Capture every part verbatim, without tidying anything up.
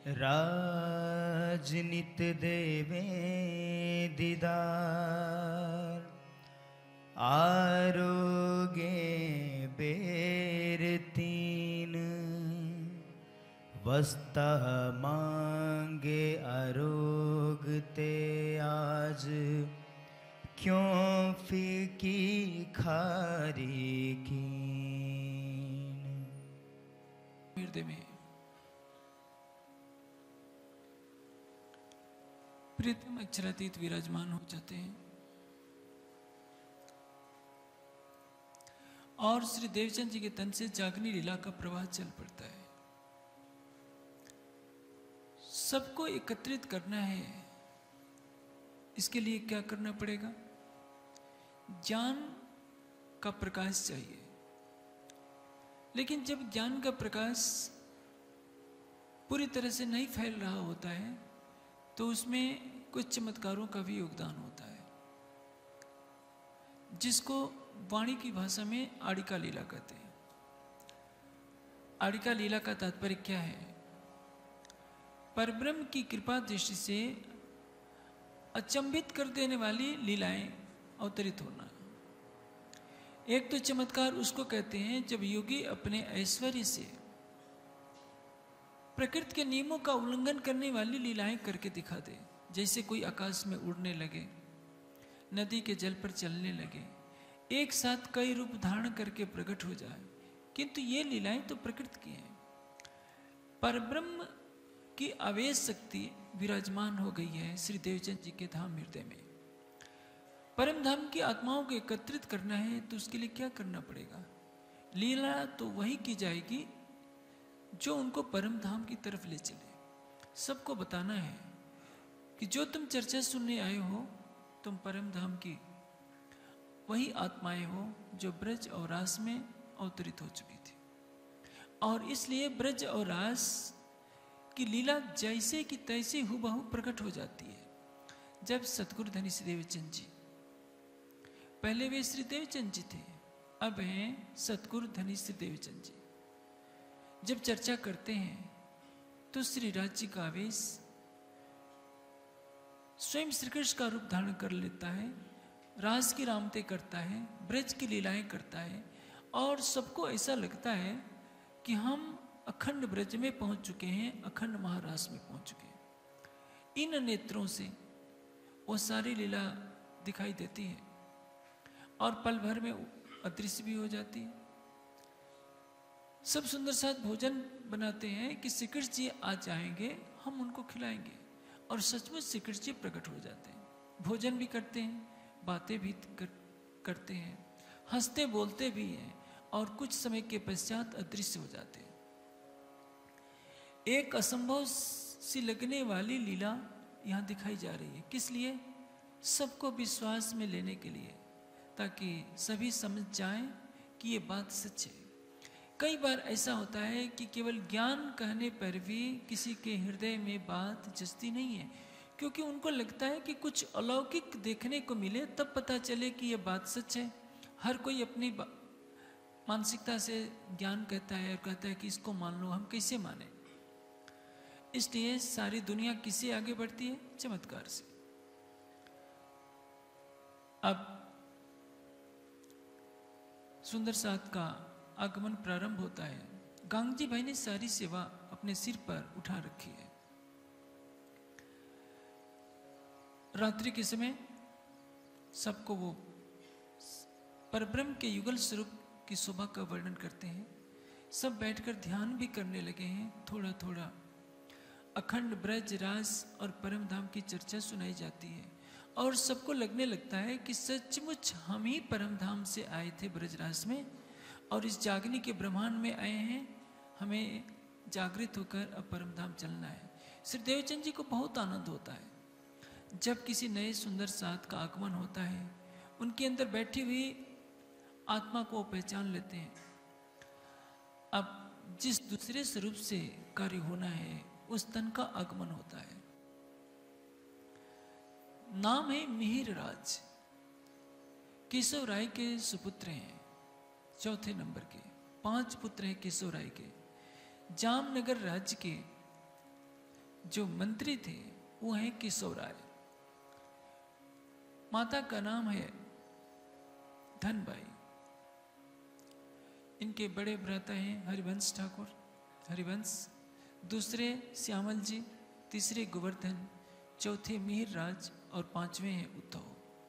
राजनित देवे दीदार आरोगे बेर तीन वस्ता मांगे अरोगते आज क्यों फीकी खारी कीन। हृदय में प्रीतम अक्षरातीत विराजमान हो जाते हैं और श्री देवचंद जी के तन से जागनी लीला का प्रवाह चल पड़ता है। सबको एकत्रित करना है, इसके लिए क्या करना पड़ेगा? ज्ञान का प्रकाश चाहिए। लेकिन जब ज्ञान का प्रकाश पूरी तरह से नहीं फैल रहा होता है तो उसमें कुछ चमत्कारों का भी योगदान होता है, जिसको वाणी की भाषा में आड़िका लीला कहते हैं। आड़िका लीला का तात्पर्य क्या है? परब्रह्म की कृपा दृष्टि से अचंभित कर देने वाली लीलाएं अवतरित होना। एक तो चमत्कार उसको कहते हैं जब योगी अपने ऐश्वर्य से प्रकृति के नियमों का उल्लंघन करने वाली लीलाएं करके दिखा दे। जैसे कोई आकाश में उड़ने लगे, नदी के जल पर चलने लगे, एक साथ कई रूप धारण करके प्रकट हो जाए। किंतु ये लीलाएं तो प्रकृति की हैं। परब्रह्म की आवेश शक्ति विराजमान हो गई है श्री देवचंद जी के धाम हृदय में। परम धाम की आत्माओं को एकत्रित करना है तो उसके लिए क्या करना पड़ेगा? लीला तो वही की जाएगी जो उनको परम धाम की तरफ ले चले। सबको बताना है कि जो तुम चर्चा सुनने आए हो तुम परम धाम की वही आत्माएं हो जो ब्रज और रास में अवतरित हो चुकी थी। और इसलिए ब्रज और रास की लीला जैसे कि तैसे हुबहू प्रकट हो जाती है। जब सतगुरु धनी श्री देवचंद जी, पहले वे श्री देवचंद जी थे, अब हैं सतगुरु धनी श्री देवचंद जी, जब चर्चा करते हैं तो श्री राज जी का आवेश स्वयं श्री कृष्ण का रूप धारण कर लेता है, रास की रामते करता है, ब्रज की लीलाएं करता है और सबको ऐसा लगता है कि हम अखंड ब्रज में पहुंच चुके हैं, अखंड महारास में पहुंच चुके हैं। इन नेत्रों से वो सारी लीला दिखाई देती है और पल भर में अदृश्य भी हो जाती है। सब सुंदर साथ भोजन बनाते हैं कि श्री कृष्ण जी आ जाएंगे, हम उनको खिलाएंगे और सचमुच श्री कृष्ण जी प्रकट हो जाते हैं। भोजन भी करते हैं, बातें भी कर, करते हैं, हंसते बोलते भी हैं और कुछ समय के पश्चात अदृश्य हो जाते हैं। एक असंभव सी लगने वाली लीला यहाँ दिखाई जा रही है। किस लिए? सबको विश्वास में लेने के लिए, ताकि सभी समझ जाएं कि ये बात सच है। कई बार ऐसा होता है कि केवल ज्ञान कहने पर भी किसी के हृदय में बात जचती नहीं है, क्योंकि उनको लगता है कि कुछ अलौकिक देखने को मिले तब पता चले कि यह बात सच है। हर कोई अपनी मानसिकता से ज्ञान कहता है और कहता है कि इसको मान लो, हम कैसे माने? इसलिए सारी दुनिया किससे आगे बढ़ती है? चमत्कार से। अब सुंदर साथ का आगमन प्रारंभ होता है। गांगजी भाई ने सारी सेवा अपने सिर पर उठा रखी है। रात्रि के समय सबको वो परब्रह्म के युगल स्वरूप की शोभा का वर्णन करते हैं। सब बैठकर ध्यान भी करने लगे हैं। थोड़ा थोड़ा अखंड ब्रज रास और परम धाम की चर्चा सुनाई जाती है और सबको लगने लगता है कि सचमुच हम ही परम धाम से आए थे ब्रजरास में और इस जागनी के ब्रह्मांड में आए हैं। हमें जागृत होकर अब परम धाम चलना है। श्री देवचंद जी को बहुत आनंद होता है जब किसी नए सुंदर साथ का आगमन होता है। उनके अंदर बैठी हुई आत्मा को पहचान लेते हैं। अब जिस दूसरे स्वरूप से कार्य होना है उस तन का आगमन होता है। नाम है मिहिर राज। केशव राय के सुपुत्र हैं, चौथे नंबर के। पांच पुत्र हैं केशव राय के। जामनगर राज्य के जो मंत्री थे वो है केशवराय। माता का नाम है धनबाई। इनके बड़े भ्राता हैं हरिवंश ठाकुर, हरिवंश, दूसरे श्यामल जी, तीसरे गोवर्धन, चौथे मिहिर राज और पांचवें हैं उद्धव।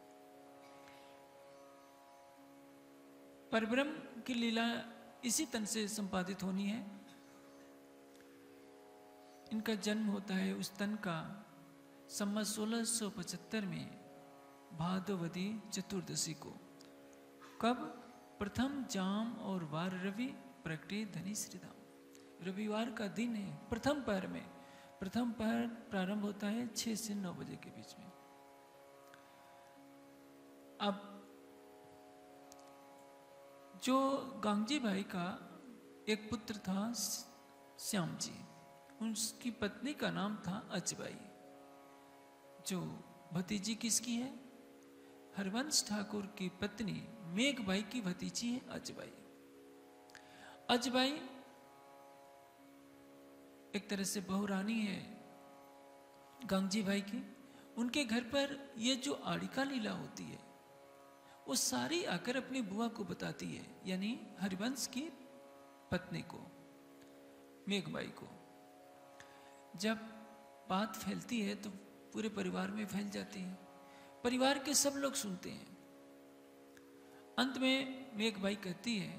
परब्रह्म की लीला इसी तन से संपादित होनी है। इनका जन्म होता है उस तन का संवत सोलह सौ पचहत्तर में भादवदी चतुर्दशी को। कब? प्रथम जाम और वार रवि प्रगटे धनी श्रीधाम। रविवार का दिन है, प्रथम पहर में। प्रथम पहर प्रारंभ होता है छह से नौ बजे के बीच में। अब जो गांगजी भाई का एक पुत्र था श्याम जी, उसकी पत्नी का नाम था अजबाई। जो भतीजी किसकी है? हरवंश ठाकुर की पत्नी मेघबाई की भतीजी है अजबाई। अजबाई एक तरह से बहुरानी है गांगजी भाई की। उनके घर पर ये जो आड़िका लीला होती है वो सारी आकर अपनी बुआ को बताती है, यानी हरिवंश की पत्नी को, मेघबाई को। जब बात फैलती है तो पूरे परिवार में फैल जाती है, परिवार के सब लोग सुनते हैं। अंत में मेघबाई कहती है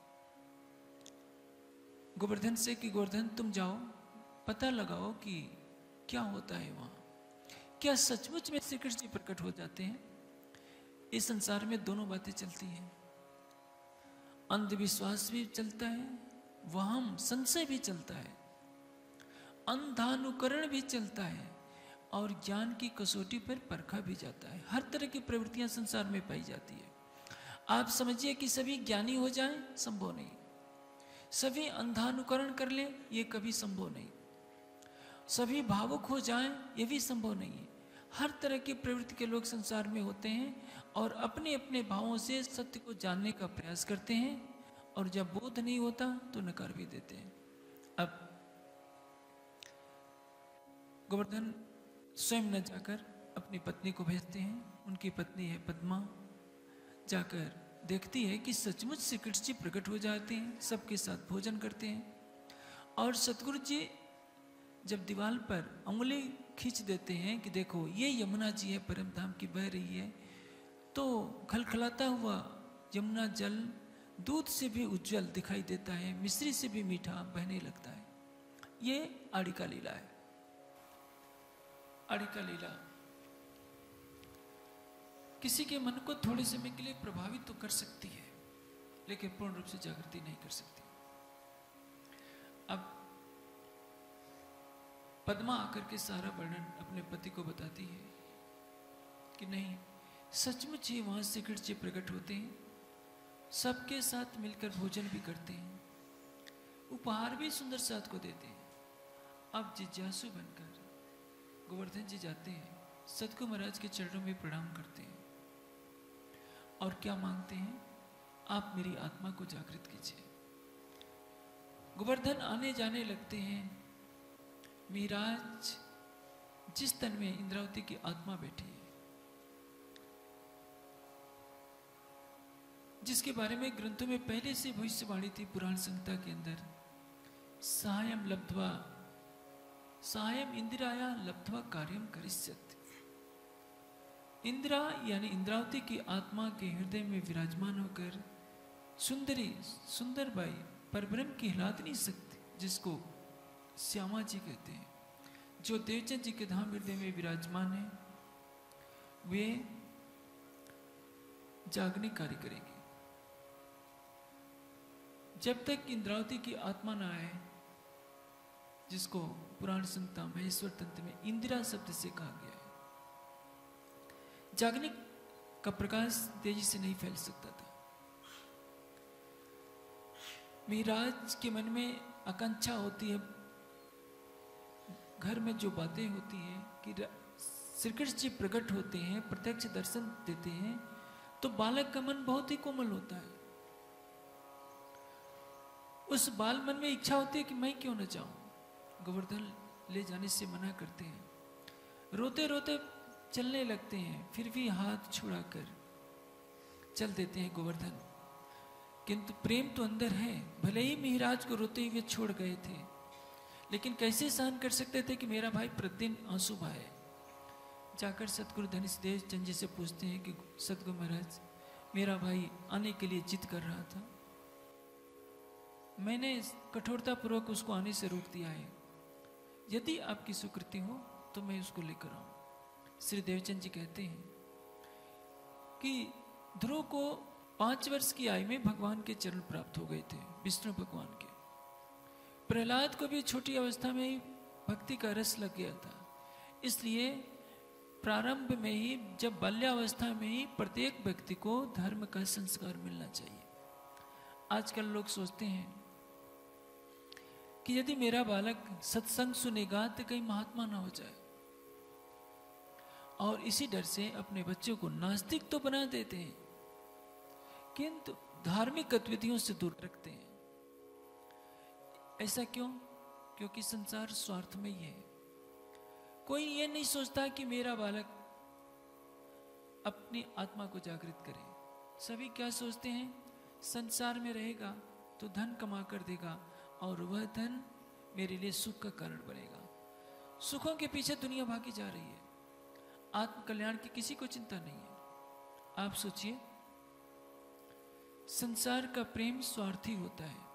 गोवर्धन से कि गोवर्धन तुम जाओ, पता लगाओ कि क्या होता है वहां, क्या सचमुच में श्री कृष्ण जी प्रकट हो जाते हैं। इस संसार में दोनों बातें चलती हैं, अंधविश्वास भी चलता है, वहम संशय भी चलता है, अंधानुकरण भी चलता है, और ज्ञान की कसौटी पर परखा भी जाता है। हर तरह की प्रवृत्तियां संसार में पाई जाती है। आप समझिए कि सभी ज्ञानी हो जाएं, संभव नहीं। सभी अंधानुकरण कर ले, ये कभी संभव नहीं। सभी भावुक हो जाएं, ये भी संभव नहीं है। हर तरह की प्रवृत्ति के लोग संसार में होते हैं और अपने अपने भावों से सत्य को जानने का प्रयास करते हैं, और जब बोध नहीं होता तो नकार भी देते हैं। अब गोवर्धन स्वयं न जाकर अपनी पत्नी को भेजते हैं। उनकी पत्नी है पद्मा, जाकर देखती है कि सचमुच श्री कृष्ण जी प्रकट हो जाते हैं, सबके साथ भोजन करते हैं। और सतगुरु जी जब दीवार पर उंगली खींच देते हैं कि देखो ये यमुना जी है, परम धाम की बह रही है, तो खलखलाता हुआ यमुना जल दूध से भी उज्जवल दिखाई देता है, मिश्री से भी मीठा बहने लगता है। ये आड़िका लीला है। आड़िका लीला किसी के मन को थोड़े समय के लिए प्रभावित तो कर सकती है, लेकिन पूर्ण रूप से जागृति नहीं कर सकती। अब पद्मा आकर के सारा वर्णन अपने पति को बताती है कि नहीं, सचमुच ही वहां श्री कृष्ण जी प्रकट होते हैं, सबके साथ मिलकर भोजन भी करते हैं, उपहार भी सुंदर साथ को देते हैं। अब जिज्ञासु बनकर गोवर्धन जी जाते हैं, सतगुरु महाराज के चरणों में प्रणाम करते हैं और क्या मांगते हैं? आप मेरी आत्मा को जागृत कीजिए। गोवर्धन आने जाने लगते हैं। मिहिराज जिस तन में इंद्रावती की आत्मा बैठी है, जिसके बारे में ग्रंथों में पहले से भविष्यवाणी थी पुराण संहिता के अंदर, सायं लब्ध्वा सायं इंदिराया लब्ध्वा कार्यम करिष्यति। इंदिरा यानी इंद्रावती की आत्मा के हृदय में विराजमान होकर सुंदरी सुंदर बाई परब्रह्म की हिलादनी शक्ति, जिसको श्यामा जी कहते हैं, जो देवचंद जी के धाम हृदय में विराजमान है, वे जागने कार्य करेंगे। जब तक इंद्रावती की आत्मा न आए, जिसको पुराण संहिता महेश्वर तंत्र में इंदिरा शब्द से कहा गया है, जागने का प्रकाश तेजी से नहीं फैल सकता था। मिहिराज के मन में आकांक्षा होती है, घर में जो बातें होती हैं कि श्री कृष्ण जी प्रकट होते हैं, प्रत्यक्ष दर्शन देते हैं, तो बालक का मन बहुत ही कोमल होता है। उस बाल मन में इच्छा होती है कि मैं क्यों न जाऊं। गोवर्धन ले जाने से मना करते हैं, रोते रोते चलने लगते हैं, फिर भी हाथ छुड़ाकर चल देते हैं गोवर्धन। किंतु प्रेम तो अंदर है। भले ही मिहिराज को रोते हुए छोड़ गए थे, लेकिन कैसे सहन कर सकते थे कि मेरा भाई प्रतिदिन आंसू बहाए। जाकर सतगुरु धनिष्ठदेव चंद जी से पूछते हैं कि सतगुरु महाराज, मेरा भाई आने के लिए जिद कर रहा था, मैंने कठोरता पूर्वक उसको आने से रोक दिया है, यदि आपकी स्वीकृति हो तो मैं उसको लेकर आऊं। श्री देवचंद जी कहते हैं कि ध्रुव को पांच वर्ष की आयु में भगवान के चरण प्राप्त हो गए थे, विष्णु भगवान के। प्रहलाद को भी छोटी अवस्था में ही भक्ति का रस लग गया था, इसलिए प्रारंभ में ही, जब बाल्यावस्था में ही प्रत्येक व्यक्ति को धर्म का संस्कार मिलना चाहिए। आजकल लोग सोचते हैं कि यदि मेरा बालक सत्संग सुनेगा तो कहीं महात्मा ना हो जाए, और इसी डर से अपने बच्चों को नास्तिक तो बना देते हैं, किंतु धार्मिक गतिविधियों से दूर रखते हैं। ऐसा क्यों? क्योंकि संसार स्वार्थ में ही है। कोई ये नहीं सोचता कि मेरा बालक अपनी आत्मा को जागृत करे। सभी क्या सोचते हैं? संसार में रहेगा तो धन कमा कर देगा, और वह धन मेरे लिए सुख का कारण बनेगा। सुखों के पीछे दुनिया भागी जा रही है, आत्म कल्याण की किसी को चिंता नहीं है। आप सोचिए, संसार का प्रेम स्वार्थी होता है।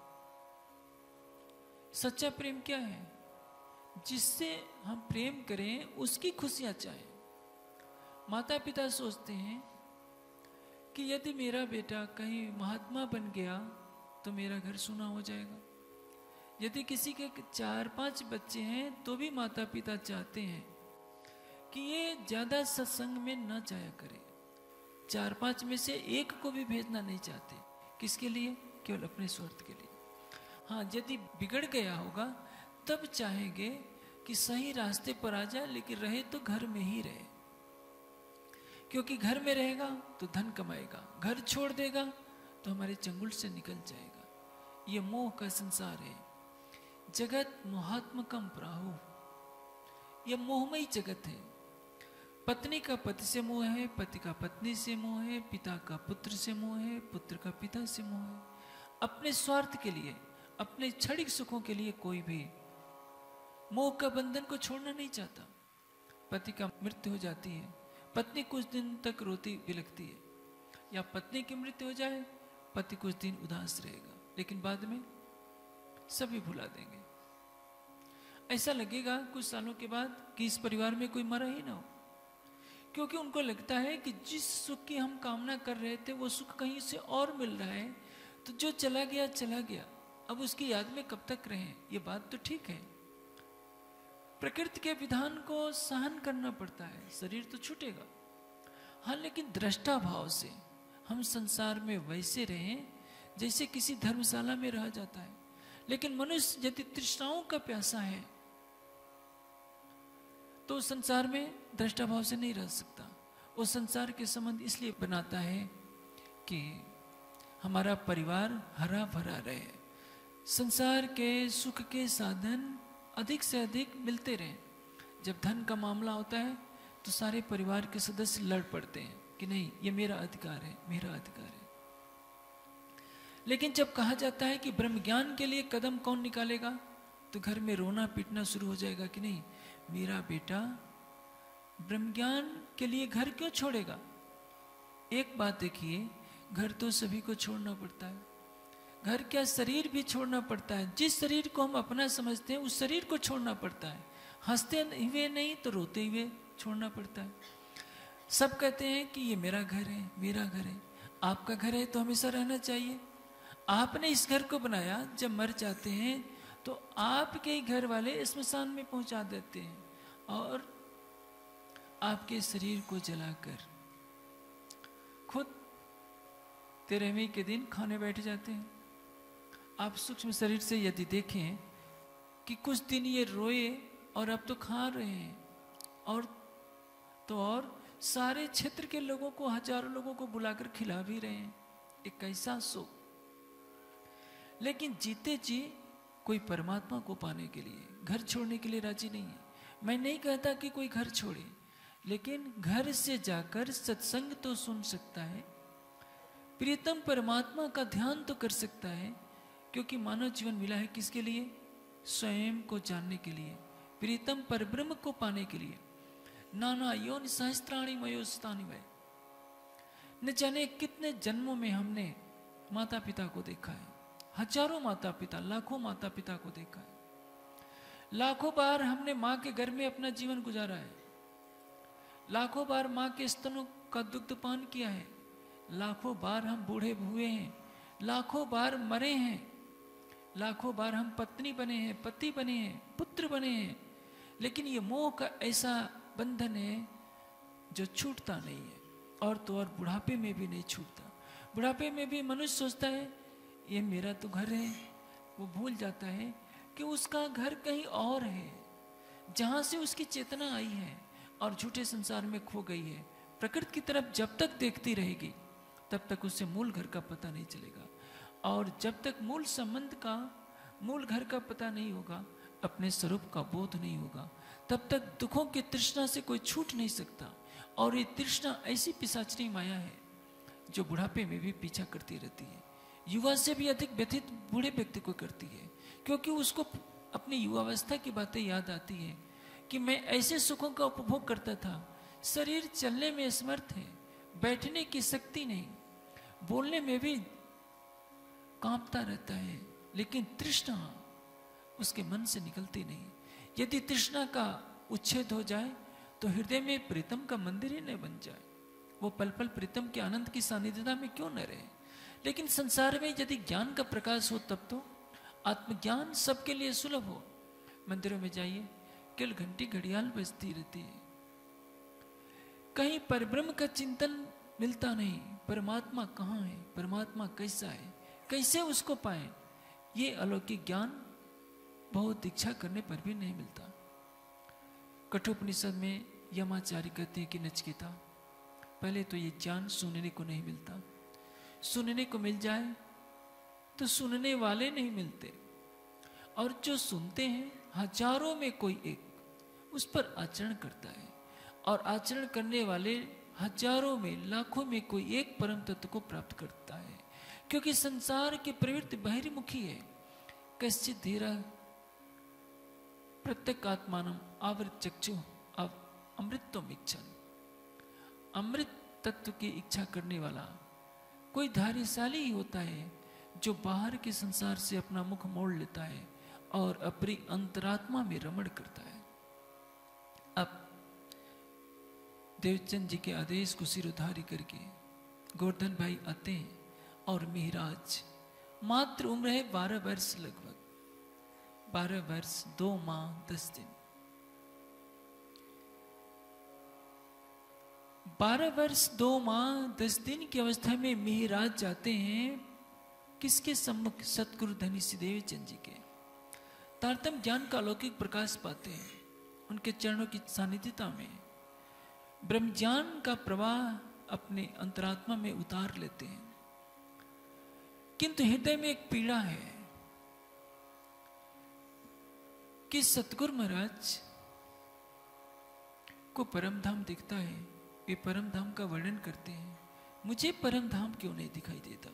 सच्चा प्रेम क्या है? जिससे हम प्रेम करें उसकी खुशियां चाहें। माता पिता सोचते हैं कि यदि मेरा बेटा कहीं महात्मा बन गया तो मेरा घर सूना हो जाएगा। यदि किसी के चार पांच बच्चे हैं तो भी माता पिता चाहते हैं कि ये ज्यादा सत्संग में न जाया करे। चार पांच में से एक को भी भेजना नहीं चाहते। किसके लिए? केवल अपने स्वार्थ के लिए। हाँ, यदि बिगड़ गया होगा तब चाहेंगे कि सही रास्ते पर आ जाए, लेकिन रहे तो घर में ही रहे, क्योंकि घर में रहेगा तो धन कमाएगा, घर छोड़ देगा तो हमारे चंगुल से निकल जाएगा। ये मोह का संसार है। जगत मोहात्मकम प्राहु, यह मोहमयी जगत है। पत्नी का पति से मोह है, पति का पत्नी से मोह है, पिता का पुत्र से मोह है, पुत्र का पिता से मोह है। अपने स्वार्थ के लिए, अपने क्षणिक सुखों के लिए कोई भी मोह का बंधन को छोड़ना नहीं चाहता। पति का मृत्यु हो जाती है, पत्नी कुछ दिन तक रोती बिलखती है, या पत्नी की मृत्यु हो जाए, पति कुछ दिन उदास रहेगा, लेकिन बाद में सभी भुला देंगे। ऐसा लगेगा कुछ सालों के बाद कि इस परिवार में कोई मरा ही ना हो, क्योंकि उनको लगता है कि जिस सुख की हम कामना कर रहे थे वो सुख कहीं से और मिल रहा है, तो जो चला गया चला गया, अब उसकी याद में कब तक रहें। ये बात तो ठीक है, प्रकृति के विधान को सहन करना पड़ता है, शरीर तो छूटेगा। हाँ, लेकिन दृष्टा भाव से हम संसार में वैसे रहें जैसे किसी धर्मशाला में रहा जाता है। लेकिन मनुष्य यदि तृष्णाओं का प्यासा है तो संसार में दृष्टा भाव से नहीं रह सकता। वो संसार के संबंध इसलिए बनाता है कि हमारा परिवार हरा भरा रहे, संसार के सुख के साधन अधिक से अधिक मिलते रहे। जब धन का मामला होता है तो सारे परिवार के सदस्य लड़ पड़ते हैं कि नहीं, ये मेरा अधिकार है, मेरा अधिकार है। लेकिन जब कहा जाता है कि ब्रह्म ज्ञान के लिए कदम कौन निकालेगा, तो घर में रोना पीटना शुरू हो जाएगा कि नहीं, मेरा बेटा ब्रह्म ज्ञान के लिए घर क्यों छोड़ेगा। एक बात देखिए, घर तो सभी को छोड़ना पड़ता है। घर क्या, शरीर भी छोड़ना पड़ता है। जिस शरीर को हम अपना समझते हैं उस शरीर को छोड़ना पड़ता है। हंसते हुए नहीं तो रोते हुए छोड़ना पड़ता है। सब कहते हैं कि ये मेरा घर है, मेरा घर है। आपका घर है तो हमेशा रहना चाहिए। आपने इस घर को बनाया, जब मर जाते हैं तो आपके ही घर वाले स्मशान में पहुंचा देते हैं और आपके शरीर को जलाकर खुद तेरहवीं के दिन खाने बैठ जाते हैं। आप सूक्ष्म शरीर से यदि देखें कि कुछ दिन ये रोए और अब तो खा रहे हैं, और तो और सारे क्षेत्र के लोगों को, हजारों लोगों को बुलाकर खिला भी रहे हैं। एक कैसा सुख। लेकिन जीते जी कोई परमात्मा को पाने के लिए घर छोड़ने के लिए राजी नहीं है। मैं नहीं कहता कि कोई घर छोड़े, लेकिन घर से जाकर सत्संग तो सुन सकता है, प्रियतम परमात्मा का ध्यान तो कर सकता है, क्योंकि मानव जीवन मिला है किसके लिए? स्वयं को जानने के लिए, प्रियतम परब्रह्म को पाने के लिए। नाना योनि सहस्त्राणि मयोस्तानि वै। न जाने कितने जन्मों में हमने माता पिता को देखा है, हजारों माता पिता, लाखों माता पिता को देखा है। लाखों बार हमने माँ के घर में अपना जीवन गुजारा है, लाखों बार माँ के स्तनों का दुग्धपान किया है, लाखों बार हम बूढ़े हुए हैं, लाखों बार मरे हैं, लाखों बार हम पत्नी बने हैं, पति बने हैं, पुत्र बने हैं। लेकिन ये मोह का ऐसा बंधन है जो छूटता नहीं है, और तो और बुढ़ापे में भी नहीं छूटता। बुढ़ापे में भी मनुष्य सोचता है ये मेरा तो घर है, वो भूल जाता है कि उसका घर कहीं और है, जहाँ से उसकी चेतना आई है और झूठे संसार में खो गई है। प्रकृति की तरफ जब तक देखती रहेगी तब तक उससे मूल घर का पता नहीं चलेगा, और जब तक मूल संबंध का, मूल घर का पता नहीं होगा, अपने स्वरूप का बोध नहीं होगा, तब तक दुखों की तृष्णा से कोई छूट नहीं सकता। और ये तृष्णा ऐसी पिशाचनी माया है जो बुढ़ापे में भी पीछा करती रहती है, युवा से भी अधिक व्यथित बूढ़े व्यक्ति को करती है, क्योंकि उसको अपनी युवावस्था की बातें याद आती है कि मैं ऐसे सुखों का उपभोग करता था, शरीर चलने में असमर्थ है, बैठने की शक्ति नहीं, बोलने में भी कांपता रहता है, लेकिन तृष्णा उसके मन से निकलती नहीं। यदि तृष्णा का उच्छेद हो जाए तो हृदय में प्रीतम का मंदिर ही न बन जाए, वो पल पल प्रीतम के आनंद की सानिध्यता में क्यों न रहे। लेकिन संसार में यदि ज्ञान का प्रकाश हो तब तो आत्मज्ञान सबके लिए सुलभ हो। मंदिरों में जाइए, केवल घंटी घड़ियाल बजती रहती है, कहीं परब्रह्म का चिंतन मिलता नहीं। परमात्मा कहाँ है, परमात्मा कैसा है, कैसे उसको पाए, ये अलौकिक ज्ञान बहुत इच्छा करने पर भी नहीं मिलता। कठोपनिषद में यमाचार्य कहते हैं कि नचिकेता, पहले तो ये ज्ञान सुनने को नहीं मिलता, सुनने को मिल जाए तो सुनने वाले नहीं मिलते, और जो सुनते हैं हजारों में कोई एक उस पर आचरण करता है, और आचरण करने वाले हजारों में, लाखों में कोई एक परम तत्व को प्राप्त करता है। क्योंकि संसार की प्रवृत्ति बहिर्मुखी है। कश्चित धीरा प्रत्येक आत्मानम आवृत चक्षु अमृतत्वम इच्छन। अमृत तत्व की इच्छा करने वाला कोई धैर्यशाली ही होता है जो बाहर के संसार से अपना मुख मोड़ लेता है और अपनी अंतरात्मा में रमण करता है। अब देवचंद जी के आदेश को सिरोधारी करके गोवर्धन भाई आते हैं, और मिहिराज मात्र उम्र है बारह वर्ष, लगभग बारह वर्ष दो माह दस दिन। बारह वर्ष दो माह दस दिन की अवस्था में मिहिराज जाते हैं किसके सम्मुख? सतगुरु धनी श्री देवचंद जी के। तारतम्य ज्ञान का अलौकिक प्रकाश पाते हैं उनके चरणों की सानिध्यता में। ब्रह्म ज्ञान का प्रवाह अपने अंतरात्मा में उतार लेते हैं, किंतु हृदय में एक पीड़ा है कि सतगुरु महाराज को परम धाम दिखता है, वे परम धाम का वर्णन करते हैं, मुझे परम धाम क्यों नहीं दिखाई देता।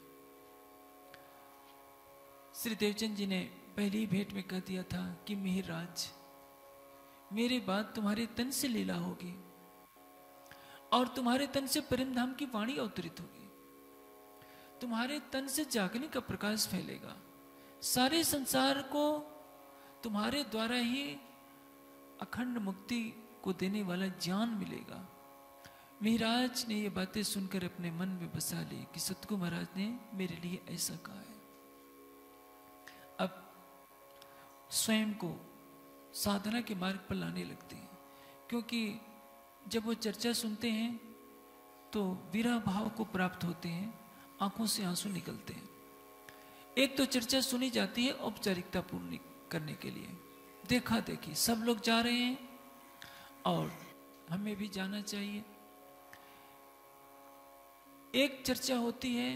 श्री देवचंद जी ने पहली भेंट में कह दिया था कि मिहिराज, मेरे बाद तुम्हारे तन से लीला होगी और तुम्हारे तन से परम धाम की वाणी अवतरित होगी, तुम्हारे तन से जागने का प्रकाश फैलेगा, सारे संसार को तुम्हारे द्वारा ही अखंड मुक्ति को देने वाला ज्ञान मिलेगा। मिहिराज ने ये बातें सुनकर अपने मन में बसा ली कि सतगुरु महाराज ने मेरे लिए ऐसा कहा है। अब स्वयं को साधना के मार्ग पर लाने लगते हैं, क्योंकि जब वो चर्चा सुनते हैं तो विरह भाव को प्राप्त होते हैं, आंखों से आंसू निकलते हैं। एक तो चर्चा सुनी जाती है औपचारिकता पूर्ण करने के लिए, देखा देखी सब लोग जा रहे हैं और हमें भी जाना चाहिए। एक चर्चा होती है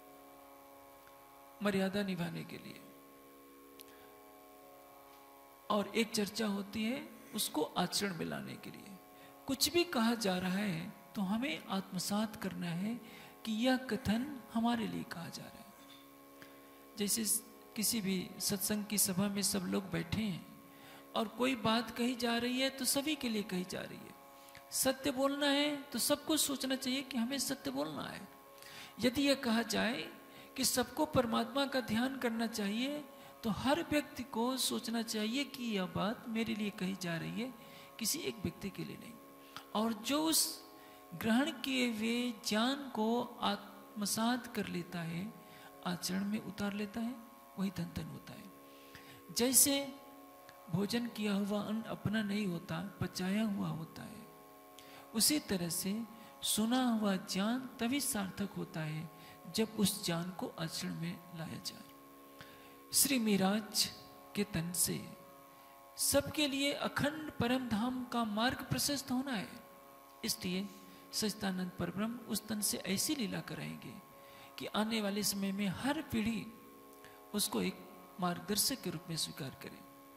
मर्यादा निभाने के लिए, और एक चर्चा होती है उसको आचरण में लाने के लिए। कुछ भी कहा जा रहा है तो हमें आत्मसात करना है कि यह कथन हमारे लिए कहा जा रहा है। जैसे किसी भी सत्संग की सभा में सब लोग बैठे हैं और कोई बात कही जा रही है तो सभी के लिए कही जा रही है। सत्य बोलना है तो सबको सोचना चाहिए कि हमें सत्य बोलना है। यदि यह कहा जाए कि सबको परमात्मा का ध्यान करना चाहिए तो हर व्यक्ति को सोचना चाहिए कि यह बात मेरे लिए कही जा रही है, किसी एक व्यक्ति के लिए नहीं। और जो उस ग्रहण किए हुए ज्ञान को आत्मसात कर लेता है, आचरण में उतार लेता है, वही धन धन होता है। जैसे भोजन किया हुआ अन्न अपना नहीं होता, पचाया हुआ होता है, उसी तरह से सुना हुआ ज्ञान तभी सार्थक होता है जब उस ज्ञान को आचरण में लाया जाए। श्री मिराज के तन से सबके लिए अखंड परम धाम का मार्ग प्रशस्त होना है। इसलिए सच्चिदानंद परब्रह्म उस तन से ऐसी लीला कराएंगे कि आने वाले समय में हर पीढ़ी उसको एक मार्गदर्शक के रूप में स्वीकार करे।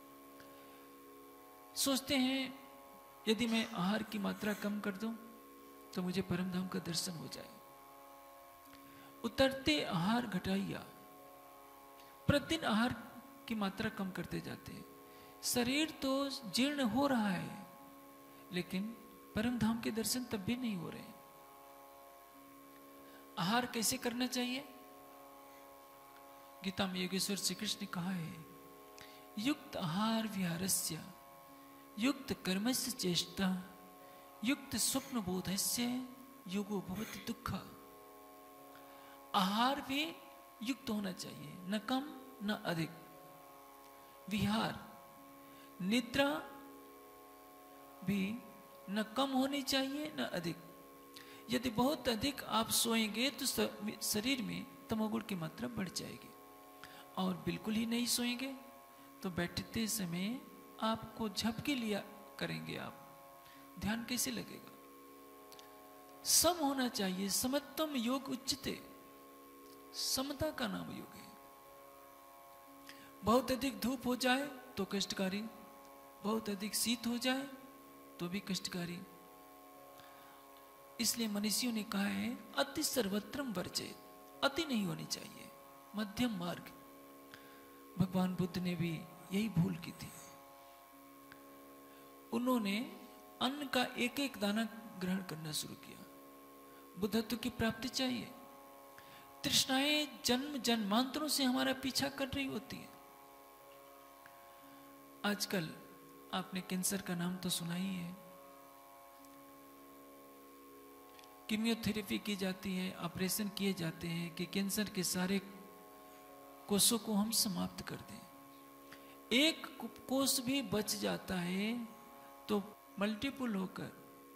सोचते हैं यदि मैं आहार की मात्रा कम कर दूं तो मुझे परम धाम का दर्शन हो जाए। उतरते आहार घटाइया, प्रतिदिन आहार की मात्रा कम करते जाते हैं। शरीर तो जीर्ण हो रहा है लेकिन परम धाम के दर्शन तब भी नहीं हो रहे। आहार कैसे करना चाहिए? गीता में योगेश्वर श्री कृष्ण ने कहा है, युक्त आहार विहारस्य युक्त कर्मस्य चेष्टा युक्त स्वप्न बोधस्य योगो भवति दुःख। आहार भी युक्त होना चाहिए, न कम न अधिक। विहार, निद्रा भी न कम होनी चाहिए न अधिक। यदि बहुत अधिक आप सोएंगे तो शरीर में तमोगुण की मात्रा बढ़ जाएगी, और बिल्कुल ही नहीं सोएंगे तो बैठते समय आपको झपकी लिया करेंगे, आप ध्यान कैसे लगेगा? सम होना चाहिए, समत्वम योग उच्चते, समता का नाम योग है। बहुत अधिक धूप हो जाए तो कष्टकारी, बहुत अधिक शीत हो जाए तो भी कष्टकारी। इसलिए मनीषियों ने कहा है अति सर्वत्रम वर्जेत, अति नहीं होनी चाहिए, मध्यम मार्ग। भगवान बुद्ध ने भी यही भूल की थी। उन्होंने अन्न का एक एक दाना ग्रहण करना शुरू किया। बुद्धत्व की प्राप्ति चाहिए। तृष्णाएं जन्म जन्मांतरों से हमारा पीछा कर रही होती है। आजकल आपने कैंसर का नाम तो सुना ही है। कीमियोथेरेपी की जाती है, ऑपरेशन किए जाते हैं कि कैंसर के सारे कोषों को हम समाप्त कर दें। एक कोष भी बच जाता है तो मल्टीपल होकर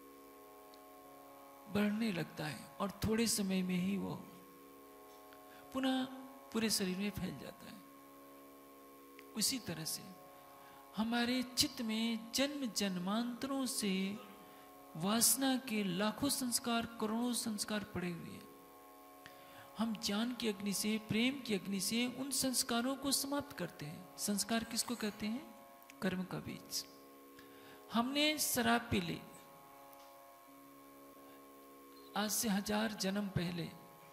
बढ़ने लगता है और थोड़े समय में ही वो पुनः पूरे शरीर में फैल जाता है। उसी तरह से हमारे चित्त में जन्म जन्मांतरों से वासना के लाखों संस्कार, करोड़ों संस्कार पड़े हुए हैं। हम ज्ञान की अग्नि से, प्रेम की अग्नि से उन संस्कारों को समाप्त करते हैं। संस्कार किसको कहते हैं? कर्म का बीज। हमने शराब पी ली आज से हजार जन्म पहले,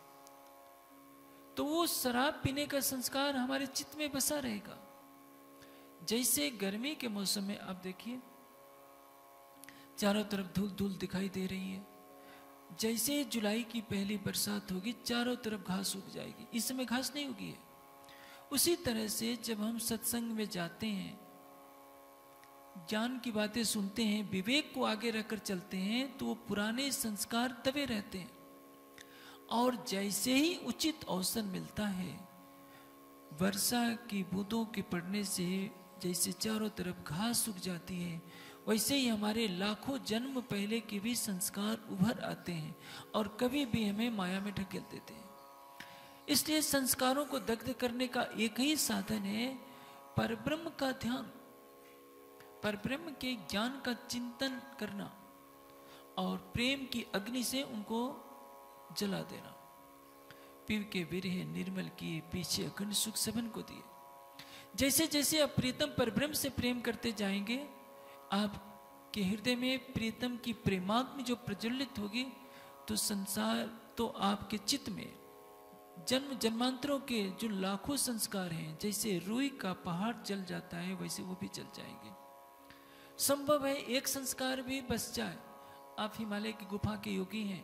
तो वो शराब पीने का संस्कार हमारे चित्त में बसा रहेगा। जैसे गर्मी के मौसम में आप देखिए चारों तरफ धूल धूल दिखाई दे रही है। जैसे जुलाई की पहली बरसात होगी चारों तरफ घास उग जाएगी, इस समय घास नहीं उगी है। उसी तरह से जब हम सत्संग में जाते हैं, ज्ञान की बातें सुनते हैं, विवेक को आगे रखकर चलते हैं, तो वो पुराने संस्कार दबे रहते हैं। और जैसे ही उचित अवसर मिलता है, वर्षा की बूंदों के पड़ने से जैसे चारों तरफ घास उग जाती है, वैसे ही हमारे लाखों जन्म पहले के भी संस्कार उभर आते हैं और कभी भी हमें माया में ढकेल देते हैं। इसलिए संस्कारों को दग्ध करने का एक ही साधन है परब्रह्म का ध्यान, परब्रह्म के ज्ञान का चिंतन करना और प्रेम की अग्नि से उनको जला देना। पीव के विरह निर्मल किए, पीछे अखंड सुख सबन को दिए। जैसे जैसे आप प्रीतम परब्रह्म से प्रेम करते जाएंगे, आपके हृदय में प्रीतम की प्रेमाग्नि जो प्रज्वलित होगी, तो संसार तो आपके चित्त में जन्म जन्मांतरों के जो लाखों संस्कार हैं, जैसे रुई का पहाड़ जल जाता है वैसे वो भी जल जाएंगे। संभव है एक संस्कार भी बच जाए। आप हिमालय की गुफा के योगी हैं,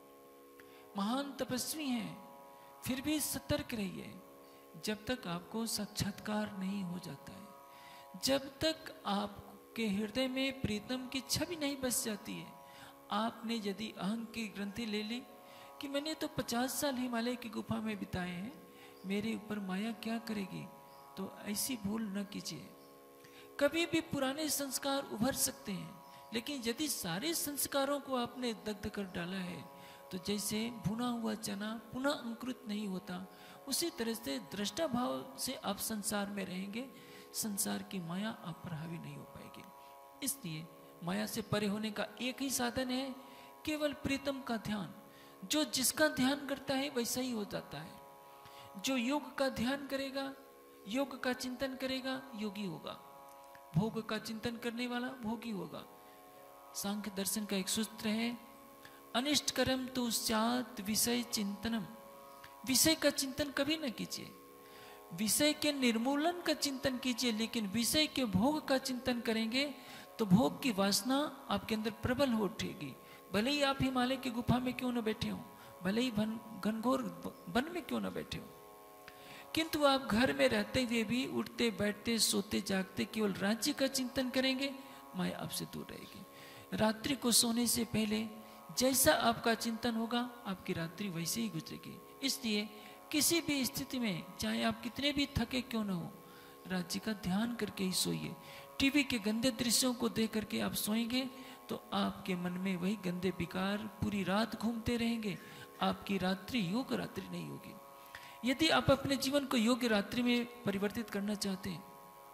महान तपस्वी हैं, फिर भी सतर्क रहिए जब तक आपको साक्षात्कार नहीं हो जाता है, जब तक आपके हृदय में प्रीतम की छवि नहीं बस जाती है। आपने यदि अहंग की ग्रंथि ले ली कि मैंने तो पचास साल हिमालय की गुफा में बिताए हैं, मेरे ऊपर माया क्या करेगी, तो ऐसी भूल न कीजिए। कभी भी पुराने संस्कार उभर सकते हैं, लेकिन यदि सारे संस्कारों को आपने दग्ध कर डाला है, तो जैसे भुना हुआ चना पुनः अंकुरित नहीं होता, उसी तरह से दृष्टा भाव से आप संसार में रहेंगे, संसार की माया आप पर हावी नहीं हो पाएगी। इसलिए माया से परे होने का एक ही साधन है, केवल प्रीतम का ध्यान। जो जिसका ध्यान करता है वैसा ही हो जाता है। जो योग का ध्यान करेगा, योग का चिंतन करेगा, योगी होगा। भोग का चिंतन करने वाला भोगी होगा। सांख्य दर्शन का एक सूत्र है, अनिष्ट कर्म तो स्यात् विषय चिंतनम। विषय का चिंतन कभी न कीजिए, विषय के निर्मूलन का चिंतन कीजिए, लेकिन विषय के भोग का चिंतन करेंगे तो भोग की वासना आपके अंदर प्रबल हो उठेगी। भले ही आप हिमालय की गुफा में क्यों न बैठे हो, भले ही घनघोर वन में क्यों न बैठे हो, किंतु आप घर में रहते हुए भी उठते बैठते सोते जागते केवल राज्य का चिंतन करेंगे, माया आपसे दूर रहेगी। रात्रि को सोने से पहले जैसा आपका चिंतन होगा, आपकी रात्रि वैसे ही गुजरेगी। इसलिए किसी भी स्थिति में, चाहे आप कितने भी थके क्यों न हो, राज्य का ध्यान करके ही सोइए। टीवी के गंदे दृश्यों को देख करके आप सोएंगे तो आपके मन में वही गंदे विकार पूरी रात घूमते रहेंगे। आपकी रात्रि योग रात्रि नहीं होगी। यदि आप अपने जीवन को योग्य रात्रि में परिवर्तित करना चाहते हैं,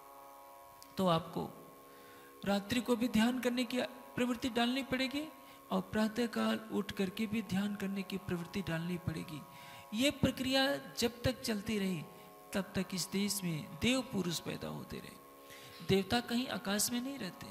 तो आपको रात्रि को भी ध्यान करने की प्रवृत्ति डालनी पड़ेगी और प्रातःकाल उठ करके भी ध्यान करने की प्रवृत्ति डालनी पड़ेगी। ये प्रक्रिया जब तक चलती रही, तब तक इस देश में देव पुरुष पैदा होते रहे। देवता कहीं आकाश में नहीं रहते,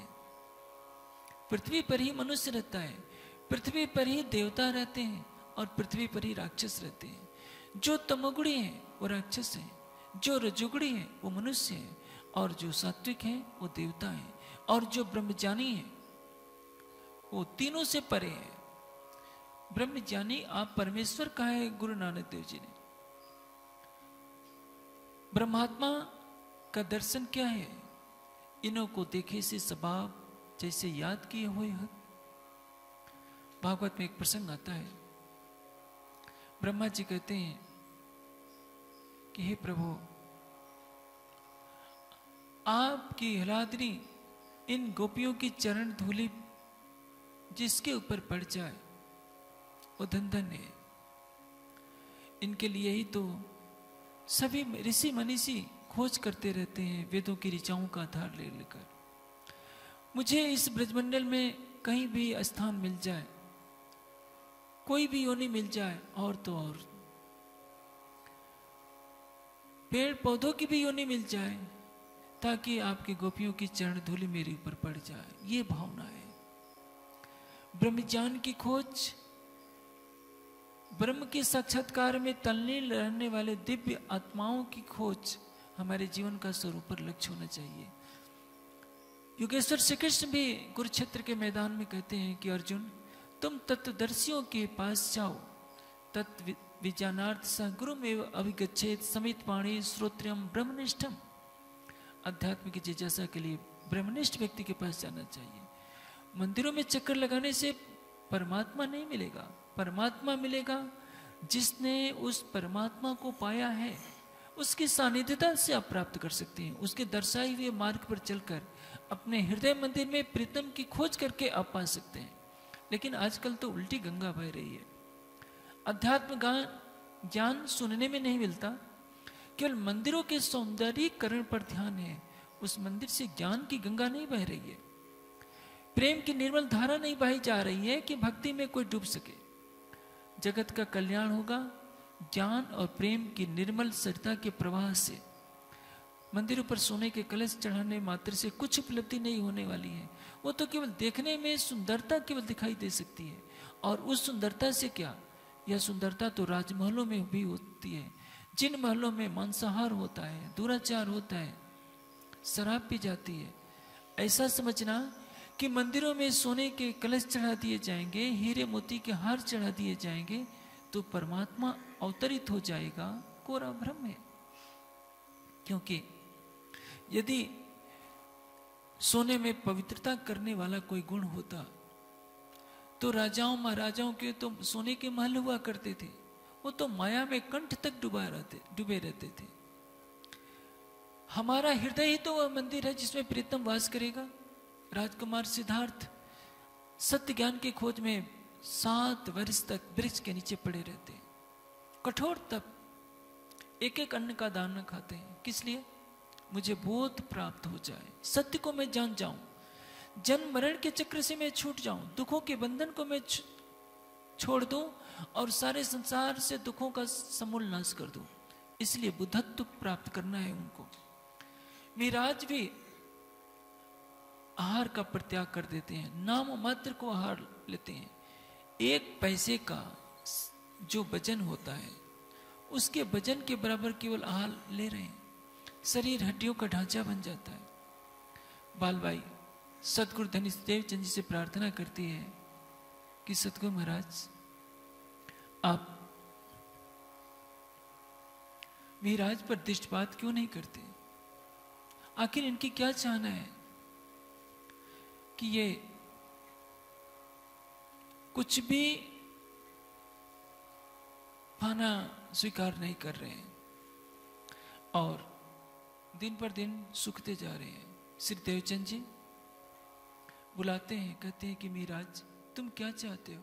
पृथ्वी पर ही मनुष्य रहता है, पृथ्वी पर ही देवता रहते हैं और पृथ्वी पर ही राक्षस रहते हैं। जो तमोगुणी हैं वो राक्षस हैं, जो रजोगुणी हैं वो मनुष्य हैं, और जो सात्विक हैं वो देवता हैं, और जो ब्रह्मज्ञानी हैं वो तीनों से परे हैं। ब्रह्मज्ञानी आप परमेश्वर कहा है गुरु नानक देव जी ने। ब्रह्मात्मा का दर्शन क्या है? इन्हों को देखे से स्वभाव जैसे याद किए हुए हैं। भागवत में एक प्रसंग आता है, ब्रह्मा जी कहते हैं कि हे प्रभु, आपकी हलादनी इन गोपियों की चरण धूलि जिसके ऊपर पड़ जाए वो धन धन है। इनके लिए ही तो सभी ऋषि मनीषी खोज करते रहते हैं, वेदों की ऋचाओं का आधार ले लेकर। मुझे इस ब्रजमंडल में कहीं भी स्थान मिल जाए, कोई भी योनि मिल जाए, और तो और पेड़ पौधों की भी योनि मिल जाए, ताकि आपकी गोपियों की चरण धूलि मेरे ऊपर पड़ जाए। ये भावना है। ब्रह्मज्ञान की खोज, ब्रह्म के साक्षात्कार में तल्लीन रहने वाले दिव्य आत्माओं की खोज हमारे जीवन का सर्वोपरि लक्ष्य होना चाहिए। योगेश्वर श्री कृष्ण भी कुरुक्षेत्र के मैदान में कहते हैं कि अर्जुन, तुम तत्वदर्शियों के पास जाओ, तत्व विज्ञानार्थ स गुरु में अभिगच्छेत समित पाणी श्रोत्रियम ब्रह्मनिष्ठम। अध्यात्म की जिज्ञासा के लिए ब्रह्मनिष्ठ व्यक्ति के पास जाना चाहिए। मंदिरों में चक्कर लगाने से परमात्मा नहीं मिलेगा। परमात्मा मिलेगा जिसने उस परमात्मा को पाया है, उसकी सानिध्यता से आप प्राप्त कर सकते हैं। उसके दर्शाए हुए मार्ग पर चलकर अपने हृदय मंदिर में प्रीतम की खोज करके आप पा सकते हैं। लेकिन आजकल तो उल्टी गंगा बह रही है। अध्यात्म ज्ञान सुनने में नहीं मिलता, केवल मंदिरों के सौंदर्यीकरण पर ध्यान है। उस मंदिर से ज्ञान की गंगा नहीं बह रही है, प्रेम की निर्मल धारा नहीं बही जा रही है कि भक्ति में कोई डूब सके। जगत का कल्याण होगा ज्ञान और प्रेम की निर्मल सरिता के प्रवाह से। मंदिरों पर सोने के कलश चढ़ाने मात्र से कुछ उपलब्धि नहीं होने वाली है। वो तो केवल देखने में सुंदरता केवल दिखाई दे सकती है, और उस सुंदरता से क्या, यह सुंदरता तो राजमहलों में भी होती है, जिन महलों में मांसाहार होता है, दुराचार होता है, शराब पी जाती है। ऐसा समझना कि मंदिरों में सोने के कलश चढ़ा दिए जाएंगे, हीरे मोती के हार चढ़ा दिए जाएंगे तो परमात्मा अवतरित हो जाएगा, कोरा भ्रम है। क्योंकि यदि सोने में पवित्रता करने वाला कोई गुण होता तो राजाओं महाराजाओं के तो सोने के महल हुआ करते थे, वो तो माया में कंठ तक डूबा रहते डूबे रहते थे। हमारा हृदय ही तो वह मंदिर है जिसमें प्रीतम वास करेगा। राजकुमार सिद्धार्थ सत्य ज्ञान की खोज में सात वर्ष तक वृक्ष के नीचे पड़े रहते हैं, कठोर तप, एक एक अन्न का दान न खाते हैं। किस लिए? मुझे बोध प्राप्त हो जाए, सत्य को मैं जान जाऊं, जन्म मरण के चक्र से मैं छूट जाऊं, दुखों के बंधन को मैं छोड़ दूं और सारे संसार से दुखों का समूल नाश कर दूं। इसलिए बुद्धत्व प्राप्त करना है उनको। मिराज भी आहार का परित्याग कर देते हैं, नाम मात्र को आहार लेते हैं। एक पैसे का जो वजन होता है उसके वजन के बराबर केवल आहार ले रहे हैं, शरीर हड्डियों का ढांचा बन जाता है। बालबाई सतगुरु धनीश देवचंद जी से प्रार्थना करती है कि सतगुरु महाराज आप मिराज पर दृष्टिपात क्यों नहीं करते? आखिर इनकी क्या चाहना है कि ये कुछ भी पाना स्वीकार नहीं कर रहे हैं और दिन पर दिन सूखते जा रहे हैं। श्री देवचंद जी बुलाते हैं, कहते हैं कि मिराज तुम क्या चाहते हो?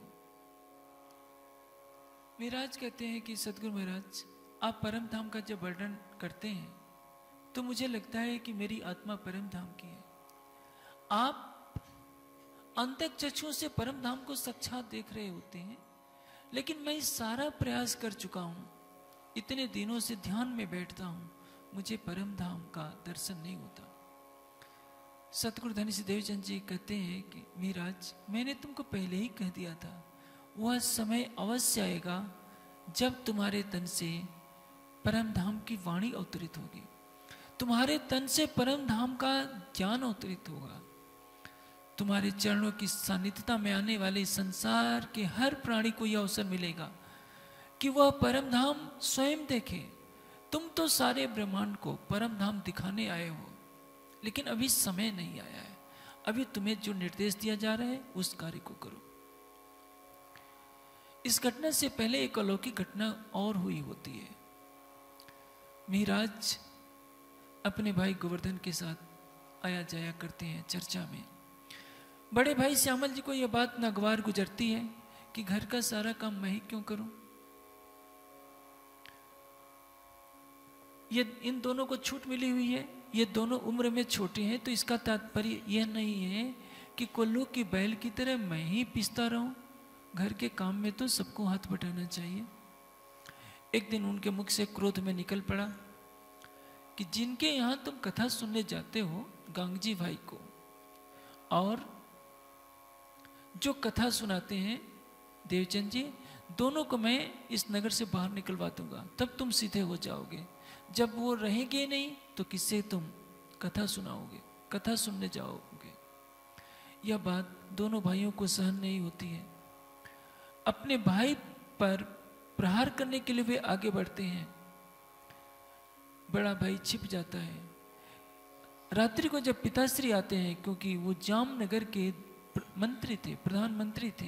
मिराज कहते हैं कि सतगुरु महाराज आप परम धाम का जब वर्णन करते हैं तो मुझे लगता है कि मेरी आत्मा परम धाम की है। आप अंतक चक्षुओं से परम धाम को साक्षात देख रहे होते हैं, लेकिन मैं सारा प्रयास कर चुका हूं, इतने दिनों से ध्यान में बैठता हूं, मुझे परम धाम का दर्शन नहीं होता। सतगुरु धनीश देवचंद जी कहते हैं कि मिराज मैंने तुमको पहले ही कह दिया था, वह समय अवश्य आएगा जब तुम्हारे तन से परम धाम की वाणी अवतरित होगी, तुम्हारे तन से परम धाम का ज्ञान अवतरित होगा। तुम्हारे चरणों की सानिध्यता में आने वाले संसार के हर प्राणी को यह अवसर मिलेगा कि वह परम धाम स्वयं देखे। तुम तो सारे ब्रह्मांड को परम धाम दिखाने आए हो, लेकिन अभी समय नहीं आया है। अभी तुम्हें जो निर्देश दिया जा रहा है उस कार्य को करो। इस घटना से पहले एक अलौकिक घटना और हुई होती है। मिराज अपने भाई गोवर्धन के साथ आया जाया करते हैं चर्चा में। बड़े भाई श्यामल जी को यह बात नागवार गुजरती है कि घर का सारा काम मैं ही क्यों करूं। ये इन दोनों को छूट मिली हुई है, ये दोनों उम्र में छोटे हैं, तो इसका तात्पर्य यह नहीं है कि कोल्लू की बैल की तरह मैं ही पिसता रहूं। घर के काम में तो सबको हाथ बटाना चाहिए। एक दिन उनके मुख से क्रोध में निकल पड़ा कि जिनके यहां तुम कथा सुनने जाते हो गांगजी भाई को, और जो कथा सुनाते हैं देवचंद जी, दोनों को मैं इस नगर से बाहर निकलवा दूंगा, तब तुम सीधे हो जाओगे। जब वो रहेंगे नहीं तो किससे तुम कथा सुनाओगे, कथा सुनने जाओगे। यह बात दोनों भाइयों को सहन नहीं होती है। अपने भाई पर प्रहार करने के लिए वे आगे बढ़ते हैं। बड़ा भाई छिप जाता है। रात्रि को जब पिताश्री आते हैं, क्योंकि वो जामनगर के मंत्री थे, प्रधानमंत्री थे,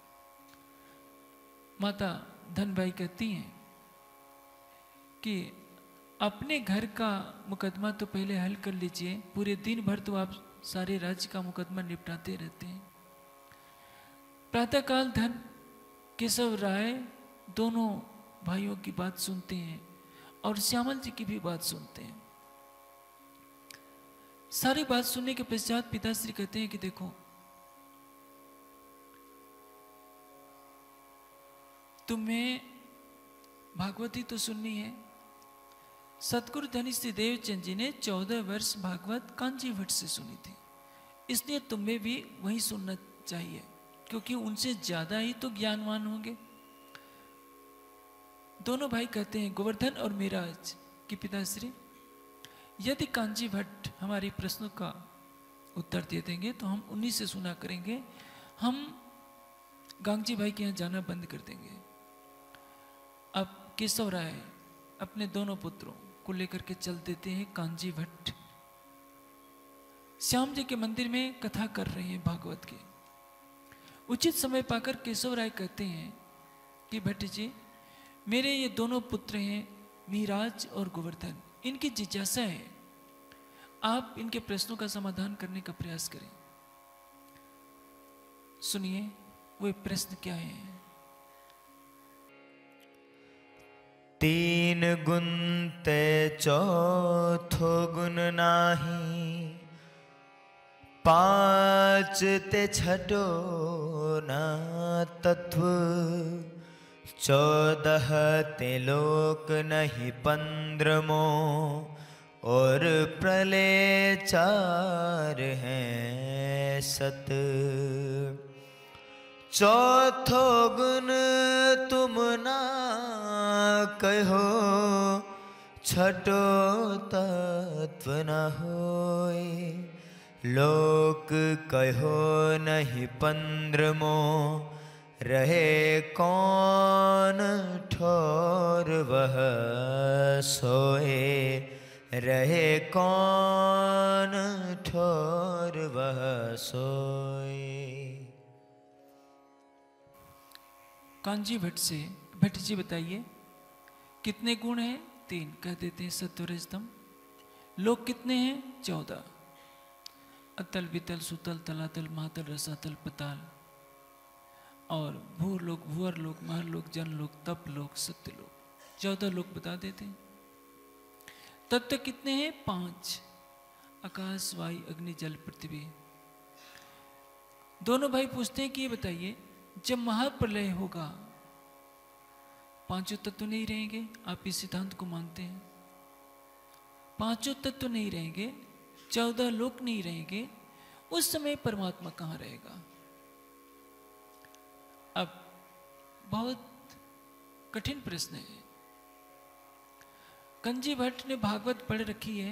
माता धनबाई कहती हैं कि अपने घर का मुकदमा तो पहले हल कर लीजिए, पूरे दिन भर तो आप सारे राज्य का मुकदमा निपटाते रहते हैं। प्रातःकाल धन केशव राय दोनों भाइयों की बात सुनते हैं और श्यामल जी की भी बात सुनते हैं। सारी बात सुनने के पश्चात पिताश्री कहते हैं कि देखो, तुम्हें भागवती तो सुननी है, सतगुरु धनी श्री देवचंद जी ने चौदह वर्ष भागवत कांजी भट्ट से सुनी थी, इसलिए तुम्हें भी वही सुनना चाहिए, क्योंकि उनसे ज्यादा ही तो ज्ञानवान होंगे। दोनों भाई कहते हैं, गोवर्धन और मेराज के पिताश्री, यदि कांजी भट्ट हमारे प्रश्नों का उत्तर दे देंगे तो हम उन्हीं से सुना करेंगे, हम गांगजी भाई के यहाँ जाना बंद कर देंगे। अब केशव राय अपने दोनों पुत्रों को लेकर के चल देते हैं कांजी भट्ट। श्याम जी के मंदिर में कथा कर रहे हैं भागवत की। उचित समय पाकर केशव राय कहते हैं कि भट्ट जी, मेरे ये दोनों पुत्र हैं मिहिराज और गोवर्धन, इनकी जिज्ञासा है, आप इनके प्रश्नों का समाधान करने का प्रयास करें। सुनिए वो प्रश्न क्या है। तीन गुण ते चौथो गुण नाही, पांच ते छठो ना तत्व, चौदह ते लोक नहीं पंद्रमो, और प्रलय चार हैं सत। चौथो गुण तुम ना कहो, छठो तत्व न होए, लोक कहो नहीं पंद्रमो, रहे कौन ठोर वह सोए, रहे कौन ठोर वह सोए। कांजी भट्ट से, भट्ट जी बताइए कितने गुण हैं? तीन। कह देते हैं सत्व रज तम। लोक कितने हैं? चौदह। अतल वितल सुतल तलातल महातल रसातल पताल, और भूर लोक भूअर लोक महर लोक जन लोक तप लोक सत्य लोक, चौदह लोक बता देते हैं। तत्व कितने हैं? पांच। आकाश वायु अग्नि जल पृथ्वी। दोनों भाई पूछते हैं कि ये बताइए, जब महाप्रलय होगा पांचों तत्व नहीं रहेंगे? आप इस सिद्धांत को मानते हैं? पांचों तत्व नहीं रहेंगे, चौदह लोक नहीं रहेंगे, उस समय परमात्मा कहां रहेगा? अब बहुत कठिन प्रश्न है। कांजी भट्ट ने भागवत पढ़ रखी है।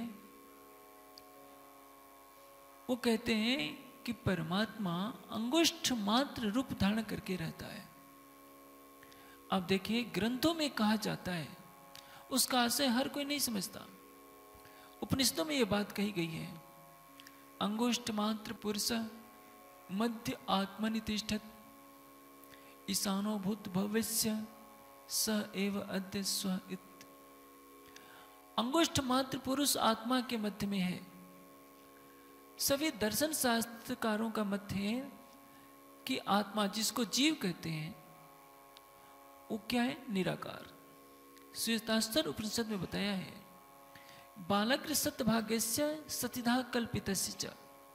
वो कहते हैं कि परमात्मा अंगुष्ठ मात्र रूप धारण करके रहता है। अब देखिए, ग्रंथों में कहा जाता है, उसका आशय हर कोई नहीं समझता। उपनिषदों में यह बात कही गई है, अंगुष्ठ मात्र पुरुष मध्य आत्मनि तिष्ठत, ईशानो भूत भविष्य स एव अद्य स्व इत। अंगुष्ठ मात्र पुरुष आत्मा के मध्य में है। सभी दर्शन शास्त्रकारों का मत है कि आत्मा, जिसको जीव कहते हैं, वो क्या है? निराकार। श्वेतास्तर उपनिषद में बताया है, बालग्र सत्यभाग्यस्य सतिधा कल्पितस्य च।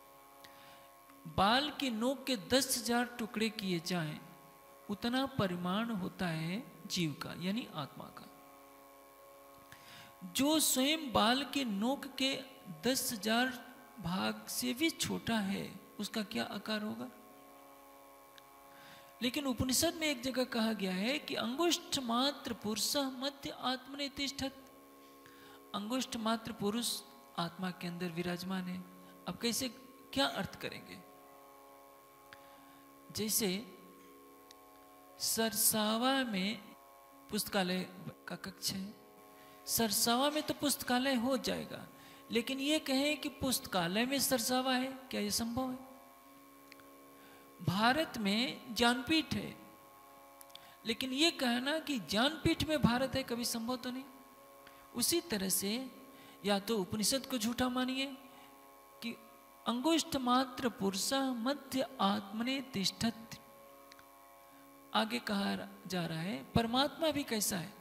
बाल की नोक के दस हजार टुकड़े किए जाएं, उतना परिमाण होता है जीव का, यानी आत्मा का। जो स्वयं बाल के नोक के दस हजार भाग से भी छोटा है, उसका क्या आकार होगा? लेकिन उपनिषद में एक जगह कहा गया है कि अंगुष्ठ मात्र पुरुष मध्य आत्मने तिष्ठत। अंगुष्ठ मात्र पुरुष आत्मा के अंदर विराजमान है। अब कैसे, क्या अर्थ करेंगे? जैसे सरसावा में पुस्तकालय का कक्ष है, सरसावा में तो पुस्तकालय हो जाएगा, लेकिन ये कहें कि पुस्तकालय में सरसावा है, क्या ये संभव है? भारत में ज्ञानपीठ है, लेकिन ये कहना कि ज्ञानपीठ में भारत है, कभी संभव तो नहीं। उसी तरह से या तो उपनिषद को झूठा मानिए कि अंगुष्ठ मात्र पुरुषा मध्य आत्मने तिष्ठत। आगे कहा जा रहा है परमात्मा भी कैसा है?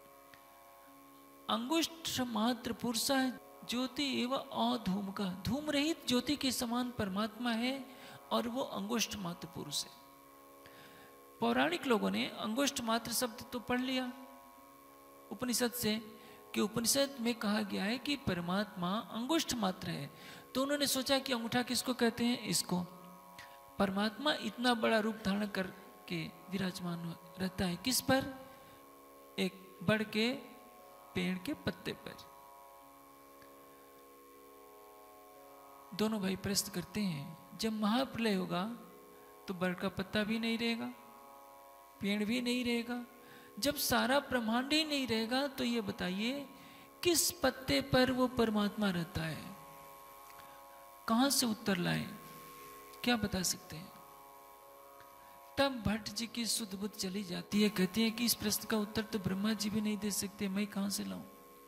अंगुष्ठ मात्र पुरुषा ज्योति एवं अधूम का, धूम रहित ज्योति के समान परमात्मा है, और वो अंगुष्ठ मात्र पुरुष है। पौराणिक लोगों ने अंगुष्ठ मात्र शब्द तो पढ़ लिया उपनिषद से, कि उपनिषद में कहा गया है कि परमात्मा अंगुष्ठ मात्र है, तो उन्होंने सोचा कि अंगूठा किसको कहते हैं, इसको। परमात्मा इतना बड़ा रूप धारण करके विराजमान रहता है किस पर, एक बड़ के पेड़ के पत्ते पर। दोनों भाई प्रश्न करते हैं, जब महाप्रलय होगा तो बड़ का पत्ता भी नहीं रहेगा, पेड़ भी नहीं रहेगा, जब सारा ब्रह्मांड ही नहीं रहेगा, तो ये बताइए किस पत्ते पर वो परमात्मा रहता है? कहां से उत्तर लाएं, क्या बता सकते हैं? तब भट्ट जी की शुद्ध बुद्ध चली जाती है, कहती है कि इस प्रश्न का उत्तर तो ब्रह्मा जी भी नहीं दे सकते, मैं कहां से लाऊं?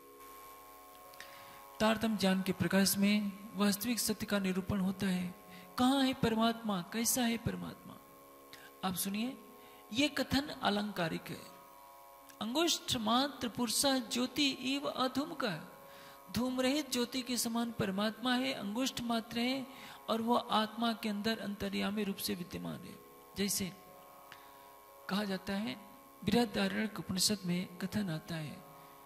तारतम्य ज्ञान के प्रकाश में वास्तविक सत्य का निरूपण होता है। कहां है परमात्मा, कैसा है परमात्मा? आप सुनिए, ये कथन अलंकारिक है। अंगुष्ठ मात्र पुरुषा ज्योति इव अधूम का, धूम रहित ज्योति के समान परमात्मा है, अंगुष्ठ मात्र है, और वह आत्मा के अंदर अंतर्यामी रूप से विद्यमान है। जैसे कहा जाता है, बृहदारण्यक उपनिषद में कथन आता है,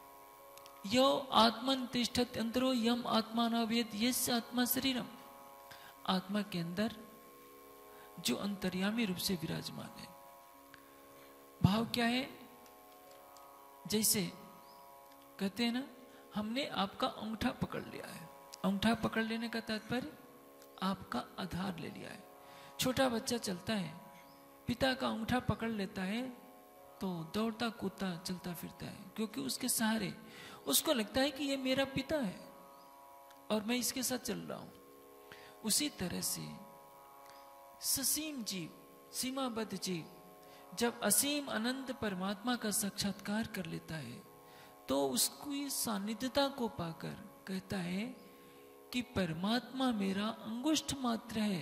यो आत्मन तिष्ठत अंतरो यम आत्मा न वेद यस्य आत्मा शरीरम। आत्मा के अंदर जो अंतर्यामी रूप से विराजमान है। भाव क्या है? जैसे कहते हैं ना, हमने आपका अंगूठा पकड़ लिया है। अंगूठा पकड़ लेने का तात्पर्य आपका आधार ले लिया है। छोटा बच्चा चलता है, पिता का अंगूठा पकड़ लेता है तो दौड़ता कूदता चलता फिरता है, क्योंकि उसके सहारे उसको लगता है कि ये मेरा पिता है और मैं इसके साथ चल रहा हूं। उसी तरह से ससीम जीव, सीमाबद्ध जीव जब असीम अनंत परमात्मा का साक्षात्कार कर लेता है तो उसकी सानिध्यता को पाकर कहता है कि परमात्मा मेरा अंगुष्ठ मात्र है।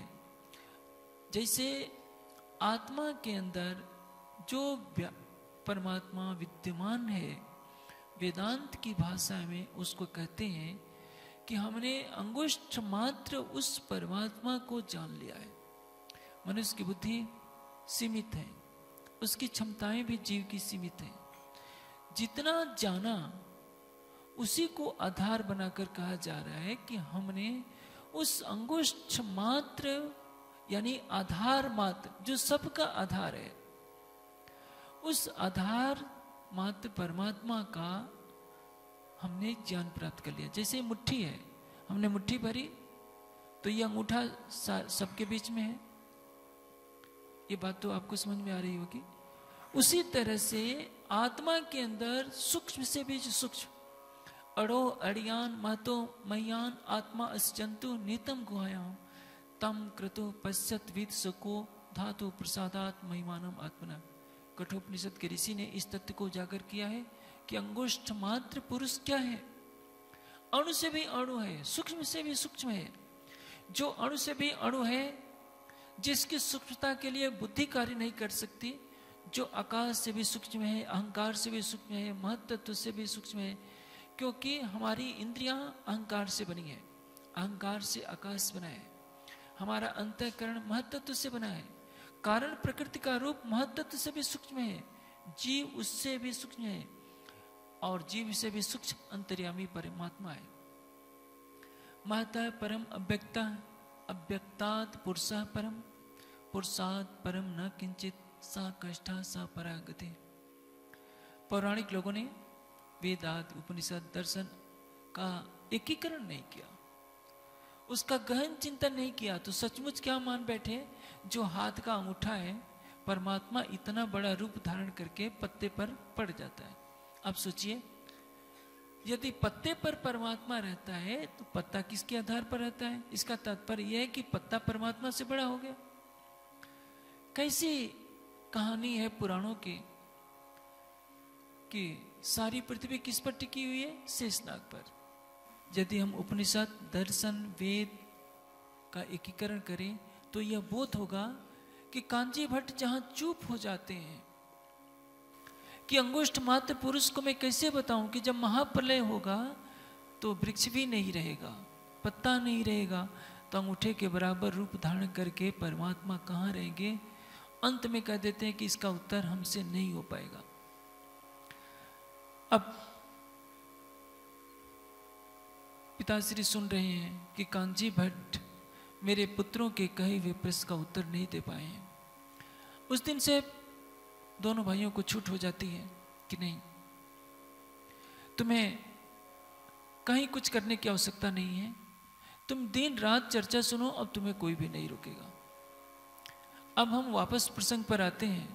जैसे आत्मा के अंदर जो परमात्मा विद्यमान है, वेदांत की भाषा में उसको कहते हैं कि हमने अंगुष्ठ मात्र उस परमात्मा को जान लिया है। मनुष्य की बुद्धि सीमित है, उसकी क्षमताएं भी जीव की सीमित है। जितना जाना उसी को आधार बनाकर कहा जा रहा है कि हमने उस अंगुष्ठ मात्र यानी आधार मात्र जो सबका आधार है, उस आधार मात्र परमात्मा का हमने ज्ञान प्राप्त कर लिया। जैसे मुट्ठी है, हमने मुट्ठी भरी तो ये अंगूठा सबके बीच में है। ये बात तो आपको समझ में आ रही होगी। उसी तरह से आत्मा के अंदर सूक्ष्म से भी सूक्ष्म अड़ो अड़ियान महतो मह्यान आत्मा अस्जंतु नितम गुहायाम तम क्रतु पश्चात विद सको धातु प्रसादात महिमानम आत्मना। कठोपनिषद के ऋषि ने इस तथ्य को उजागर किया है कि अंगुष्ठ मात्र पुरुष क्या है? अणु से भी अणु है, सूक्ष्म से भी सूक्ष्म है। जो अणु से भी अणु है, जिसकी सूक्ष्मता के लिए बुद्धि कार्य नहीं कर सकती, जो आकाश से भी सूक्ष्म है, अहंकार से भी सूक्ष्म है, महत्त्व से भी सूक्ष्म है, क्योंकि हमारी इंद्रियां अहंकार से बनी है, अहंकार से आकाश बना है, हमारा अंतःकरण महत्त्व से बना है, कारण प्रकृति का रूप महत्त्व से भी सूक्ष्म है, जीव उससे भी सूक्ष्म है, और जीव से भी सूक्ष्म अंतर्यामी परमात्मा है। महतः परम अव्यक्ता अव्यक्तात् पुरुषः परम पुरुषात् परम न किंचित सा कष्टा सा परागति। पौराणिक लोगों ने वेदांत उपनिषद दर्शन का एकीकरण नहीं किया, उसका गहन चिंतन नहीं किया, तो सचमुच क्या मान बैठे, जो हाथ का अंगूठा है परमात्मा इतना बड़ा रूप धारण करके पत्ते पर पड़ जाता है। अब सोचिए, यदि पत्ते पर परमात्मा रहता है तो पत्ता किसके आधार पर रहता है? इसका तात्पर्य यह है कि पत्ता परमात्मा से बड़ा हो गया। कैसी कहानी है पुराणों की कि सारी पृथ्वी किस पर टिकी हुई है? शेषनाग पर। यदि हम उपनिषद दर्शन वेद का एकीकरण करें तो यह बोध होगा कि कांजी भट्ट जहां चुप हो जाते हैं कि अंगुष्ठ मात्र पुरुष को मैं कैसे बताऊं कि जब महाप्रलय होगा तो वृक्ष भी नहीं रहेगा, पत्ता नहीं रहेगा, तो अंगूठे के बराबर रूप धारण करके परमात्मा कहाँ रहेंगे? अंत में कह देते हैं कि इसका उत्तर हमसे नहीं हो पाएगा। अब पिताश्री सुन रहे हैं कि कांजी भट्ट मेरे पुत्रों के कहे हुए प्रश्न का उत्तर नहीं दे पाए हैं। उस दिन से दोनों भाइयों को छूट हो जाती है कि नहीं, तुम्हें कहीं कुछ करने की आवश्यकता नहीं है, तुम दिन रात चर्चा सुनो, अब तुम्हें कोई भी नहीं रोकेगा। अब हम वापस प्रसंग पर आते हैं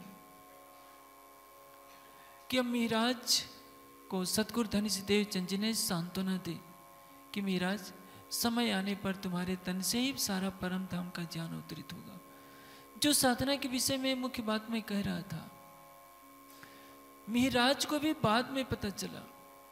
कि अब मिहिराज को सतगुरु धनी देव चंद जी ने सांत्वना दी कि मिहिराज समय आने पर तुम्हारे तन से ही सारा परम धाम का ज्ञान अवतरित होगा। जो साधना के विषय में मुख्य बात मैं कह रहा था, मिहिराज को भी बाद में पता चला।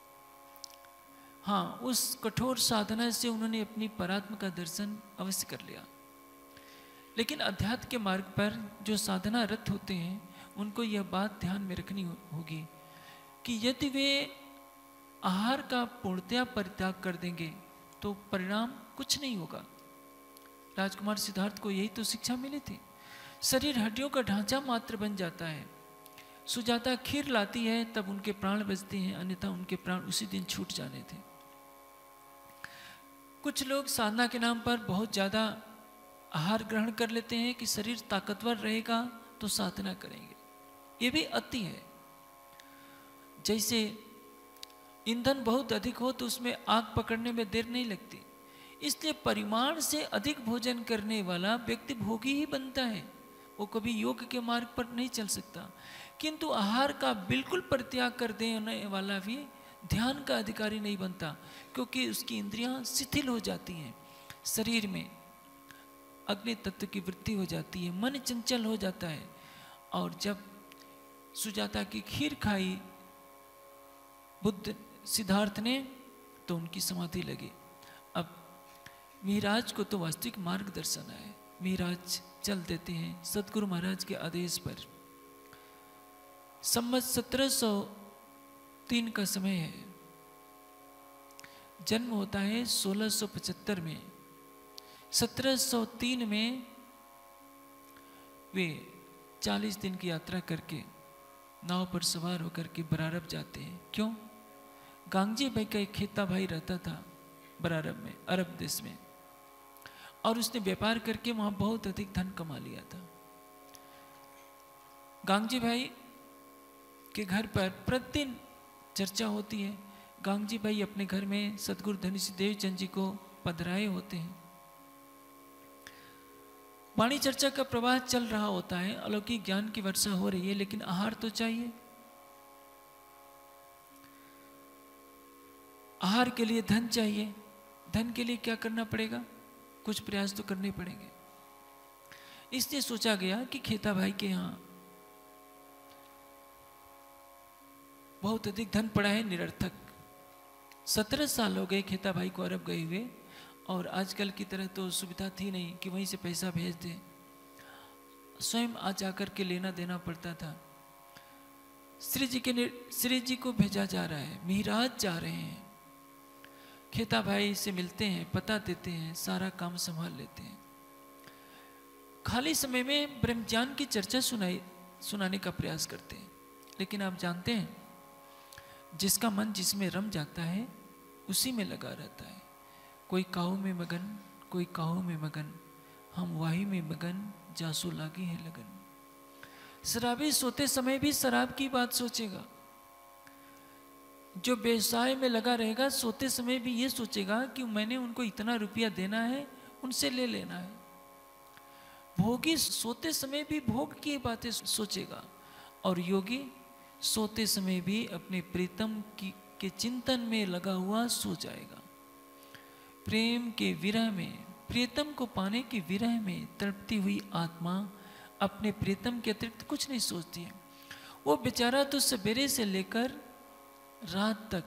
हाँ, उस कठोर साधना से उन्होंने अपनी परात्म का दर्शन अवश्य कर लिया, लेकिन अध्यात्म के मार्ग पर जो साधना रत होते हैं उनको यह बात ध्यान में रखनी होगी कि यदि वे आहार का पूर्णतया परित्याग कर देंगे तो परिणाम कुछ नहीं होगा। राजकुमार सिद्धार्थ को यही तो शिक्षा मिली थी। शरीर हड्डियों का ढांचा मात्र बन जाता है। सुजाता खीर लाती है तब उनके प्राण बचते हैं, अन्यथा उनके प्राण उसी दिन छूट जाने थे। कुछ लोग साधना के नाम पर बहुत ज़्यादा आहार ग्रहण कर लेते हैं कि शरीर ताकतवर रहेगा तो साधना करेंगे। ये भी अति है। जैसे ईंधन बहुत अधिक हो तो उसमें आग पकड़ने में देर नहीं लगती, इसलिए परिमाण से अधिक भोजन करने वाला व्यक्ति भोगी ही बनता है, वो कभी योग के मार्ग पर नहीं चल सकता। किंतु आहार का बिल्कुल परित्याग कर देने वाला भी ध्यान का अधिकारी नहीं बनता, क्योंकि उसकी इंद्रियां शिथिल हो जाती हैं, शरीर में अग्नि तत्व की वृद्धि हो जाती है, मन चंचल हो जाता है। और जब सुजाता की खीर खाई बुद्ध सिद्धार्थ ने तो उनकी समाधि लगी। अब मिहिराज को तो वास्तविक मार्गदर्शन है, मिहिराज चल देते हैं सतगुरु महाराज के आदेश पर। संवत सत्रह सौ तीन का समय है, जन्म होता है सोलह सौ पचहत्तर में। सत्रह सौ तीन में वे चालीस दिन की यात्रा करके नाव पर सवार होकर के बरारब जाते हैं। क्यों? गांगजी भाई का एक खेता भाई रहता था बरारब में, अरब देश में, और उसने व्यापार करके वहां बहुत अधिक धन कमा लिया था। गांगजी भाई के घर पर प्रतिदिन चर्चा होती है। गांगजी भाई अपने घर में सतगुरु धनी देव चंद जी को पधराए होते हैं। वाणी चर्चा का प्रवाह चल रहा होता है, अलौकिक ज्ञान की वर्षा हो रही है, लेकिन आहार तो चाहिए। आहार के लिए धन चाहिए। धन के लिए क्या करना पड़ेगा? कुछ प्रयास तो करने पड़ेंगे। इसलिए सोचा गया कि खेता भाई के यहाँ बहुत अधिक धन पड़ा है, निरर्थक। सत्रह साल हो गए खेता भाई को अरब गए हुए, और आजकल की तरह तो सुविधा थी नहीं कि वहीं से पैसा भेज दे, स्वयं आ जाकर के लेना देना पड़ता था। श्री जी के श्री जी को भेजा जा रहा है, मिहिराज जा रहे हैं, खेता भाई से मिलते हैं, पता देते हैं, सारा काम संभाल लेते हैं। खाली समय में ब्रह्म ज्ञान की चर्चा सुनाई सुनाने का प्रयास करते हैं। लेकिन आप जानते हैं, जिसका मन जिसमें रम जाता है उसी में लगा रहता है। कोई काहू में मगन, कोई काहू में मगन, हम वाही में मगन, जासो लागी है लगन। शराबी सोते समय भी शराब की बात सोचेगा। जो व्यवसाय में लगा रहेगा सोते समय भी ये सोचेगा कि मैंने उनको इतना रुपया देना है, उनसे ले लेना है। भोगी सोते समय भी भोग की बातें सोचेगा, और योगी सोते समय भी अपने प्रीतम की के चिंतन में लगा हुआ सो जाएगा। प्रेम के विरह में, प्रीतम को पाने के विरह में तड़पती हुई आत्मा अपने प्रीतम के अतिरिक्त कुछ नहीं सोचती है। वो बेचारा तो सवेरे से लेकर रात तक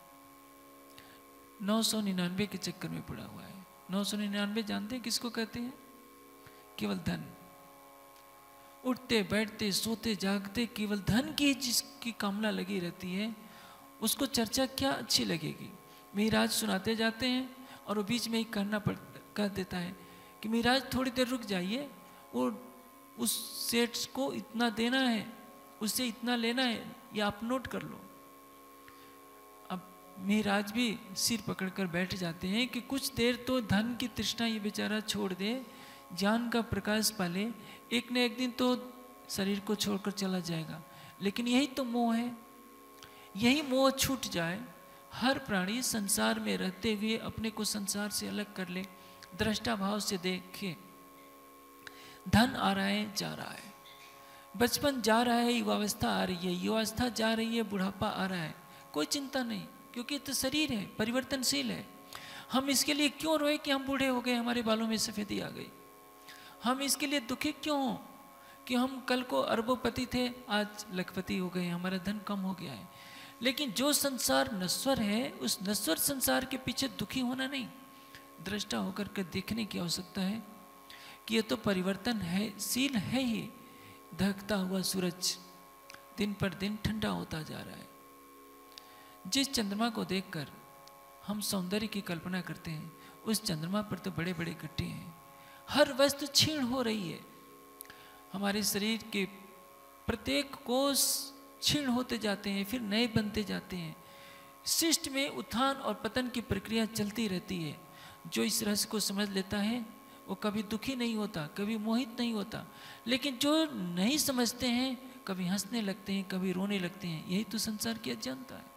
नौ सौ निन्यानवे के चक्कर में पड़ा हुआ है। नौ सौ निन्यानवे जानते हैं किसको कहते हैं? केवल धन। उठते बैठते सोते जागते केवल धन की जिसकी कामना लगी रहती है, उसको चर्चा क्या अच्छी लगेगी। मिहिराज सुनाते जाते हैं और वो बीच में ही कहना पड़ कह देता है कि मिहिराज थोड़ी देर रुक जाइए, वो उस सेठ को इतना देना है, उससे इतना लेना है, ये आप नोट कर लो। अब मेहराज भी सिर पकड़कर बैठ जाते हैं कि कुछ देर तो धन की तृष्णा ये बेचारा छोड़ दे, ज्ञान का प्रकाश पाले, एक न एक दिन तो शरीर को छोड़कर चला जाएगा। लेकिन यही तो मोह है, यही मोह छूट जाए, हर प्राणी संसार में रहते हुए अपने को संसार से अलग कर ले, दृष्टा भाव से देखे, धन आ रहा है जा रहा है, बचपन जा रहा है, युवावस्था आ रही है, युवावस्था जा रही है, बुढ़ापा आ रहा है, कोई चिंता नहीं, क्योंकि तो शरीर है, परिवर्तनशील है। हम इसके लिए क्यों रोए कि हम बूढ़े हो गए, हमारे बालों में सफेदी आ गई? हम इसके लिए दुखी क्यों हो कि हम कल को अरबोपति थे, आज लखपति हो गए, हमारा धन कम हो गया है। लेकिन जो संसार नश्वर है, उस नश्वर संसार के पीछे दुखी होना नहीं, दृष्टा होकर के देखने की आवश्यकता है कि ये तो परिवर्तन है, शील है ही। दहकता हुआ सूरज दिन पर दिन ठंडा होता जा रहा है। जिस चंद्रमा को देखकर हम सौंदर्य की कल्पना करते हैं, उस चंद्रमा पर तो बड़े बड़े गड्ढे हैं, हर वस्तु क्षीण हो रही है, हमारे शरीर के प्रत्येक कोष क्षीण होते जाते हैं, फिर नए बनते जाते हैं। सृष्टि में उत्थान और पतन की प्रक्रिया चलती रहती है। जो इस रहस्य को समझ लेता है वो कभी दुखी नहीं होता, कभी मोहित नहीं होता। लेकिन जो नहीं समझते हैं, कभी हंसने लगते हैं, कभी रोने लगते हैं। यही तो संसार की अज्ञानता है।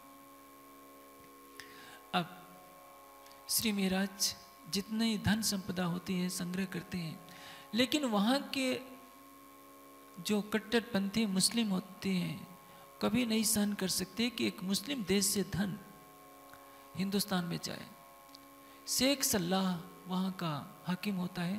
अब श्री महाराज जितनी धन संपदा होती है संग्रह करते हैं, लेकिन वहाँ के जो कट्टरपंथी मुस्लिम होते हैं कभी नहीं सहन कर सकते कि एक मुस्लिम देश से धन हिंदुस्तान में जाए। शेख सल्लाह वहाँ का हाकिम होता है।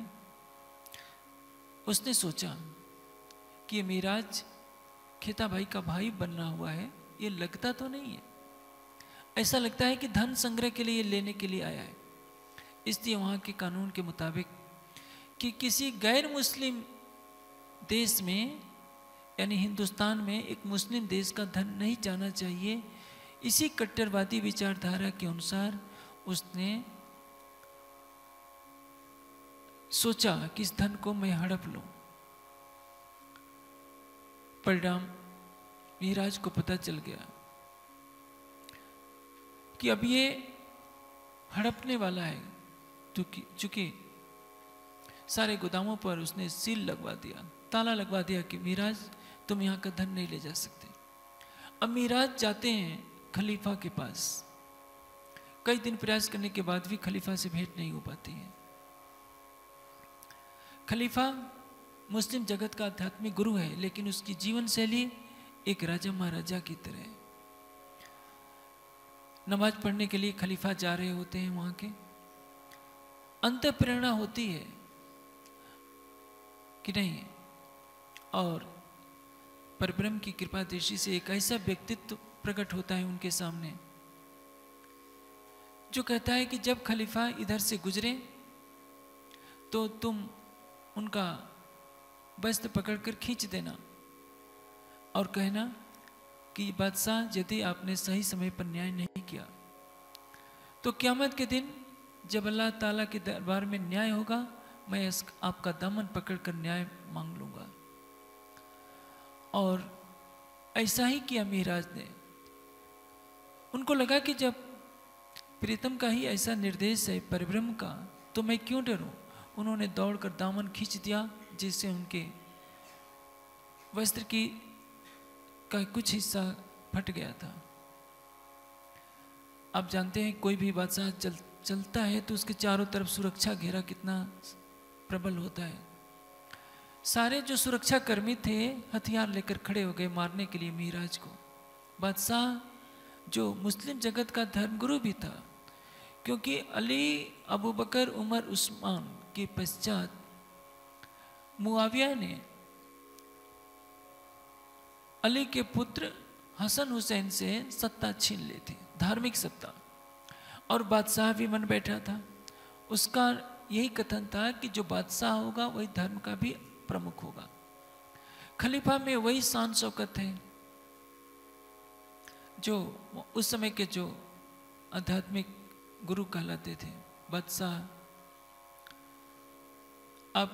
उसने सोचा कि ये मेराज खेता भाई का भाई बनना हुआ है, ये लगता तो नहीं है, ऐसा लगता है कि धन संग्रह के लिए लेने के लिए आया है। इसलिए वहाँ के कानून के मुताबिक कि किसी गैर मुस्लिम देश में यानी हिंदुस्तान में एक मुस्लिम देश का धन नहीं जाना चाहिए। इसी कट्टरवादी विचारधारा के अनुसार उसने सोचा कि इस धन को मैं हड़प लूं। परिणाम महाराज को पता चल गया कि अब ये हड़पने वाला है, चूंकि सारे गोदामों पर उसने सील लगवा दिया, ताला लगवा दिया कि महाराज तुम यहाँ का धन नहीं ले जा सकते। अब महाराज जाते हैं खलीफा के पास। कई दिन प्रयास करने के बाद भी खलीफा से भेंट नहीं हो पाती है। खलीफा मुस्लिम जगत का आध्यात्मिक गुरु है, लेकिन उसकी जीवन शैली एक राजा महाराजा की तरह है। नमाज पढ़ने के लिए खलीफा जा रहे होते हैं, वहां के अंत प्रेरणा होती है कि नहीं, और परब्रह्म की कृपा दृष्टि से एक ऐसा व्यक्तित्व प्रकट होता है उनके सामने जो कहता है कि जब खलीफा इधर से गुजरे तो तुम उनका वस्त्र पकड़कर खींच देना और कहना कि बादशाह यदि आपने सही समय पर न्याय नहीं किया तो क़यामत के दिन जब अल्लाह ताला के दरबार में न्याय होगा, मैं आपका दामन पकड़कर न्याय मांग लूंगा। और ऐसा ही किया महाराज ने। उनको लगा कि जब प्रीतम का ही ऐसा निर्देश है परब्रह्म का, तो मैं क्यों डरूं। उन्होंने दौड़कर दामन खींच दिया, जिससे उनके वस्त्र की का कुछ हिस्सा फट गया था। आप जानते हैं कोई भी बादशाह चल, चलता है तो उसके चारों तरफ सुरक्षा घेरा कितना प्रबल होता है। सारे जो सुरक्षा कर्मी थे हथियार लेकर खड़े हो गए मारने के लिए महाराज को। बादशाह जो मुस्लिम जगत का धर्मगुरु भी था, क्योंकि अली, अबू बकर, उमर, उस्मान के पश्चात मुआविया ने अली के पुत्र हसन हुसैन से सत्ता छीन ली थी, धार्मिक सत्ता, और बादशाह भी मन बैठा था। उसका यही कथन था कि जो बादशाह होगा वही धर्म का भी प्रमुख होगा। खलीफा में वही शान शौकत है जो उस समय के जो आध्यात्मिक गुरु कहलाते थे, बादशाह। अब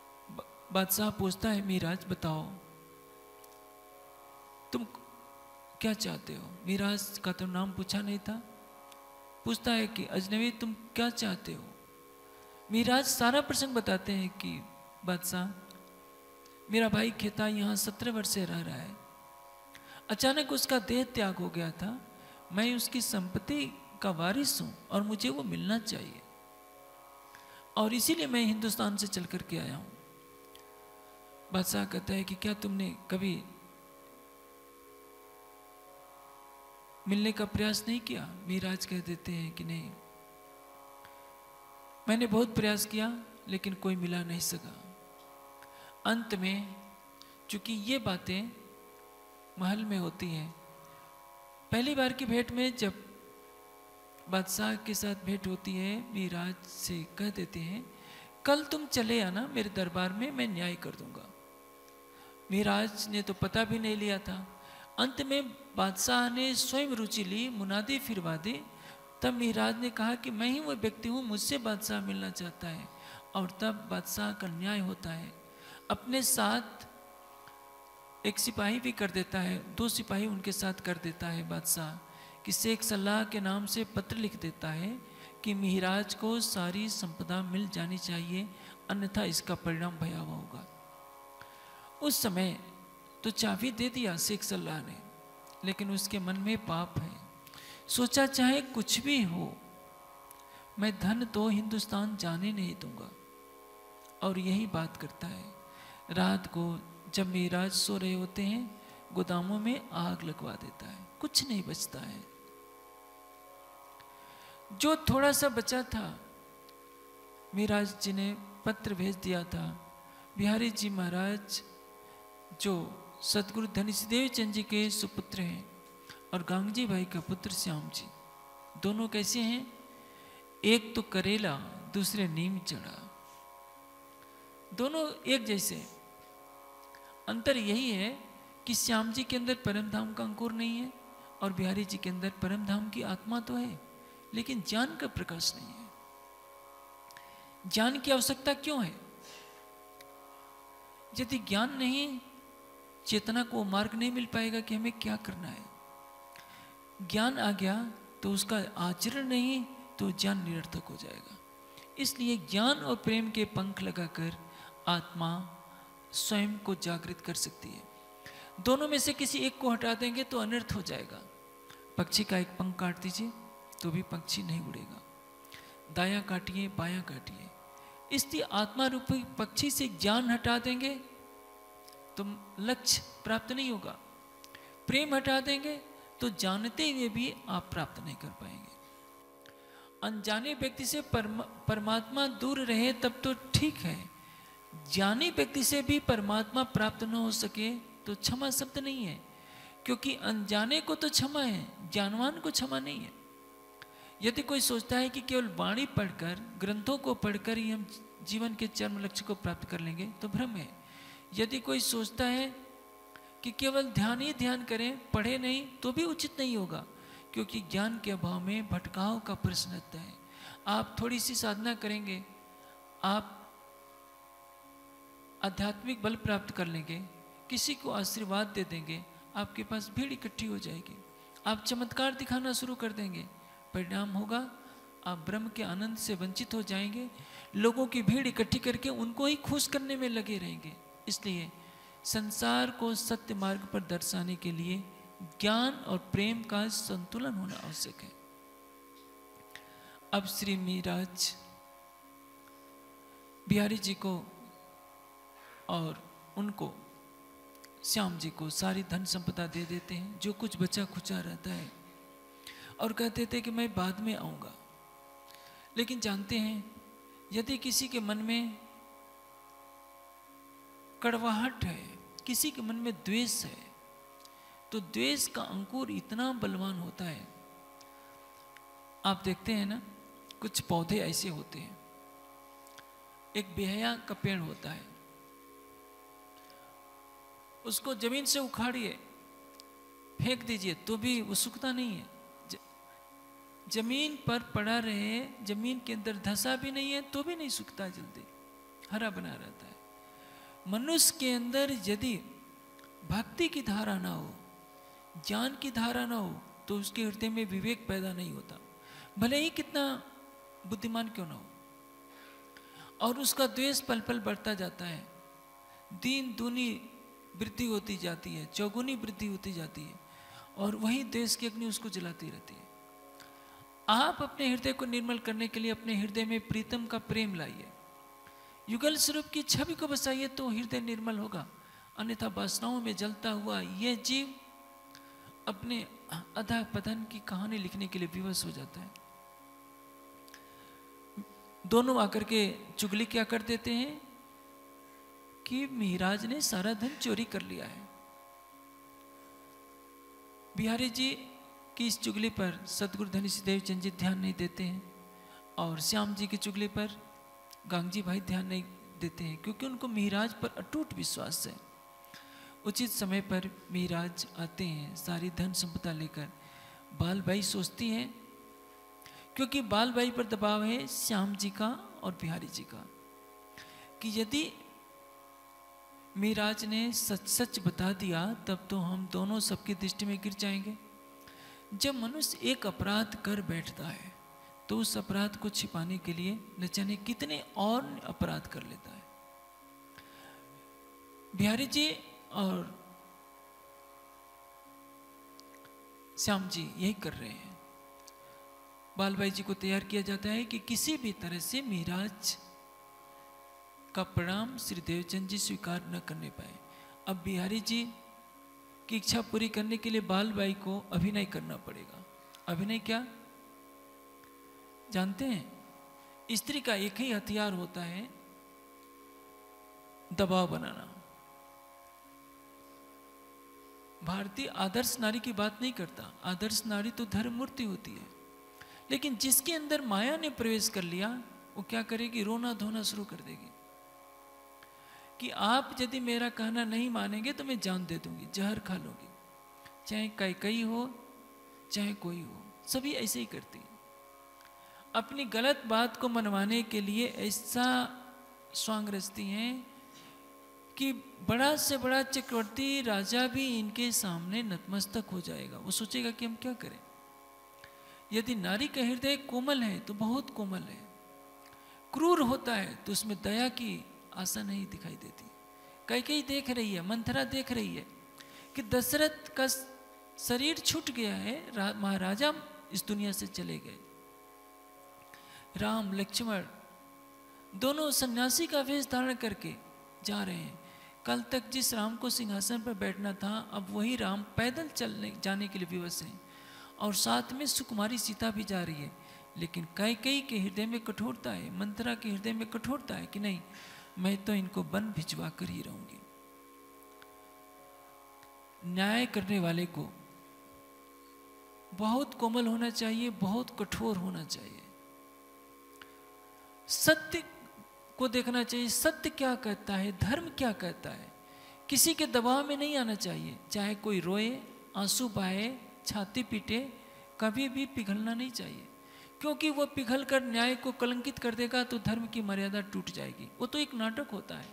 बादशाह पूछता है, महाराज बताओ तुम क्या चाहते हो? मीराज का तो नाम पूछा नहीं था। पूछता है कि अजनबी तुम क्या चाहते हो? मीराज सारा प्रसंग बताते हैं कि बादशाह, मेरा भाई खेता यहाँ सत्रह वर्ष से रह रहा है, अचानक उसका देह त्याग हो गया था, मैं उसकी संपत्ति का वारिस हूँ और मुझे वो मिलना चाहिए, और इसीलिए मैं हिंदुस्तान से चल कर के आया हूँ। बादशाह कहता है कि क्या तुमने कभी मिलने का प्रयास नहीं किया? मीराज कह देते हैं कि नहीं, मैंने बहुत प्रयास किया लेकिन कोई मिला नहीं सका। अंत में चूंकि ये बातें महल में होती हैं, पहली बार की भेंट में जब बादशाह के साथ भेंट होती है, मीराज से कह देते हैं कल तुम चले आना मेरे दरबार में, मैं न्याय कर दूंगा। मीराज ने तो पता भी नहीं लिया था। अंत में बादशाह ने स्वयं रुचि ली, मुनादी फिरवा दी। तब मीराज ने कहा कि मैं ही वो व्यक्ति हूँ, मुझसे बादशाह मिलना चाहता है, और तब बादशाह का न्याय होता है। अपने साथ एक सिपाही भी कर देता है, दो सिपाही उनके साथ कर देता है बादशाह, कि शेख सलाह के नाम से पत्र लिख देता है कि मीराज को सारी संपदा मिल जानी चाहिए, अन्यथा इसका परिणाम भयावह होगा। उस समय तो चाबी दे दिया शेख सलाह ने, लेकिन उसके मन में पाप है। सोचा चाहे कुछ भी हो, मैं धन तो हिंदुस्तान जाने नहीं दूंगा, और यही बात करता है। रात को जब मीराज सो रहे होते हैं, गोदामों में आग लगवा देता है, कुछ नहीं बचता है। जो थोड़ा सा बचा था, मीराज जी ने पत्र भेज दिया था। बिहारी जी महाराज जो सतगुरु धनीदेव चंद जी के सुपुत्र हैं, और गांगजी भाई का पुत्र श्याम जी, दोनों कैसे हैं? एक तो करेला, दूसरे नीम चढ़ा, दोनों एक जैसे। अंतर यही है कि श्याम जी के अंदर परम धाम का अंकुर नहीं है, और बिहारी जी के अंदर परम धाम की आत्मा तो है, लेकिन ज्ञान का प्रकाश नहीं है। ज्ञान की आवश्यकता क्यों है? यदि ज्ञान नहीं, चेतना को मार्ग नहीं मिल पाएगा कि हमें क्या करना है। ज्ञान आ गया तो उसका आचरण नहीं, तो ज्ञान निरर्थक हो जाएगा। इसलिए ज्ञान और प्रेम के पंख लगाकर आत्मा स्वयं को जागृत कर सकती है। दोनों में से किसी एक को हटा देंगे तो अनर्थ हो जाएगा। पक्षी का एक पंख काट दीजिए तो भी पक्षी नहीं उड़ेगा, दायां काटिए बायां काटिए। इसलिए आत्मा रूपी पक्षी से ज्ञान हटा देंगे तो लक्ष्य प्राप्त नहीं होगा, प्रेम हटा देंगे तो जानते हुए भी आप प्राप्त नहीं कर पाएंगे। अनजाने व्यक्ति से परमा, परमात्मा दूर रहे तब तो ठीक है, ज्ञानी व्यक्ति से भी परमात्मा प्राप्त न हो सके तो क्षमा शब्द नहीं है, क्योंकि अनजाने को तो क्षमा है, ज्ञानवान को क्षमा नहीं है। यदि कोई सोचता है कि केवल वाणी पढ़कर, ग्रंथों को पढ़कर ही हम जीवन के चरम लक्ष्य को प्राप्त कर लेंगे तो भ्रम है। यदि कोई सोचता है कि केवल ध्यान ही ध्यान करें, पढ़े नहीं, तो भी उचित नहीं होगा, क्योंकि ज्ञान के अभाव में भटकाव का प्रश्न रहता है। आप थोड़ी सी साधना करेंगे, आप आध्यात्मिक बल प्राप्त कर लेंगे, किसी को आशीर्वाद दे देंगे, आपके पास भीड़ इकट्ठी हो जाएगी, आप चमत्कार दिखाना शुरू कर देंगे, परिणाम होगा आप ब्रह्म के आनंद से वंचित हो जाएंगे। लोगों की भीड़ इकट्ठी करके उनको ही खुश करने में लगे रहेंगे। इसलिए संसार को सत्य मार्ग पर दर्शाने के लिए ज्ञान और प्रेम का संतुलन होना आवश्यक है। अब श्री मीराज बिहारी जी को और उनको श्याम जी को सारी धन संपदा दे देते हैं, जो कुछ बचा खुचा रहता है, और कहते थे कि मैं बाद में आऊँगा। लेकिन जानते हैं, यदि किसी के मन में कड़वाहट है, किसी के मन में द्वेष है, तो द्वेष का अंकुर इतना बलवान होता है। आप देखते हैं ना, कुछ पौधे ऐसे होते हैं, एक बेहया का पेड़ होता है, उसको जमीन से उखाड़िए, फेंक दीजिए तो भी वो सूखता नहीं है। जमीन पर पड़ा रहे, जमीन के अंदर धंसा भी नहीं है तो भी नहीं सूखता, जल्दी हरा बना रहता है। मनुष्य के अंदर यदि भक्ति की धारा ना हो, ज्ञान की धारा ना हो तो उसके हृदय में विवेक पैदा नहीं होता, भले ही कितना बुद्धिमान क्यों ना हो। और उसका द्वेष पल पल बढ़ता जाता है, दीन दूनी वृद्धि होती जाती है, चौगुनी वृद्धि होती जाती है, और वही द्वेष की अग्नि उसको जलाती रहती है। आप अपने हृदय को निर्मल करने के लिए अपने हृदय में प्रीतम का प्रेम लाइए, युगल स्वरूप की छवि को बसाइए, तो हृदय निर्मल होगा। अन्यथा वासनाओं में जलता हुआ यह जीव अपने अधः पतन की कहानी लिखने के लिए विवश हो जाता है। दोनों आकर के चुगली क्या कर देते हैं कि मिहिराज ने सारा धन चोरी कर लिया है। बिहारी जी की इस चुगली पर सदगुरु धनीसी देव चंद जी ध्यान नहीं देते हैं, और श्याम जी की चुगली पर गांगजी भाई ध्यान नहीं देते हैं, क्योंकि उनको मिहिराज पर अटूट विश्वास है। उचित समय पर मिहिराज आते हैं सारी धन संपदा लेकर। बालबाई सोचती है, क्योंकि बालबाई पर दबाव है श्याम जी का और बिहारी जी का, कि यदि मिहिराज ने सच सच बता दिया तब तो हम दोनों सबकी दृष्टि में गिर जाएंगे। जब मनुष्य एक अपराध कर बैठता है तो उस अपराध को छिपाने के लिए न जाने कितने और अपराध कर लेता है। बिहारी जी और श्याम जी यही कर रहे हैं। बालबाई जी को तैयार किया जाता है कि किसी भी तरह से मिहिराज का प्रणाम श्री देवचंद जी स्वीकार न करने पाए। अब बिहारी जी की इच्छा पूरी करने के लिए बालबाई को अभिनय करना पड़ेगा। अभिनय क्या जानते हैं? स्त्री का एक ही हथियार होता है, दबाव बनाना। भारतीय आदर्श नारी की बात नहीं करता, आदर्श नारी तो धर्म मूर्ति होती है, लेकिन जिसके अंदर माया ने प्रवेश कर लिया वो क्या करेगी? रोना धोना शुरू कर देगी कि आप यदि मेरा कहना नहीं मानेंगे तो मैं जान दे दूंगी, जहर खा लूंगी। चाहे कैकई हो चाहे कोई हो, सभी ऐसे ही करती है। अपनी गलत बात को मनवाने के लिए ऐसा स्वांग रचती हैं कि बड़ा से बड़ा चक्रवर्ती राजा भी इनके सामने नतमस्तक हो जाएगा। वो सोचेगा कि हम क्या करें। यदि नारी का हृदय कोमल है तो बहुत कोमल है, क्रूर होता है तो उसमें दया की आशा नहीं दिखाई देती। कैकेयी देख रही है, मंथरा देख रही है कि दशरथ का शरीर छूट गया है, महाराजा इस दुनिया से चले गए। राम लक्ष्मण दोनों सन्यासी का वेश धारण करके जा रहे हैं। कल तक जिस राम को सिंहासन पर बैठना था, अब वही राम पैदल चलने जाने के लिए विवश हैं, और साथ में सुकुमारी सीता भी जा रही है। लेकिन कैकेयी के हृदय में कठोरता है, मंथरा के हृदय में कठोरता है कि नहीं, मैं तो इनको वन भिजवा कर ही रहूंगी। न्याय करने वाले को बहुत कोमल होना चाहिए, बहुत कठोर होना चाहिए। सत्य को देखना चाहिए, सत्य क्या कहता है, धर्म क्या कहता है। किसी के दबाव में नहीं आना चाहिए, चाहे कोई रोए, आंसू बहाए, छाती पीटे, कभी भी पिघलना नहीं चाहिए, क्योंकि वो पिघल कर न्याय को कलंकित कर देगा तो धर्म की मर्यादा टूट जाएगी। वो तो एक नाटक होता है,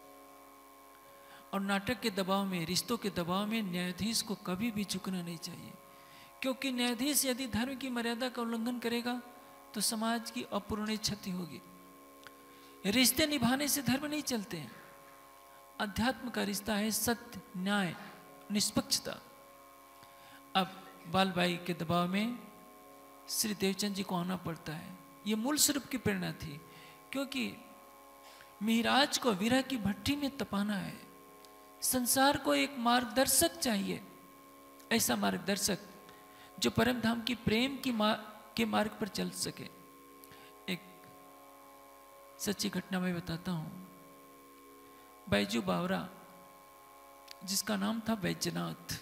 और नाटक के दबाव में, रिश्तों के दबाव में न्यायाधीश को कभी भी झुकना नहीं चाहिए, क्योंकि न्यायाधीश यदि धर्म की मर्यादा का उल्लंघन करेगा तो समाज की अपूरणीय क्षति होगी। रिश्ते निभाने से धर्म नहीं चलते हैं। अध्यात्म का रिश्ता है सत्य, न्याय, निष्पक्षता। अब बालबाई के दबाव में श्री देवचंद जी को आना पड़ता है। ये मूल स्वरूप की प्रेरणा थी, क्योंकि मिहिराज को विरह की भट्टी में तपाना है। संसार को एक मार्गदर्शक चाहिए, ऐसा मार्गदर्शक जो परम धाम की प्रेम की मार, के मार्ग पर चल सके। एक सच्ची घटना मैं बताता हूँ। बैजू बावरा, जिसका नाम था बैजनाथ,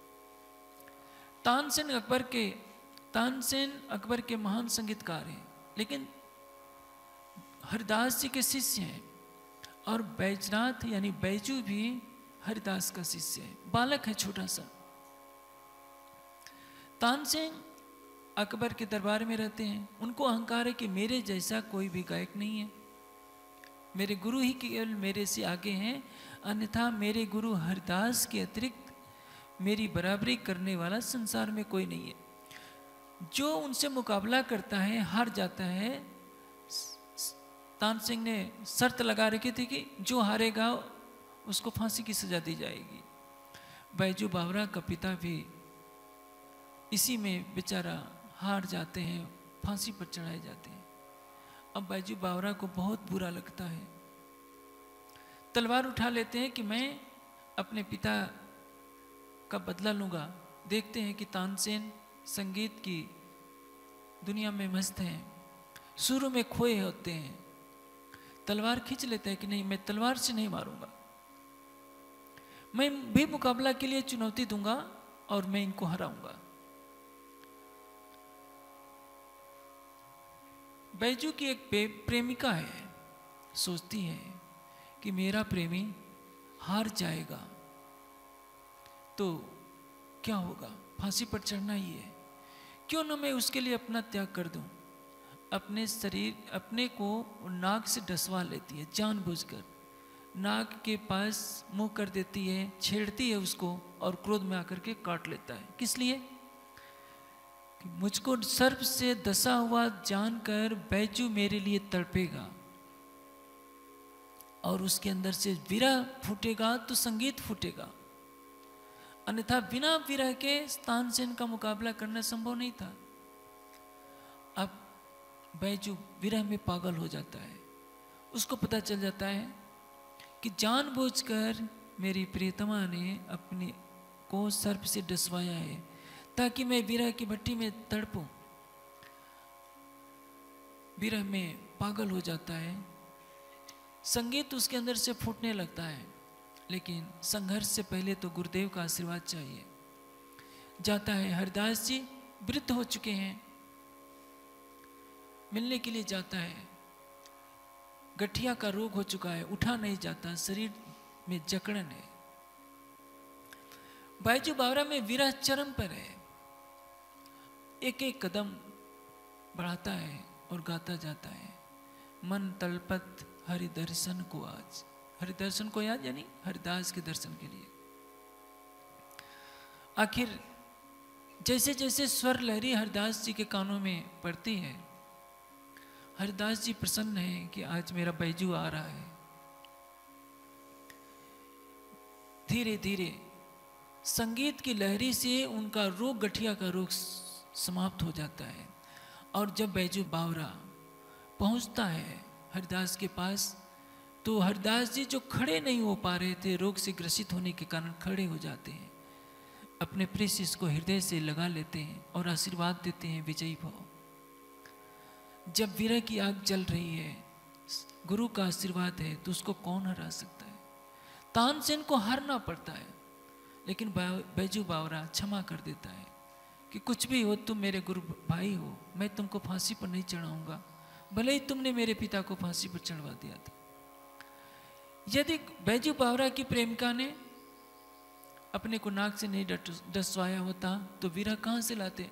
तानसेन अकबर के तानसेन अकबर के महान संगीतकार हैं, लेकिन हरिदास जी के शिष्य हैं, और बैजनाथ यानी बैजू भी हरिदास का शिष्य है। बालक है छोटा सा। तानसेन अकबर के दरबार में रहते हैं। उनको अहंकार है कि मेरे जैसा कोई भी गायक नहीं है, मेरे गुरु ही केवल मेरे से आगे हैं, अन्यथा मेरे गुरु हरिदास के अतिरिक्त मेरी बराबरी करने वाला संसार में कोई नहीं है। जो उनसे मुकाबला करता है हार जाता है। तानसेन ने शर्त लगा रखी थी कि जो हारेगा उसको फांसी की सजा दी जाएगी। बैजू बावरा का पिता भी इसी में बेचारा हार जाते हैं, फांसी पर चढ़ाए जाते हैं। अब बैजू बावरा को बहुत बुरा लगता है, तलवार उठा लेते हैं कि मैं अपने पिता का बदला लूँगा। देखते हैं कि तानसेन संगीत की दुनिया में मस्त हैं, सुरों में खोए होते हैं। तलवार खींच लेता है कि नहीं, मैं तलवार से नहीं मारूंगा, मैं भी मुकाबला के लिए चुनौती दूंगा और मैं इनको हराऊंगा। बैजू की एक प्रेमिका है, सोचती है कि मेरा प्रेमी हार जाएगा तो क्या होगा, फांसी पर चढ़ना ही है, क्यों ना मैं उसके लिए अपना त्याग कर दूं। अपने शरीर अपने को नाक से डसवा लेती है, जानबूझकर नाक के पास मुंह कर देती है, छेड़ती है उसको और क्रोध में आकर के काट लेता है। किस लिए? कि मुझको सर्प से दसा हुआ जानकर बैजू मेरे लिए तड़पेगा और उसके अंदर से विरह फूटेगा तो संगीत फूटेगा, अन्यथा बिना विरह के तानसेन का मुकाबला करना संभव नहीं था। अब बैजू विरह में पागल हो जाता है। उसको पता चल जाता है कि जानबूझकर मेरी प्रियतमा ने अपने को सर्प से डसवाया है ताकि मैं विरह की भट्टी में तड़पूं। विरह में पागल हो जाता है, संगीत उसके अंदर से फूटने लगता है। लेकिन संघर्ष से पहले तो गुरुदेव का आशीर्वाद चाहिए। जाता है, हरिदास जी वृद्ध हो चुके हैं, मिलने के लिए जाता है। गठिया का रोग हो चुका है, उठा नहीं जाता, शरीर में जकड़न है। बैजू बावरा में विरह चरम पर है। एक एक कदम बढ़ाता है और गाता जाता है, मन तलपत हरि दर्शन को आज। हरि दर्शन को याद यानी हरिदास के दर्शन के लिए। आखिर जैसे जैसे स्वर लहरी हरिदास जी के कानों में पड़ती है, हरिदास जी प्रसन्न हैं कि आज मेरा बैजू आ रहा है। धीरे धीरे संगीत की लहरी से उनका रोग, गठिया का रोग समाप्त हो जाता है। और जब बैजू बावरा पहुंचता है हरिदास के पास, तो हरिदास जी जो खड़े नहीं हो पा रहे थे, रोग से ग्रसित होने के कारण खड़े हो जाते हैं, अपने प्रिय शिष्य को हृदय से लगा लेते हैं और आशीर्वाद देते हैं, विजयी भव। जब विरह की आग जल रही है, गुरु का आशीर्वाद है, तो उसको कौन हरा सकता है। तानसेन को हारना पड़ता है, लेकिन बैजू बावरा क्षमा कर देता है कि कुछ भी हो, तुम मेरे गुरु भाई हो, मैं तुमको फांसी पर नहीं चढ़ाऊंगा, भले ही तुमने मेरे पिता को फांसी पर चढ़वा दिया था। यदि बैजू बावरा की प्रेमिका ने अपने को नाक से नहीं डसवाया होता तो विरह कहां से लाते।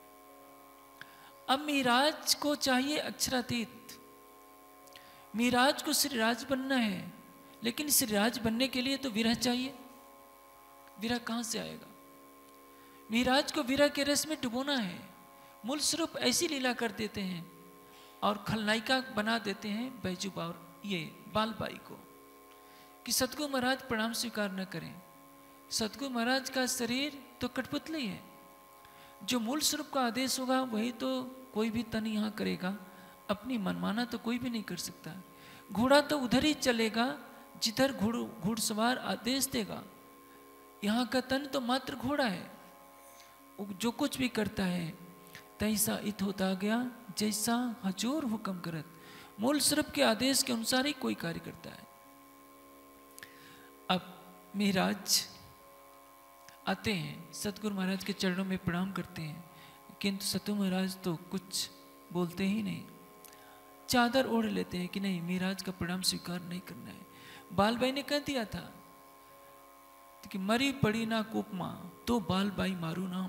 अब मिराज को चाहिए अक्षरातीत। मिराज को श्रीराज बनना है, लेकिन श्रीराज बनने के लिए तो विरह चाहिए। विरह कहां से आएगा? मिराज को विरह के रस में डुबोना है। मूल स्वरूप ऐसी लीला कर देते हैं और खलनायिका बना देते हैं बैजू बावरा ये बालबाई को, कि सतगुरु महाराज प्रणाम स्वीकार न करें। सतगुरु महाराज का शरीर तो कठपुतली है, जो मूल स्वरूप का आदेश होगा वही तो कोई भी तन यहाँ करेगा, अपनी मनमाना तो कोई भी नहीं कर सकता। घोड़ा तो उधर ही चलेगा जिधर घोड़ घुड़सवार आदेश देगा। यहाँ का तन तो मात्र घोड़ा है, जो कुछ भी करता है तैसा इत होता गया जैसा हजूर हुक्म करत। मूल स्वरूप के आदेश के अनुसार ही कोई कार्य करता है। अब मिराज आते हैं, सतगुरु महाराज के चरणों में प्रणाम करते हैं, किंतु सतगुरु महाराज तो कुछ बोलते ही नहीं, चादर ओढ़ लेते हैं कि नहीं, मिराज का प्रणाम स्वीकार नहीं करना है। बालबाई ने कह दिया था कि मरी पड़ी ना कुपमा तो बालबाई मारू नाम।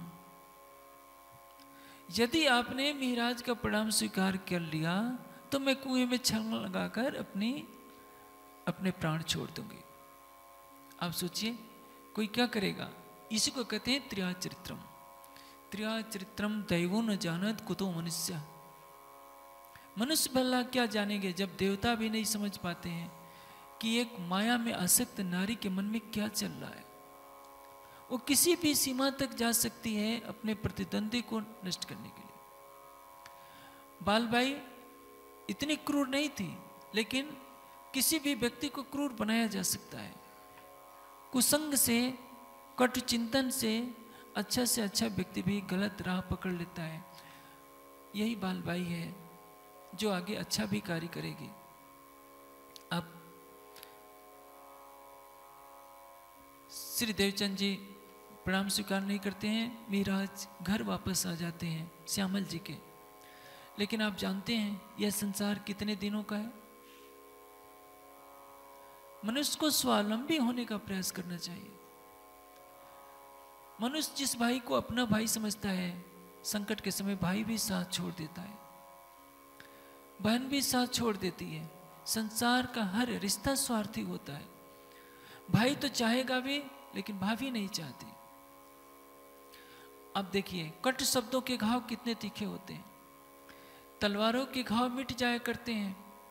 यदि आपने मिराज का प्रणाम स्वीकार कर लिया तो मैं कुएं में छलांग लगाकर अपनी अपने प्राण छोड़ दूंगी। आप सोचिए कोई क्या करेगा, इसी को कहते हैं त्रियाचरित्रम। त्रियाचरित्रम दैवो न जानत कुतो मनुष्य। मनुष्य भला क्या जानेंगे जब देवता भी नहीं समझ पाते हैं कि एक माया में आसक्त नारी के मन में क्या चल रहा है। वो किसी भी सीमा तक जा सकती है अपने प्रतिद्वंदी को नष्ट करने के लिए। बालबाई इतनी क्रूर नहीं थी, लेकिन किसी भी व्यक्ति को क्रूर बनाया जा सकता है। कुसंग से, कटु चिंतन से अच्छा से अच्छा व्यक्ति भी गलत राह पकड़ लेता है। यही बालबाई है जो आगे अच्छा भी कार्य करेगी। अब श्री देवचंद जी प्रणाम स्वीकार नहीं करते हैं, मीराज घर वापस आ जाते हैं श्यामल जी के। लेकिन आप जानते हैं यह संसार कितने दिनों का है। मनुष्य को स्वावलंबी होने का प्रयास करना चाहिए। मनुष्य जिस भाई को अपना भाई समझता है, संकट के समय भाई भी साथ छोड़ देता है, बहन भी साथ छोड़ देती है। संसार का हर रिश्ता स्वार्थी होता है। भाई तो चाहेगा भी, लेकिन भाभी नहीं चाहती। अब देखिए, कट शब्दों के घाव कितने तीखे होते हैं। तलवारों के घाव मिट जाया करते हैं,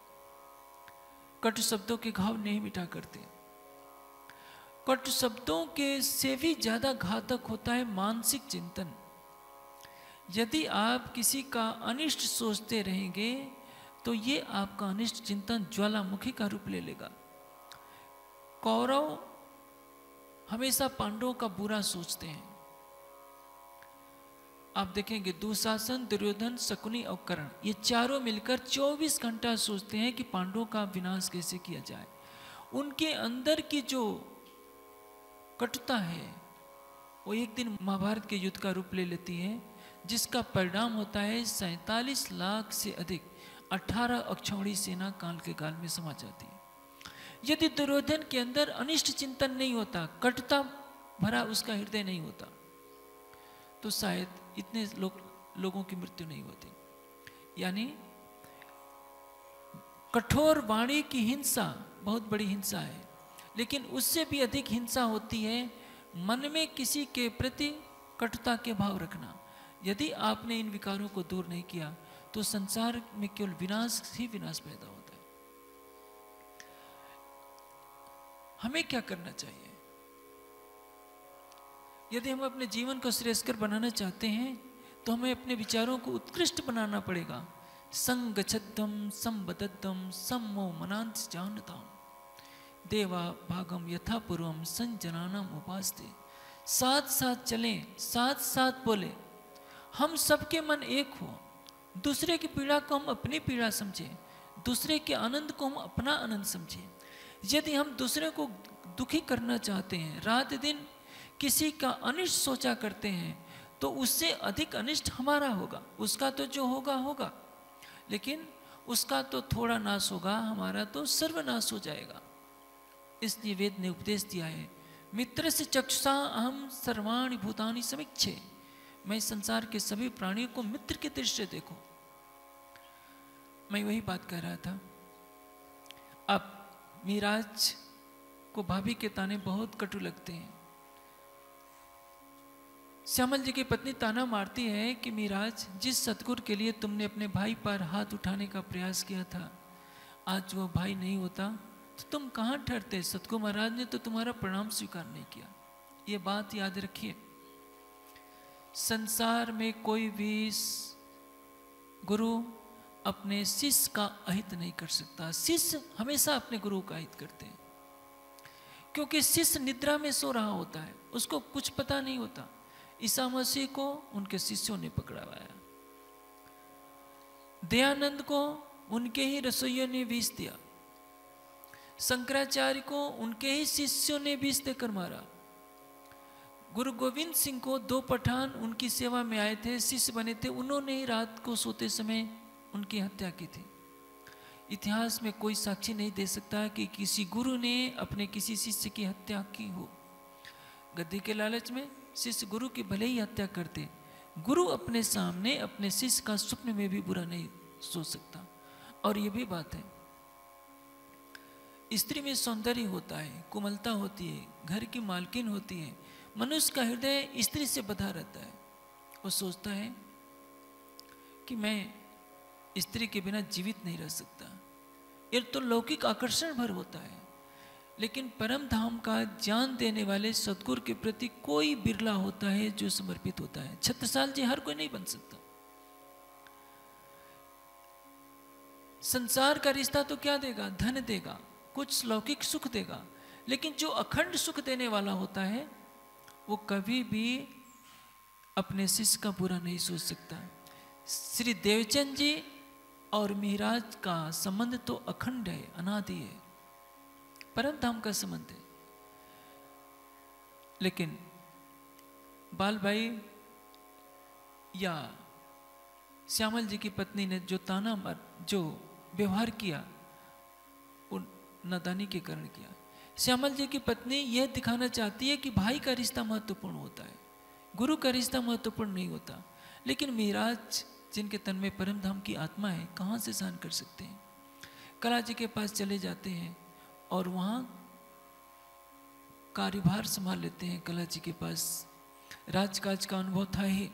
कट शब्दों के घाव नहीं मिटा करते। कट शब्दों के से भी ज्यादा घातक होता है मानसिक चिंतन। यदि आप किसी का अनिष्ट सोचते रहेंगे तो ये आपका अनिष्ट चिंतन ज्वालामुखी का रूप ले लेगा। कौरव हमेशा पांडवों का बुरा सोचते हैं। आप देखेंगे दुशासन, दुर्योधन, शकुनी और कर्ण, ये चारों मिलकर चौबीस घंटा सोचते हैं कि पांडवों का विनाश कैसे किया जाए। उनके अंदर की जो कटुता है वो एक दिन महाभारत के युद्ध का रूप ले लेती है, जिसका परिणाम होता है सैतालीस लाख से अधिक अठारह अक्षौणी सेना काल के गाल में समा जाती है। यदि दुर्योधन के अंदर अनिष्ट चिंतन नहीं होता, कटुता भरा उसका हृदय नहीं होता, तो शायद इतने लोग लोगों की मृत्यु नहीं होती। यानी कठोर वाणी की हिंसा बहुत बड़ी हिंसा है, लेकिन उससे भी अधिक हिंसा होती है मन में किसी के प्रति कटुता के भाव रखना। यदि आपने इन विकारों को दूर नहीं किया तो संसार में केवल विनाश ही विनाश पैदा होता है। हमें क्या करना चाहिए? यदि हम अपने जीवन को श्रेयस्कर बनाना चाहते हैं तो हमें अपने विचारों को उत्कृष्ट बनाना पड़ेगा। संगच्छद्धम संबद्धम सम्मो मनांत जानताम देवा भागम यथा पूर्वम संजनानाम उपास्ते। साथ साथ चलें, साथ साथ बोले, हम सबके मन एक हो। दूसरे की पीड़ा को हम अपनी पीड़ा समझें, दूसरे के आनंद को हम अपना आनंद समझें। यदि हम दूसरे को दुखी करना चाहते हैं, रात दिन किसी का अनिष्ट सोचा करते हैं, तो उससे अधिक अनिष्ट हमारा होगा। उसका तो जो होगा होगा, लेकिन उसका तो थोड़ा नाश होगा, हमारा तो सर्वनाश हो जाएगा। इसलिए वेद ने उपदेश दिया है, मित्र से चक्षुषा अहम सर्वाणि भूतानि समीक्षे। मैं संसार के सभी प्राणियों को मित्र के दृष्टि से देखो। मैं वही बात कह रहा था। अब मीराज को भाभी के ताने बहुत कटु लगते हैं। श्यामल जी की पत्नी ताना मारती है कि मीराज, जिस सतगुरु के लिए तुमने अपने भाई पर हाथ उठाने का प्रयास किया था, आज वो भाई नहीं होता तो तुम कहाँ ठहरते? सतगुरु महाराज ने तो तुम्हारा प्रणाम स्वीकार नहीं किया। ये बात याद रखिए। संसार में कोई भी गुरु अपने शिष्य का अहित नहीं कर सकता। शिष्य हमेशा अपने गुरु का अहित करते हैं, क्योंकि शिष्य निद्रा में सो रहा होता है, उसको कुछ पता नहीं होता। ईसा मसीह को उनके शिष्यों ने पकड़वाया, दयानंद को उनके ही रसोइयों ने विष दिया, शंकराचार्य को उनके ही शिष्यों ने विष देकर मारा, गुरु गोविंद सिंह को दो पठान उनकी सेवा में आए थे, शिष्य बने थे, उन्होंने ही रात को सोते समय उनकी हत्या की थी। इतिहास में कोई साक्षी नहीं दे सकता कि किसी गुरु ने अपने किसी शिष्य की हत्या की हो। गद्दी के लालच में शिष्य गुरु की भले ही हत्या करते, गुरु अपने सामने अपने शिष्य का स्वप्न में भी बुरा नहीं सोच सकता। और ये भी बात है, स्त्री में सौंदर्य होता है, कोमलता होती है, घर की मालकिन होती है, मनुष्य का हृदय स्त्री से बधा रहता है। वो सोचता है कि मैं स्त्री के बिना जीवित नहीं रह सकता। ये तो लौकिक आकर्षण भर होता है, लेकिन परम धाम का ज्ञान देने वाले सद्गुरु के प्रति कोई बिरला होता है जो समर्पित होता है। छत्रसाल जी हर कोई नहीं बन सकता। संसार का रिश्ता तो क्या देगा? धन देगा, कुछ लौकिक सुख देगा, लेकिन जो अखंड सुख देने वाला होता है वो कभी भी अपने शिष्य का बुरा नहीं सोच सकता। श्री देवचंद जी और मिहिराज का संबंध तो अखंड है, अनादि है, परम धाम का संबंध है। लेकिन बालबाई या श्यामल जी की पत्नी ने जो ताना मार, जो व्यवहार किया, वो नादानी के कारण किया। श्यामल जी की पत्नी यह दिखाना चाहती है कि भाई का रिश्ता महत्वपूर्ण होता है, गुरु का रिश्ता महत्वपूर्ण नहीं होता। लेकिन मिहिराज जिनके तन में परम धाम की आत्मा है, कहाँ से सहन कर सकते हैं? कला जी के पास चले जाते हैं और वहाँ कार्यभार संभाल लेते हैं। कला जी के पास राजकाज का अनुभव था ही।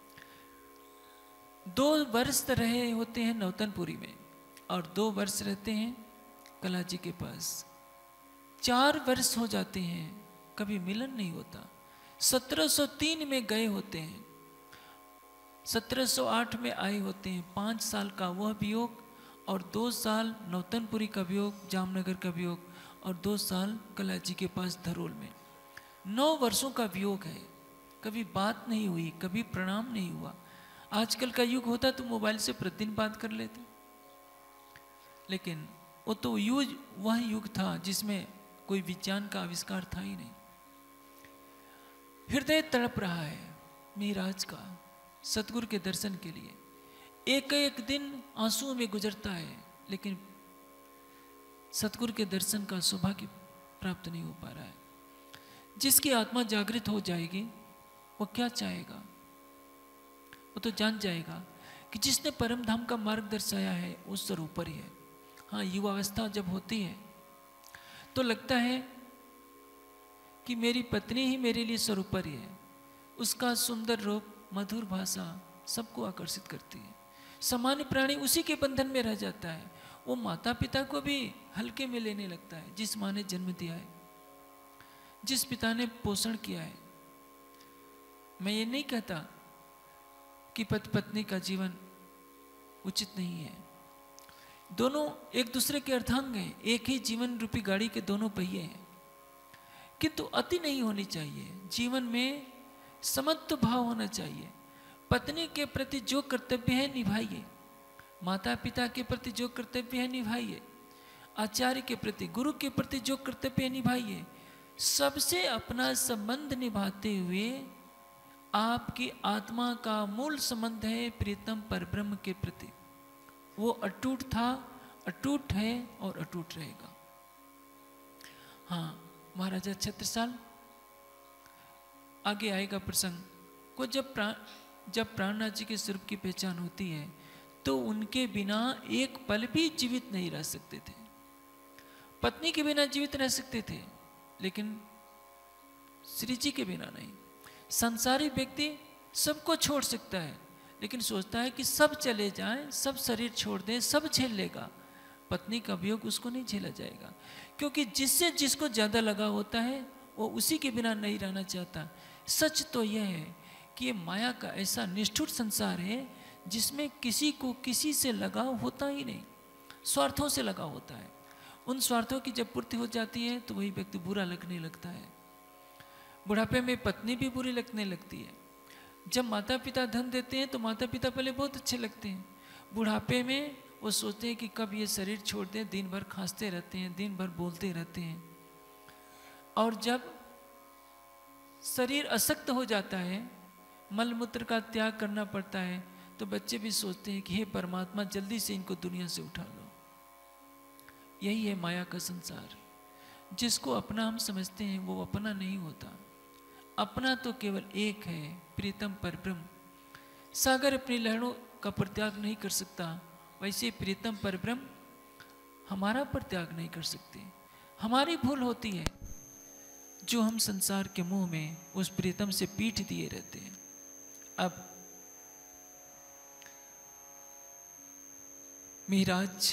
दो वर्ष रहे होते हैं नौतनपुरी में और दो वर्ष रहते हैं कला जी के पास। चार वर्ष हो जाते हैं, कभी मिलन नहीं होता। सत्रह सौ तीन में गए होते हैं, सत्रह सौ आठ में आए होते हैं। पाँच साल का वह वियोग और दो साल नौतनपुरी का वियोग, जामनगर का वियोग, और दो साल कला जी के पास धरोल में। नौ वर्षों का वियोग है। कभी बात नहीं हुई, कभी प्रणाम नहीं हुआ। आजकल का युग होता तो मोबाइल से प्रतिदिन बात कर लेते, लेकिन वो तो युग वह युग था जिसमें कोई विज्ञान का आविष्कार था ही नहीं। हृदय तड़प रहा है मिहिराज का सतगुरु के दर्शन के लिए। एक एक दिन आंसुओं में गुजरता है, लेकिन सतगुरु के दर्शन का सौभाग्य प्राप्त नहीं हो पा रहा है। जिसकी आत्मा जागृत हो जाएगी वो क्या चाहेगा? वो तो जान जाएगा कि जिसने परम धाम का मार्ग दर्शाया है उस सर्वोपरि है। हाँ, युवावस्था जब होती है तो लगता है कि मेरी पत्नी ही मेरे लिए सर्वोपरि है। उसका सुंदर रूप, मधुर भाषा सबको आकर्षित करती है। सामान्य प्राणी उसी के बंधन में रह जाता है। वो माता पिता को भी हल्के में लेने लगता है। जिस माँ ने जन्म दिया है, जिस पिता ने पोषण किया है। मैं ये नहीं कहता कि पति पत्नी का जीवन उचित नहीं है। दोनों एक दूसरे के अर्धांग हैं, एक ही जीवन रूपी गाड़ी के दोनों पहिए हैं, किंतु अति नहीं होनी चाहिए। जीवन में समत्व भाव होना चाहिए। पत्नी के प्रति जो कर्तव्य है निभाइए, माता पिता के प्रति जो कर्तव्य है निभाइए, आचार्य के प्रति, गुरु के प्रति जो कर्तव्य है निभाइए। सबसे अपना संबंध निभाते हुए आपकी आत्मा का मूल संबंध है प्रीतम परब्रह्म के प्रति। वो अटूट था, अटूट है और अटूट रहेगा। हाँ, महाराजा छत्रसाल, आगे आएगा प्रसंग को, जब प्राण जब प्राणनाथ जी के स्वरूप की पहचान होती है तो उनके बिना एक पल भी जीवित नहीं रह सकते थे। पत्नी के बिना जीवित रह सकते थे, लेकिन श्री जी के बिना नहीं। संसारी व्यक्ति सबको छोड़ सकता है, लेकिन सोचता है कि सब चले जाएं, सब शरीर छोड़ दें, सब झेल लेगा। पत्नी का वियोग उसको नहीं झेला जाएगा, क्योंकि जिससे जिसको ज़्यादा लगा होता है वो उसी के बिना नहीं रहना चाहता। सच तो यह है कि ये माया का ऐसा निष्ठुर संसार है जिसमें किसी को किसी से लगाव होता ही नहीं, स्वार्थों से लगाव होता है। उन स्वार्थों की जब पूर्ति हो जाती है तो वही व्यक्ति बुरा लगने लगता है। बुढ़ापे में पत्नी भी बुरी लगने लगती है। जब माता पिता धन देते हैं तो माता पिता पहले बहुत अच्छे लगते हैं। बुढ़ापे में वो सोचते हैं कि कब ये शरीर छोड़ दें। दिन भर खांसते रहते हैं, दिन भर बोलते रहते हैं। और जब शरीर अशक्त हो जाता है, मल मूत्र का त्याग करना पड़ता है, तो बच्चे भी सोचते हैं कि हे परमात्मा जल्दी से इनको दुनिया से उठा लो। यही है माया का संसार। जिसको अपना हम समझते हैं वो अपना नहीं होता। अपना तो केवल एक है, प्रीतम परब्रह्म। सागर अपनी लहरों का परित्याग नहीं कर सकता, वैसे प्रीतम परब्रह्म हमारा परित्याग नहीं कर सकते। हमारी भूल होती है। जो हम संसार के मुंह में उस प्रीतम से पीठ दिए रहते हैं। अब महाराज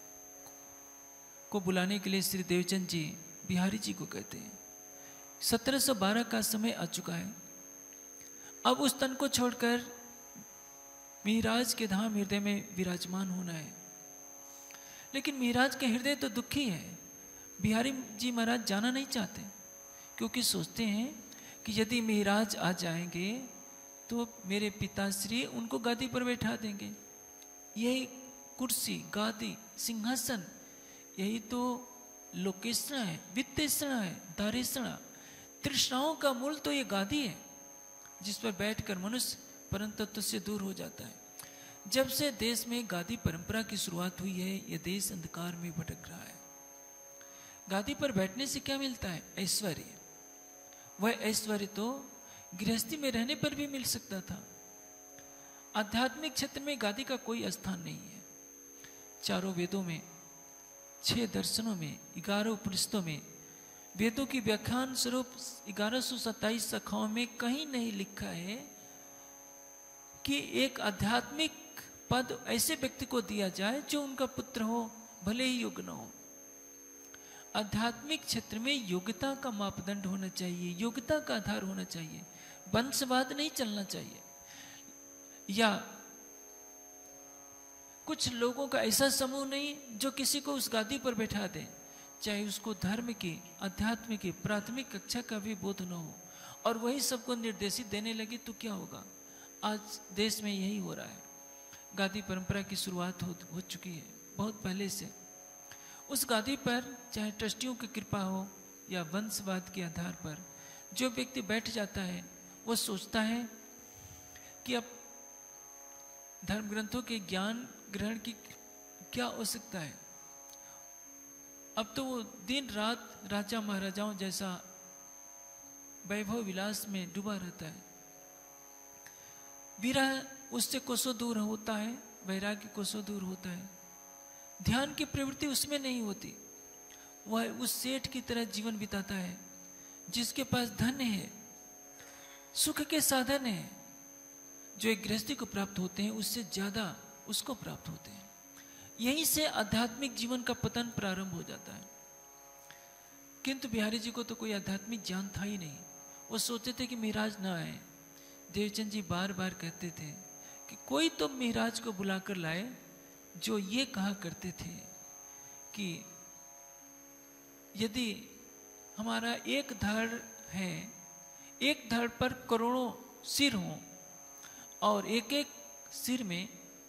को बुलाने के लिए श्री देवचंद जी बिहारी जी को कहते हैं। सत्रह सौ बारह का समय आ चुका है। अब उस तन को छोड़कर महाराज के धाम हृदय में विराजमान होना है। लेकिन महाराज का हृदय तो दुखी है। बिहारी जी महाराज जाना नहीं चाहते, क्योंकि सोचते हैं कि यदि महाराज आ जाएंगे तो मेरे पिताश्री उनको गादी पर बैठा देंगे। यही कुर्सी, गादी, सिंहासन, यही तो लोकेशना है, वित्तेषणा है, दारेषणा। तृष्णाओं का मूल तो ये गादी है, जिस पर बैठकर मनुष्य परम तत्व से दूर हो जाता है। जब से देश में गादी परंपरा की शुरुआत हुई है, यह देश अंधकार में भटक रहा है। गादी पर बैठने से क्या मिलता है? ऐश्वर्य। वह ऐश्वर्य तो गृहस्थी में रहने पर भी मिल सकता था। आध्यात्मिक क्षेत्र में गादी का कोई स्थान नहीं है। चारों वेदों में, छह दर्शनों में, ग्यारह उपनिषदों में, वेदों की व्याख्यान स्वरूप ग्यारह सौ सत्ताईस शाखाओं में कहीं नहीं लिखा है कि एक आध्यात्मिक पद ऐसे व्यक्ति को दिया जाए जो उनका पुत्र हो, भले ही योग्य न हो। आध्यात्मिक क्षेत्र में योग्यता का मापदंड होना चाहिए, योग्यता का आधार होना चाहिए। वंशवाद नहीं चलना चाहिए, या कुछ लोगों का ऐसा समूह नहीं जो किसी को उस गादी पर बैठा दे, चाहे उसको धर्म की, अध्यात्म की प्राथमिक कक्षा का भी बोध न हो, और वही सबको निर्देशित देने लगे तो क्या होगा? आज देश में यही हो रहा है। गादी परंपरा की शुरुआत हो, हो चुकी है बहुत पहले से। उस गादी पर चाहे ट्रस्टियों की कृपा हो या वंशवाद के आधार पर जो व्यक्ति बैठ जाता है, वो सोचता है कि अब धर्म ग्रंथों के ज्ञान ग्रहण की क्या आवश्यकता है। अब तो वो दिन रात राजा महाराजाओं जैसा वैभव विलास में डूबा रहता है। विरह उससे कोसों दूर होता है, वैराग्य कोसों दूर होता है। ध्यान की प्रवृत्ति उसमें नहीं होती। वह उस सेठ की तरह जीवन बिताता है जिसके पास धन है, सुख के साधन है, जो एक गृहस्थी को प्राप्त होते हैं उससे ज्यादा उसको प्राप्त होते हैं। यहीं से आध्यात्मिक जीवन का पतन प्रारंभ हो जाता है। किंतु बिहारी जी को तो कोई आध्यात्मिक ज्ञान था ही नहीं। वो सोचते थे कि महाराज ना आए। देवचंद जी बार बार कहते थे कि कोई तो महाराज को बुलाकर लाए जो ये कहा करते थे कि यदि हमारा एक धड़ है, एक धड़ पर करोड़ों सिर हों और एक एक सिर में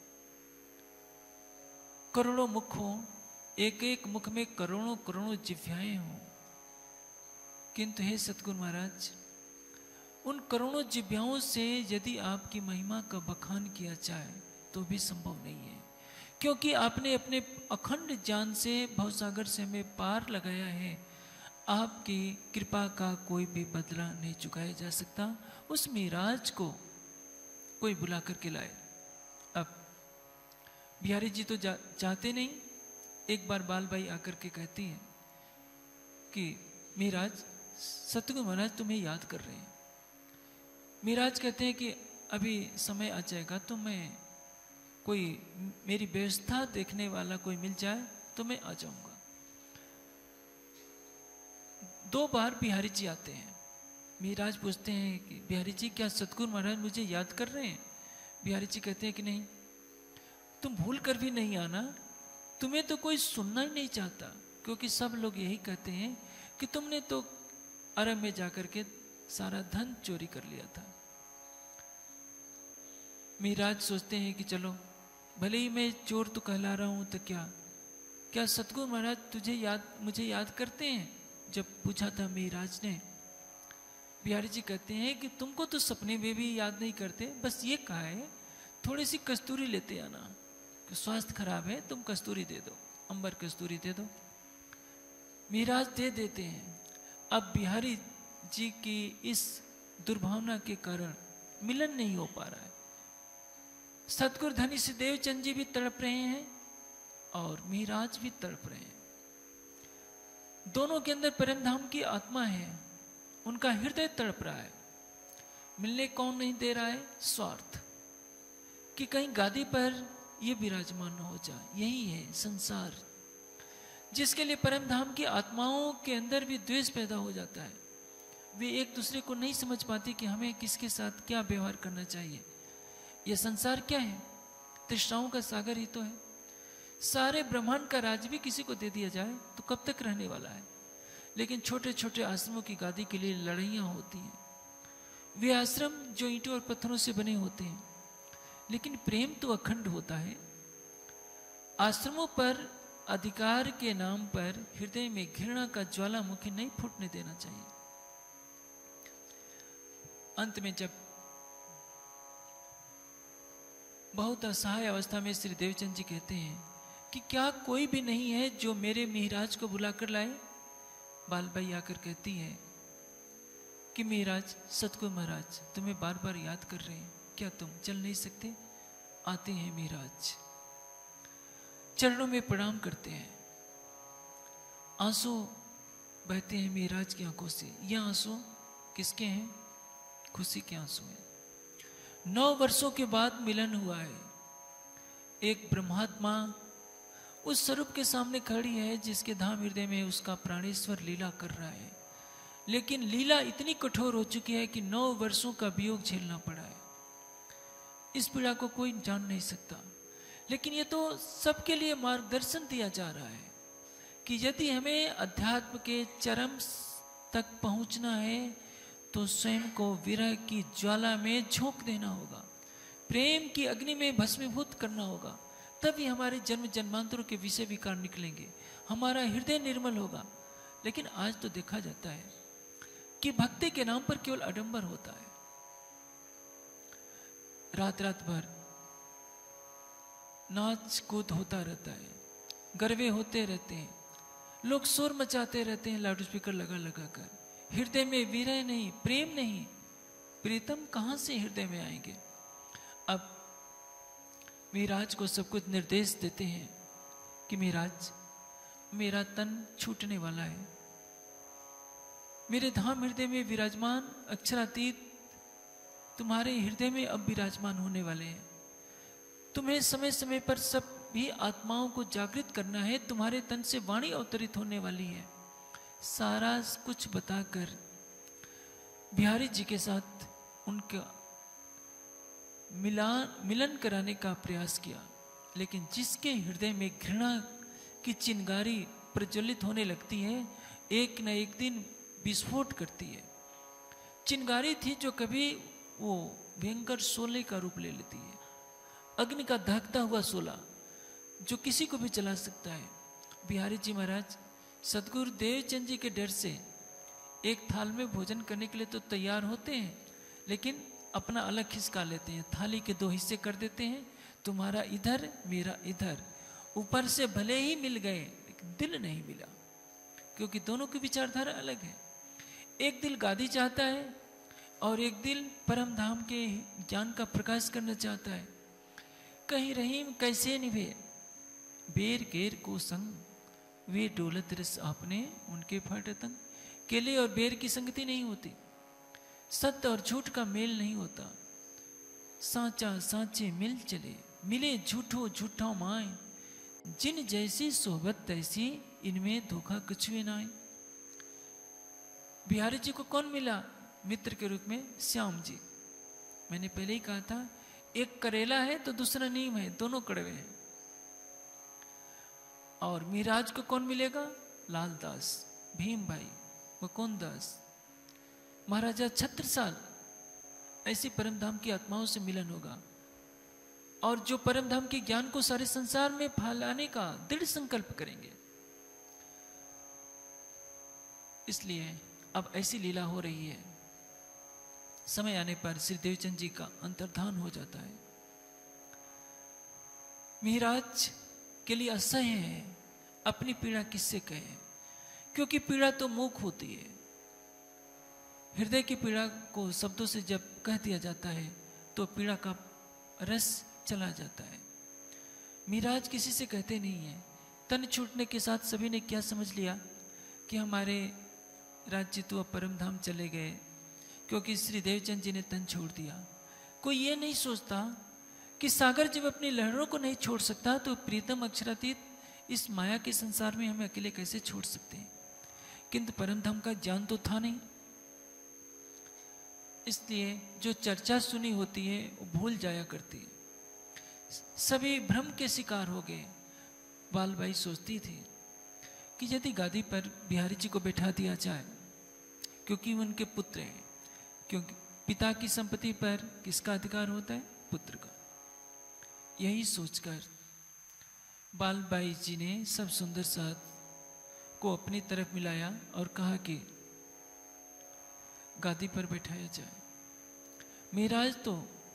करोड़ों मुख हों, एक एक मुख में करोड़ों करोड़ों जिह्वाएं हों, किंतु हे सतगुरु महाराज, उन करोड़ों जिह्वाओं से यदि आपकी महिमा का बखान किया जाए तो भी संभव नहीं है, क्योंकि आपने अपने अखंड ज्ञान से भवसागर से हमें पार लगाया है। आपकी कृपा का कोई भी बदला नहीं चुकाया जा सकता। उस महाराज को कोई बुला करके लाए। अब बिहारी जी तो जा, जाते नहीं। एक बार बालबाई आकर के कहती है कि महाराज, सतगुरु महाराज तुम्हें याद कर रहे हैं। महाराज कहते हैं कि अभी समय आ जाएगा तो मैं कोई मेरी व्यवस्था देखने वाला कोई मिल जाए तो मैं आ जाऊंगा। दो बार बिहारी जी आते हैं। महाराज पूछते हैं कि बिहारी जी क्या सतगुरु महाराज मुझे याद कर रहे हैं? बिहारी जी कहते हैं कि नहीं, तुम भूल कर भी नहीं आना, तुम्हें तो कोई सुनना ही नहीं चाहता, क्योंकि सब लोग यही कहते हैं कि तुमने तो अरब में जाकर के सारा धन चोरी कर लिया था। महाराज सोचते हैं कि चलो, भले ही मैं चोर तो कहला रहा हूं तो क्या क्या सतगुरु महाराज तुझे याद मुझे याद करते हैं? जब पूछा था महाराज ने, बिहारी जी कहते हैं कि तुमको तो सपने में भी याद नहीं करते, बस ये कहा है थोड़ी सी कस्तूरी लेते आना, कि स्वास्थ्य खराब है, तुम कस्तूरी दे दो, अंबर कस्तूरी दे दो। महाराज दे देते हैं। अब बिहारी जी की इस दुर्भावना के कारण मिलन नहीं हो पा रहा है। सतगुरु धनी से देवचंद जी भी तड़प रहे हैं और महाराज भी तड़प रहे हैं। दोनों के अंदर परम धाम की आत्मा है, उनका हृदय तड़प रहा है। मिलने कौन नहीं दे रहा है? स्वार्थ, कि कहीं गादी पर ये विराजमान हो जाए। यही है संसार, जिसके लिए परम धाम की आत्माओं के अंदर भी द्वेष पैदा हो जाता है। वे एक दूसरे को नहीं समझ पाते कि हमें किसके साथ क्या व्यवहार करना चाहिए। यह संसार क्या है? तृष्णाओं का सागर ही तो है। सारे ब्रह्मांड का राज भी किसी को दे दिया जाए तो कब तक रहने वाला है? लेकिन छोटे छोटे आश्रमों की गादी के लिए लड़ाइयाँ होती हैं। वे आश्रम जो ईंटों और पत्थरों से बने होते हैं, लेकिन प्रेम तो अखंड होता है। आश्रमों पर अधिकार के नाम पर हृदय में घृणा का ज्वालामुखी नहीं फूटने देना चाहिए। अंत में जब बहुत असहाय अवस्था में श्री देवचंद जी कहते हैं कि क्या कोई भी नहीं है जो मेरे मिहिराज को बुलाकर लाए? बालबाई आकर कहती है कि मिहिराज, सतगुरु महाराज तुम्हें बार बार याद कर रहे हैं, क्या तुम चल नहीं सकते? आते हैं मिहिराज, चरणों में प्रणाम करते हैं। आंसू बहते हैं मिहिराज की आंखों से। ये आंसू किसके हैं? खुशी के आंसू हैं। नौ वर्षों के बाद मिलन हुआ है। एक ब्रह्मात्मा उस स्वरूप के सामने खड़ी है जिसके धाम हृदय में उसका प्राणेश्वर लीला कर रहा है। लेकिन लीला इतनी कठोर हो चुकी है कि नौ वर्षों का वियोग झेलना पड़ा है। इस पीड़ा को कोई जान नहीं सकता, लेकिन ये तो सबके लिए मार्गदर्शन दिया जा रहा है कि यदि हमें अध्यात्म के चरम तक पहुंचना है तो स्वयं को विरह की ज्वाला में झोंक देना होगा, प्रेम की अग्नि में भस्मीभूत करना होगा। तभी हमारे जन्म जन्मांतरों के विषय विकार निकलेंगे, हमारा हृदय निर्मल होगा। लेकिन आज तो देखा जाता है कि भक्ति के नाम पर केवल आडंबर होता है। रात रात भर नाच कूद होता रहता है, गरबे होते रहते हैं, लोग शोर मचाते रहते हैं लाउड स्पीकर लगा लगा कर। हृदय में विरह नहीं, प्रेम नहीं, प्रीतम कहां से हृदय में आएंगे? अब मिहिराज को सब कुछ निर्देश देते हैं कि मिहिराज, मेरा तन छूटने वाला है, मेरे धाम हृदय में विराजमान अक्षरातीत तुम्हारे हृदय में अब विराजमान होने वाले हैं। तुम्हें समय समय पर सब भी आत्माओं को जागृत करना है। तुम्हारे तन से वाणी अवतरित होने वाली है। सारा कुछ बताकर बिहारी जी के साथ उनका मिलान मिलन कराने का प्रयास किया, लेकिन जिसके हृदय में घृणा की चिंगारी प्रज्वलित होने लगती है, एक न एक दिन विस्फोट करती है। चिंगारी थी जो कभी वो भयंकर शोले का रूप ले लेती है, अग्नि का दहकता हुआ शोला जो किसी को भी जला सकता है। बिहारी जी महाराज सतगुरु देवचंद जी के डर से एक थाल में भोजन करने के लिए तो तैयार होते हैं, लेकिन अपना अलग खिसका लेते हैं, थाली के दो हिस्से कर देते हैं, तुम्हारा इधर मेरा इधर। ऊपर से भले ही मिल गए लेकिन दिल नहीं मिला, क्योंकि दोनों की विचारधारा अलग है। एक दिल गादी चाहता है और एक दिल परम धाम के ज्ञान का प्रकाश करना चाहता है। कहीं रहीम कैसे निभे बेर गेर को संग, वे डोलत रस आपने उनके फटतंग। केले और बेर की संगति नहीं होती, सत्य और झूठ का मेल नहीं होता। साचा साचे मिल चले, मिले झूठो झूठा माए, जिन जैसी सोहबत तैसी, इनमें धोखा कुछ भी ना आए। बिहारी जी को कौन मिला मित्र के रूप में? श्याम जी। मैंने पहले ही कहा था, एक करेला है तो दूसरा नीम है, दोनों कड़वे हैं। और मिहिराज को कौन मिलेगा? लालदास, भीम भाई, मुकुंद दास, महाराजा छत्रसाल। ऐसी परमधाम की आत्माओं से मिलन होगा, और जो परमधाम के ज्ञान को सारे संसार में फैलाने का दृढ़ संकल्प करेंगे। इसलिए अब ऐसी लीला हो रही है, समय आने पर श्री देवचंद जी का अंतर्धान हो जाता है। मिहिराज के लिए असह्य है, अपनी पीड़ा किससे कहे, क्योंकि पीड़ा तो मूक होती है। हृदय की पीड़ा को शब्दों से जब कह दिया जाता है तो पीड़ा का रस चला जाता है। मिहिराज किसी से कहते नहीं है। तन छूटने के साथ सभी ने क्या समझ लिया कि हमारे राज्य तो अब परम धाम चले गए, क्योंकि श्री देवचंद जी ने तन छोड़ दिया। कोई ये नहीं सोचता कि सागर जब अपनी लहरों को नहीं छोड़ सकता तो प्रीतम अक्षरातीत इस माया के संसार में हमें अकेले कैसे छोड़ सकते हैं। किंतु परम धाम का ज्ञान तो था नहीं, इसलिए जो चर्चा सुनी होती है वो भूल जाया करती है। सभी भ्रम के शिकार हो गए। बालबाई सोचती थी कि यदि गादी पर बिहारी जी को बैठा दिया जाए, क्योंकि उनके पुत्र हैं, क्योंकि पिता की संपत्ति पर किसका अधिकार होता है? पुत्र का। यही सोचकर बालबाई जी ने सब सुंदर साथ को अपनी तरफ मिलाया और कहा कि गादी पर बैठाया जाए। महाराज तो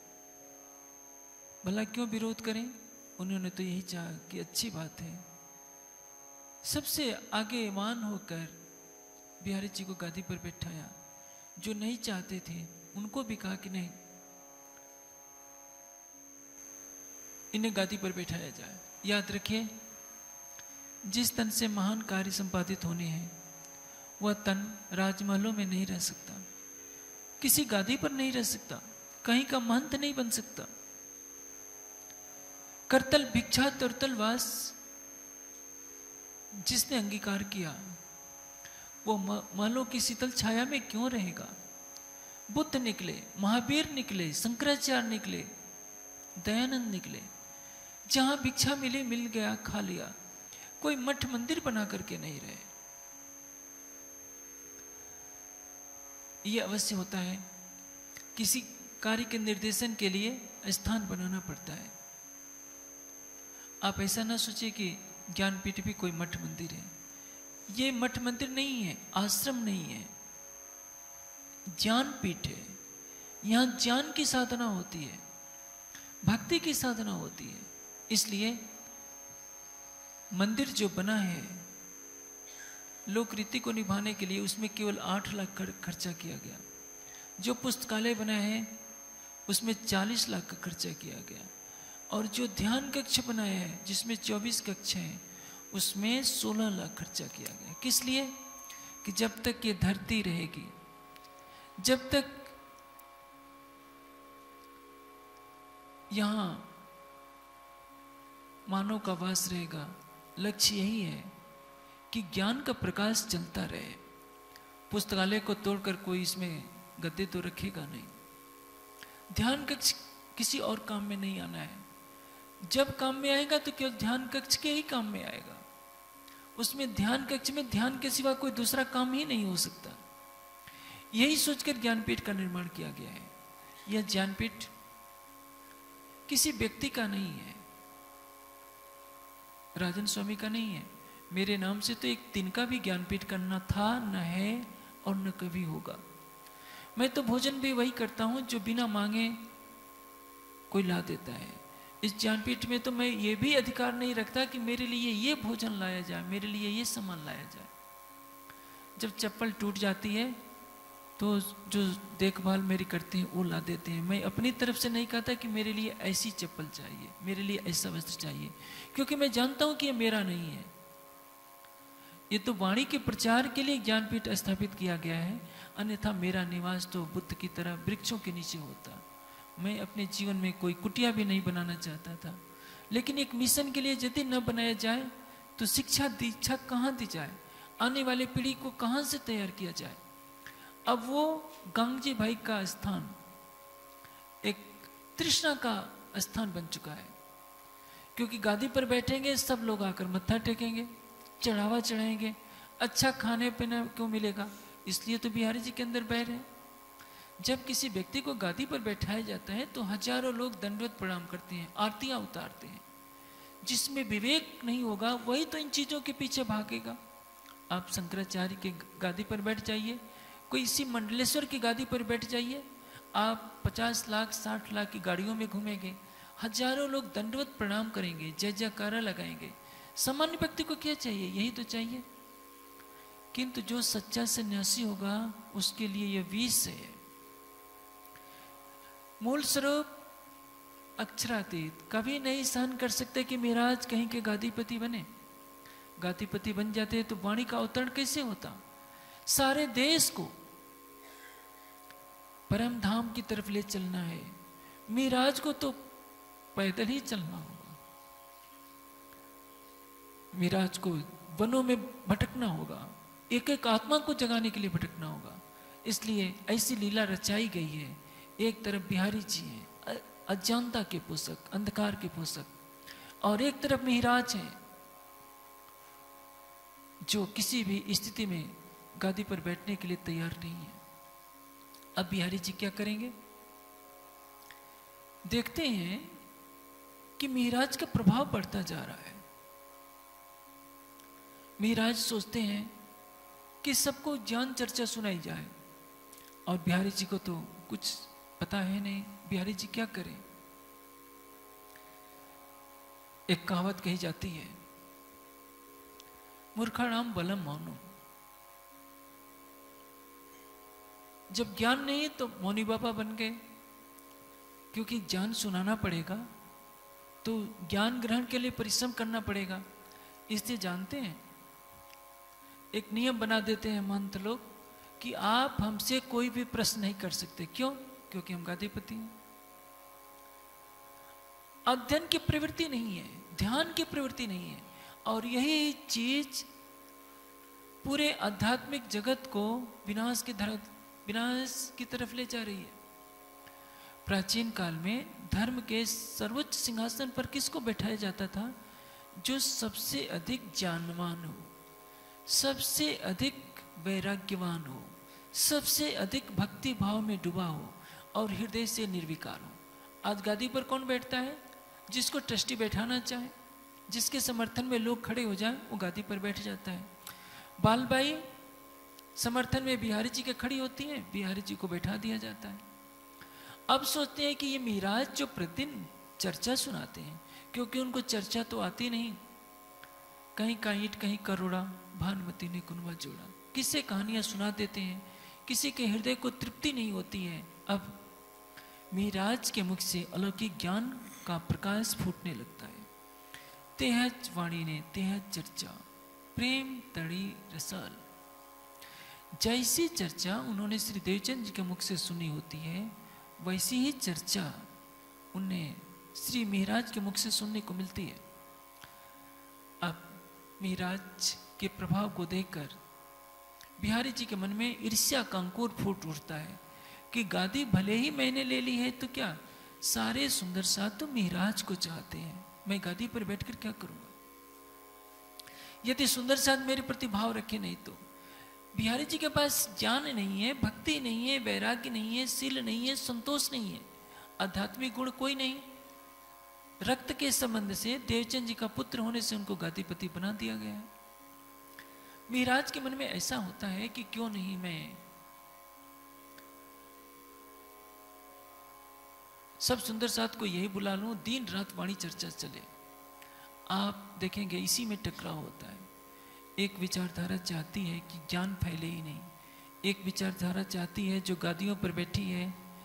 भला क्यों विरोध करें? उन्होंने तो यही चाहा कि अच्छी बात है। सबसे आगे मान होकर बिहारी जी को गादी पर बैठाया। जो नहीं चाहते थे उनको भी कहा कि नहीं, इन्हें गादी पर बैठाया जाए। याद रखिए, जिस तन से महान कार्य संपादित होने हैं वह तन राजमहलों में नहीं रह सकता, किसी गादी पर नहीं रह सकता, कहीं का महंत नहीं बन सकता। करतल भिक्षा तुरतल वास जिसने अंगीकार किया वो महलों की शीतल छाया में क्यों रहेगा? बुद्ध निकले, महावीर निकले, शंकराचार्य निकले, दयानंद निकले। जहां भिक्षा मिली मिल गया, खा लिया। कोई मठ मंदिर बना करके नहीं रहे। यह अवश्य होता है, किसी कार्य के निर्देशन के लिए स्थान बनाना पड़ता है। आप ऐसा ना सोचिए कि ज्ञानपीठ भी कोई मठ मंदिर है। ये मठ मंदिर नहीं है, आश्रम नहीं है, ज्ञानपीठ है। यहां ज्ञान की साधना होती है, भक्ति की साधना होती है। इसलिए मंदिर जो बना है लोक रीति को निभाने के लिए, उसमें केवल आठ लाख खर्चा किया गया। जो पुस्तकालय बना है उसमें चालीस लाख का खर्चा किया गया। और जो ध्यान कक्ष बनाया है जिसमें चौबीस कक्ष हैं उसमें सोलह लाख खर्चा किया गया। किस लिए? कि जब तक ये धरती रहेगी, जब तक यहां मानव का वास रहेगा, लक्ष्य यही है कि ज्ञान का प्रकाश चलता रहे। पुस्तकालय को तोड़कर कोई इसमें गद्दे तो रखेगा नहीं। ध्यान कक्ष किसी और काम में नहीं आना है। जब काम में आएगा तो केवल ध्यान कक्ष के ही काम में आएगा। उसमें ध्यान कक्ष में ध्यान के सिवा कोई दूसरा काम ही नहीं हो सकता। यही सोचकर ज्ञानपीठ का निर्माण किया गया है। यह ज्ञानपीठ किसी व्यक्ति का नहीं है, राजन स्वामी का नहीं है। मेरे नाम से तो एक तिनका भी ज्ञानपीठ करना था, न है और न कभी होगा। मैं तो भोजन भी वही करता हूं जो बिना मांगे कोई ला देता है। इस ज्ञानपीठ में तो मैं ये भी अधिकार नहीं रखता कि मेरे लिए ये भोजन लाया जाए, मेरे लिए ये सामान लाया जाए। जब चप्पल टूट जाती है तो जो देखभाल मेरी करते हैं वो ला देते हैं। मैं अपनी तरफ से नहीं कहता कि मेरे लिए ऐसी चप्पल चाहिए, मेरे लिए ऐसा वस्त्र चाहिए, क्योंकि मैं जानता हूं कि ये मेरा नहीं है। ये तो वाणी के प्रचार के लिए ज्ञानपीठ स्थापित किया गया है, अन्यथा मेरा निवास तो बुद्ध की तरह वृक्षों के नीचे होता। मैं अपने जीवन में कोई कुटिया भी नहीं बनाना चाहता था। लेकिन एक मिशन के लिए यदि न बनाया जाए तो शिक्षा दीक्षा कहाँ दी जाए, आने वाले पीढ़ी को कहाँ से तैयार किया जाए। अब वो गांगजी भाई का स्थान एक तृष्णा का स्थान बन चुका है, क्योंकि गादी पर बैठेंगे सब लोग आकर मत्था टेकेंगे, चढ़ावा चढ़ाएंगे। अच्छा खाने पीने क्यों मिलेगा, इसलिए तो बिहारी जी के अंदर बैर है। जब किसी व्यक्ति को गादी पर बैठाया जाता है तो हजारों लोग दंडवत प्रणाम करते हैं, आरतियां उतारते हैं। जिसमें विवेक नहीं होगा वही तो इन चीजों के पीछे भागेगा। आप शंकराचार्य के गादी पर बैठ जाइए, कोई इसी मंडलेश्वर की गादी पर बैठ जाइए, आप पचास लाख साठ लाख की गाड़ियों में घूमेंगे, हजारों लोग दंडवत प्रणाम करेंगे, जय जयकारा लगाएंगे। सामान्य व्यक्ति को क्या चाहिए? यही तो चाहिए। किंतु जो सच्चा सन्यासी होगा उसके लिए यह विष है। मूल स्वरूप अक्षरातीत कभी नहीं सहन कर सकते कि महाराज कहीं के गादीपति बने। गादीपति बन जाते तो वाणी का अवतरण कैसे होता? सारे देश को परम धाम की तरफ ले चलना है। मिराज को तो पैदल ही चलना होगा, मिराज को वनों में भटकना होगा, एक एक आत्मा को जगाने के लिए भटकना होगा। इसलिए ऐसी लीला रचाई गई है। एक तरफ बिहारी जी हैं, अज्ञानता के पोषक, अंधकार के पोषक, और एक तरफ मिहिराज हैं जो किसी भी स्थिति में गादी पर बैठने के लिए तैयार नहीं है। अब बिहारी जी क्या करेंगे? देखते हैं कि मिहिराज का प्रभाव बढ़ता जा रहा है। मिहिराज सोचते हैं कि सबको ज्ञान चर्चा सुनाई जाए, और बिहारी जी को तो कुछ पता है नहीं। बिहारी जी क्या करें? एक कहावत कही जाती है, मूर्खाणाम बलम मौनम। जब ज्ञान नहीं है तो मौनी बाबा बन गए, क्योंकि ज्ञान सुनाना पड़ेगा तो ज्ञान ग्रहण के लिए परिश्रम करना पड़ेगा। इसलिए जानते हैं, एक नियम बना देते हैं महंत लोग कि आप हमसे कोई भी प्रश्न नहीं कर सकते। क्यों? क्योंकि हम गादीपति हैं। अध्ययन की प्रवृत्ति नहीं है, ध्यान की प्रवृत्ति नहीं है, और यही चीज पूरे आध्यात्मिक जगत को विनाश की धर विनाश की तरफ ले जा रही है। प्राचीन काल में धर्म के सर्वोच्च सिंहासन पर किसको बैठाया जाता था? जो सबसे अधिक ज्ञानवान हो, सबसे अधिक वैराग्यवान हो, सबसे अधिक भक्ति भाव में डूबा हो और हृदय से निर्विकार हो। आज गादी पर कौन बैठता है? जिसको ट्रस्टी बैठाना चाहे, जिसके समर्थन में लोग खड़े हो जाए, वो गादी पर बैठ जाता है। बालबाई समर्थन में बिहारी जी के खड़ी होती हैं, बिहारी जी को बैठा दिया जाता है। अब सोचते हैं कि ये मिहिराज जो प्रतिदिन चर्चा सुनाते हैं, क्योंकि उनको चर्चा तो आती नहीं, कहीं का ईंट कहीं करोड़ा, भानुमती ने कुनवा जोड़ा, किससे कहानियां सुना देते हैं, किसी के हृदय को तृप्ति नहीं होती है। अब मिहिराज के मुख से अलौकिक ज्ञान का प्रकाश फूटने लगता है। तेहज वाणी ने तेहज चर्चा, प्रेम तड़ी रसाल। जैसी चर्चा उन्होंने श्री देवचंद जी के मुख से सुनी होती है, वैसी ही चर्चा उन्हें श्री मिहिराज के मुख से सुनने को मिलती है। अब मिहिराज के प्रभाव को देखकर बिहारी जी के मन में ईर्ष्या का अंकुर फूट उठता है कि गादी भले ही मैंने ले ली है तो क्या, सारे सुंदर साथ तो मिहिराज को चाहते हैं, मैं गादी पर बैठकर क्या करूंगा? यदि सुंदर साथ मेरे प्रति भाव रखे नहीं तो। बिहारी जी के पास ज्ञान नहीं है, भक्ति नहीं है, वैराग्य नहीं है, शील नहीं है, संतोष नहीं है, आध्यात्मिक गुण कोई नहीं। रक्त के संबंध से देवचंद जी का पुत्र होने से उनको गादीपति बना दिया गया है। मिहिराज के मन में ऐसा होता है कि क्यों नहीं मैं सब सुंदर साथ को यही बुला लूं, दिन रात वाणी चर्चा चले। आप देखेंगे इसी में टकराव होता है। एक विचारधारा चाहती है कि ज्ञान फैले ही नहीं, एक विचारधारा चाहती है जो गादियों पर बैठी है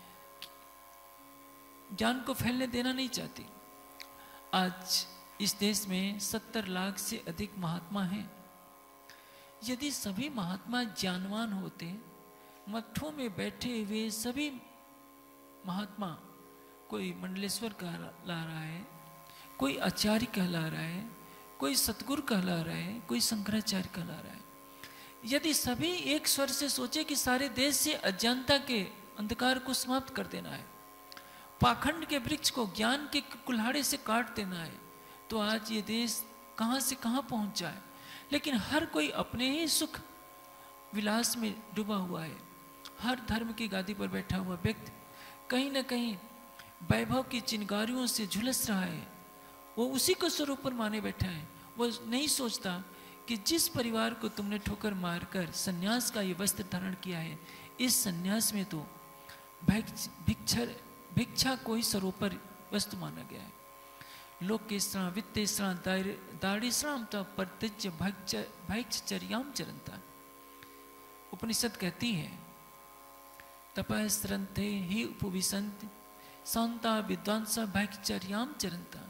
ज्ञान को फैलने देना नहीं चाहती। आज इस देश में सत्तर लाख से अधिक महात्मा हैं। यदि सभी महात्मा ज्ञानवान होते, मठों में बैठे हुए सभी महात्मा, कोई मंडलेश्वर कहला रहा है, कोई आचार्य कहला रहा है, कोई सतगुरु कहला रहा है, कोई शंकराचार्य कहला रहा है, यदि सभी एक स्वर से सोचे कि सारे देश से अज्ञानता के अंधकार को समाप्त कर देना है, पाखंड के वृक्ष को ज्ञान के कुल्हाड़े से काट देना है, तो आज ये देश कहां से कहां पहुंच जाए। लेकिन हर कोई अपने ही सुख विलास में डूबा हुआ है। हर धर्म की गादी पर बैठा हुआ व्यक्ति कहीं ना कहीं वैभव की चिंगारियों से झुलस रहा है। वो उसी को स्वरूप पर माने बैठा है। वो नहीं सोचता कि जिस परिवार को तुमने ठोकर मारकर सन्यास का ये वस्त्र धारण किया है, इस सन्यास में तो भिक्षा भिक्षा को ही सरोपर वस्तु माना गया है। लोक के श्राम, वित्त श्राम, दाढ़ी श्राम तो प्रत्यक्ष भैक्षचर्याम चरंता। उपनिषद कहती है तपस्रंथे ही उपविशंत शांता विद्वांसा भैक्षचर्याम चरंता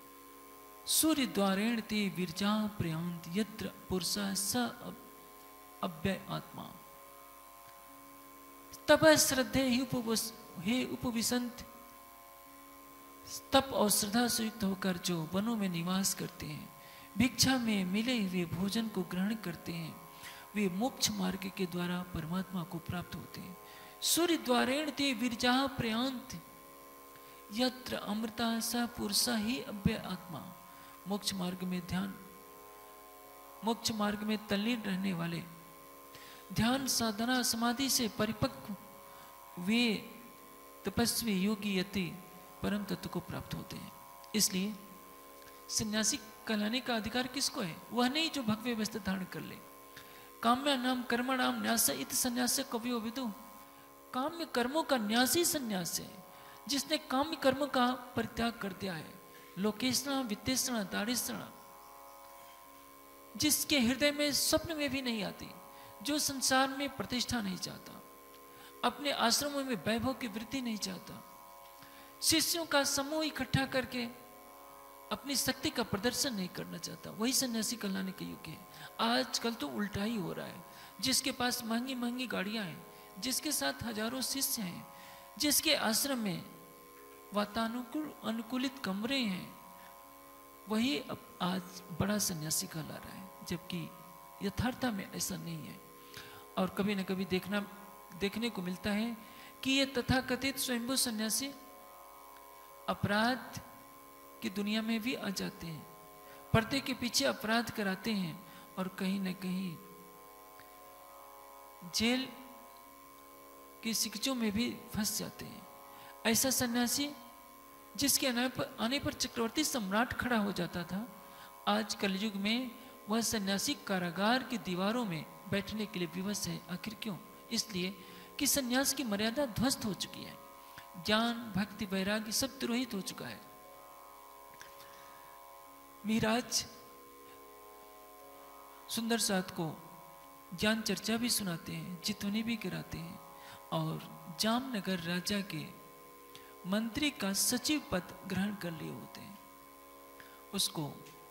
सूर्य द्वारेण ते विरजा प्रयांत यत्र पुरुषा स अव्यय आत्मा। तप श्रद्धे ही उपवस हे उपविशंत, तप और श्रद्धा से युक्त होकर जो वनों में निवास करते हैं, भिक्षा में मिले हुए भोजन को ग्रहण करते हैं, वे मोक्ष मार्ग के द्वारा परमात्मा को प्राप्त होते हैं। सूर्य द्वारेण ते विरजा प्रयांत, यत्र अमृता स पुरुषा ही अव्यय आत्मा। मोक्ष मार्ग में ध्यान मोक्ष मार्ग में तल्लीन रहने वाले, ध्यान साधना समाधि से परिपक्व वे तपस्वी योगी यति परम तत्व को प्राप्त होते हैं। इसलिए सन्यासी कहलाने का अधिकार किसको है? वह नहीं जो भगवे वस्त्र धारण कर ले। काम्या नाम कर्मणाम न्यास इत संन्यास कवियो विदु। काम्य कर्मों का न्यास ही संन्यास है, जिसने काम्य कर्म का परित्याग कर दिया है। लोकेशना वित्तेषणा दारिषणा, जिसके हृदय में स्वप्न में भी नहीं आती, जो संसार में प्रतिष्ठा नहीं चाहता, अपने आश्रमों में वैभव की वृद्धि नहीं चाहता, शिष्यों का समूह इकट्ठा करके अपनी शक्ति का प्रदर्शन नहीं करना चाहता, वही सन्यासी कहलाने के योग्य है। आजकल तो उल्टा ही हो रहा है। जिसके पास महंगी महंगी गाड़ियां हैं, जिसके साथ हजारों शिष्य हैं, जिसके आश्रम में वातानुकूल अनुकूलित कमरे हैं, वही अब आज बड़ा सन्यासी कहला रहा है, जबकि यथार्थता में ऐसा नहीं है। और कभी न कभी देखना देखने को मिलता है कि ये तथाकथित स्वयंभू सन्यासी अपराध की दुनिया में भी आ जाते हैं, पर्दे के पीछे अपराध कराते हैं और कहीं न कहीं जेल की शिकचों में भी फंस जाते हैं। ऐसा सन्यासी जिसके आने पर, आने पर चक्रवर्ती सम्राट खड़ा हो जाता था, आज कलयुग में वह सन्यासी कारागार की दीवारों में बैठने के लिए विवश है। आखिर क्यों? इसलिए कि सन्यास की मर्यादा ध्वस्त हो चुकी है। ज्ञान भक्ति वैराग्य सब तिरोहित हो चुका है। महाराज सुंदर साथ को ज्ञान चर्चा भी सुनाते हैं, जितवनी भी कराते हैं, और जामनगर राजा के मंत्री का सचिव पद ग्रहण कर लिए होते हैं। उसको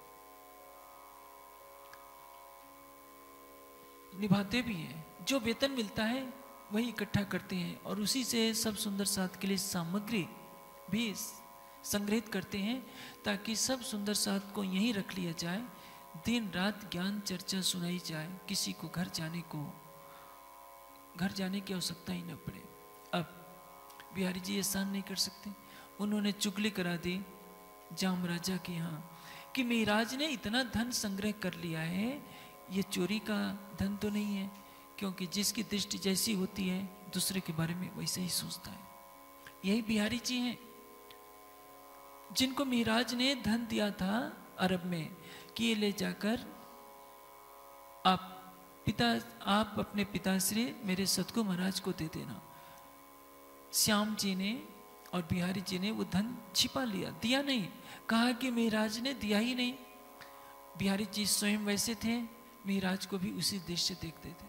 निभाते भी हैं। जो वेतन मिलता है वही इकट्ठा करते हैं और उसी से सब सुंदर साथ के लिए सामग्री भी संग्रहित करते हैं, ताकि सब सुंदर साथ को यहीं रख लिया जाए, दिन रात ज्ञान चर्चा सुनाई जाए, किसी को घर जाने को घर जाने की आवश्यकता ही न पड़े। अब बिहारी जी एहसान नहीं कर सकते। उन्होंने चुगली करा दी जाम राजा के यहाँ कि महाराज ने इतना धन संग्रह कर लिया है, ये चोरी का धन तो नहीं है, क्योंकि जिसकी दृष्टि जैसी होती है दूसरे के बारे में वैसे ही सोचता है। यही बिहारी जी हैं जिनको महाराज ने धन दिया था अरब में कि ये ले जाकर आप पिता आप अपने पिताश्री मेरे सतगुरु महाराज को दे देना। श्याम जी ने और बिहारी जी ने वो धन छिपा लिया, दिया नहीं। कहा कि महाराज ने दिया ही नहीं। बिहारी जी स्वयं वैसे थे, महाराज को भी उसी दृश्य से देखते थे।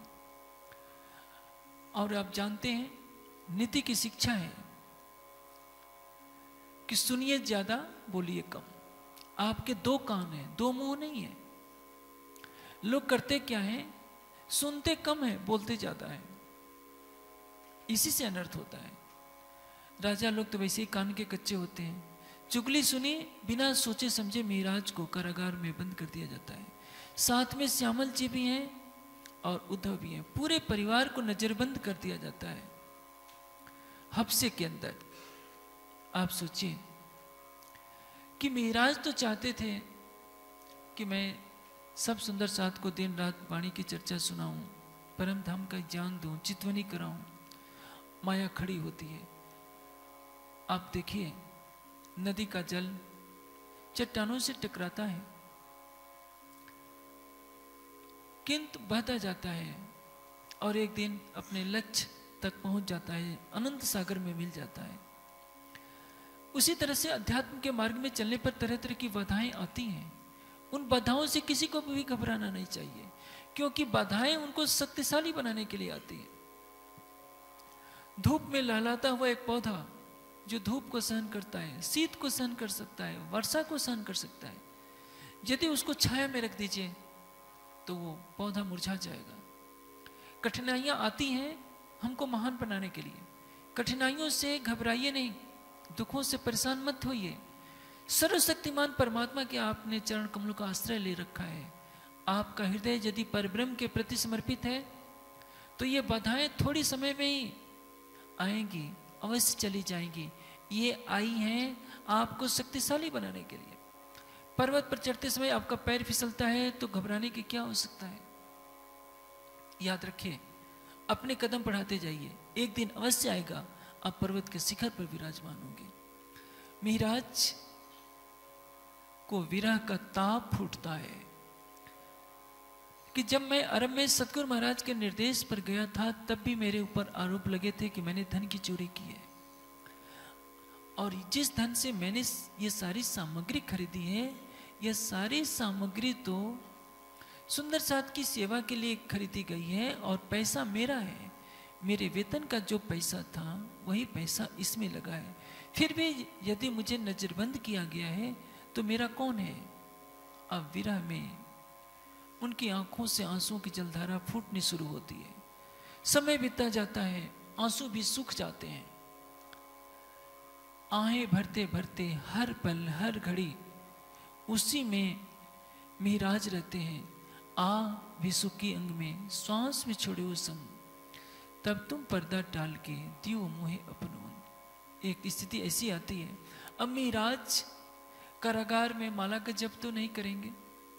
और आप जानते हैं नीति की शिक्षा है कि सुनिए ज्यादा बोलिए कम। आपके दो कान हैं, दो मुंह नहीं है। लोग करते क्या है, सुनते कम है बोलते ज्यादा है, इसी से अनर्थ होता है। राजा लोग तो वैसे ही कान के कच्चे होते हैं। चुगली सुनी, बिना सोचे समझे महाराज को कारागार में बंद कर दिया जाता है। साथ में श्यामल जी भी हैं और उद्धव भी हैं। पूरे परिवार को नजरबंद कर दिया जाता है हफ्से के अंदर। आप सोचिए कि महाराज तो चाहते थे कि मैं सब सुंदर साथ को दिन रात वाणी की चर्चा सुनाऊं, परम धाम का ज्ञान दूं, चितवनी कराऊं। माया खड़ी होती है। आप देखिए नदी का जल चट्टानों से टकराता है किंतु बहता जाता है और एक दिन अपने लक्ष्य तक पहुंच जाता है, अनंत सागर में मिल जाता है। उसी तरह से अध्यात्म के मार्ग में चलने पर तरह तरह की बाधाएं आती हैं। उन बाधाओं से किसी को भी घबराना नहीं चाहिए, क्योंकि बाधाएं उनको शक्तिशाली बनाने के लिए आती हैं। धूप में लहलाता हुआ एक पौधा जो धूप को सहन करता है, शीत को सहन कर सकता है, वर्षा को सहन कर सकता है, यदि उसको छाया में रख दीजिए तो वो पौधा मुरझा जाएगा। कठिनाइयां आती हैं हमको महान बनाने के लिए। कठिनाइयों से घबराइए नहीं, दुखों से परेशान मत होइए। सर्वशक्तिमान परमात्मा के आपने चरण कमलों का आश्रय ले रखा है। आपका हृदय यदि परब्रह्म के प्रति समर्पित है तो ये बाधाएं थोड़ी समय में ही आएंगी, अवश्य चली जाएंगी। ये आई हैं आपको शक्तिशाली बनाने के लिए। पर्वत पर चढ़ते समय आपका पैर फिसलता है तो घबराने की क्या आवश्यकता है। याद रखिए, अपने कदम बढ़ाते जाइए, एक दिन अवश्य आएगा आप पर्वत के शिखर पर विराजमान होंगे। मिहिराज को विरह का ताप फूटता है कि जब मैं अरब में सतगुरु महाराज के निर्देश पर गया था तब भी मेरे ऊपर आरोप लगे थे कि मैंने धन की चोरी की है, और जिस धन से मैंने ये सारी सामग्री खरीदी है, यह सारी सामग्री तो सुंदर साथ की सेवा के लिए खरीदी गई है और पैसा मेरा है। मेरे वेतन का जो पैसा था वही पैसा इसमें लगा है। फिर भी यदि मुझे नजरबंद किया गया है तो मेरा कौन है। अब विरह में उनकी आंखों से आंसुओं की जलधारा फूटनी शुरू होती है। समय बीतता जाता है, आंसू भी सूख जाते हैं। आहें भरते भरते हर पल हर घड़ी उसी में मिहिराज रहते हैं। आ भी सुखी अंग में श्वास भी छोड़े संग, तब तुम पर्दा टाल के दियो मोहे अपनों। एक स्थिति ऐसी आती है, अब मिहिराज कारागार में माला का जप तो नहीं करेंगे।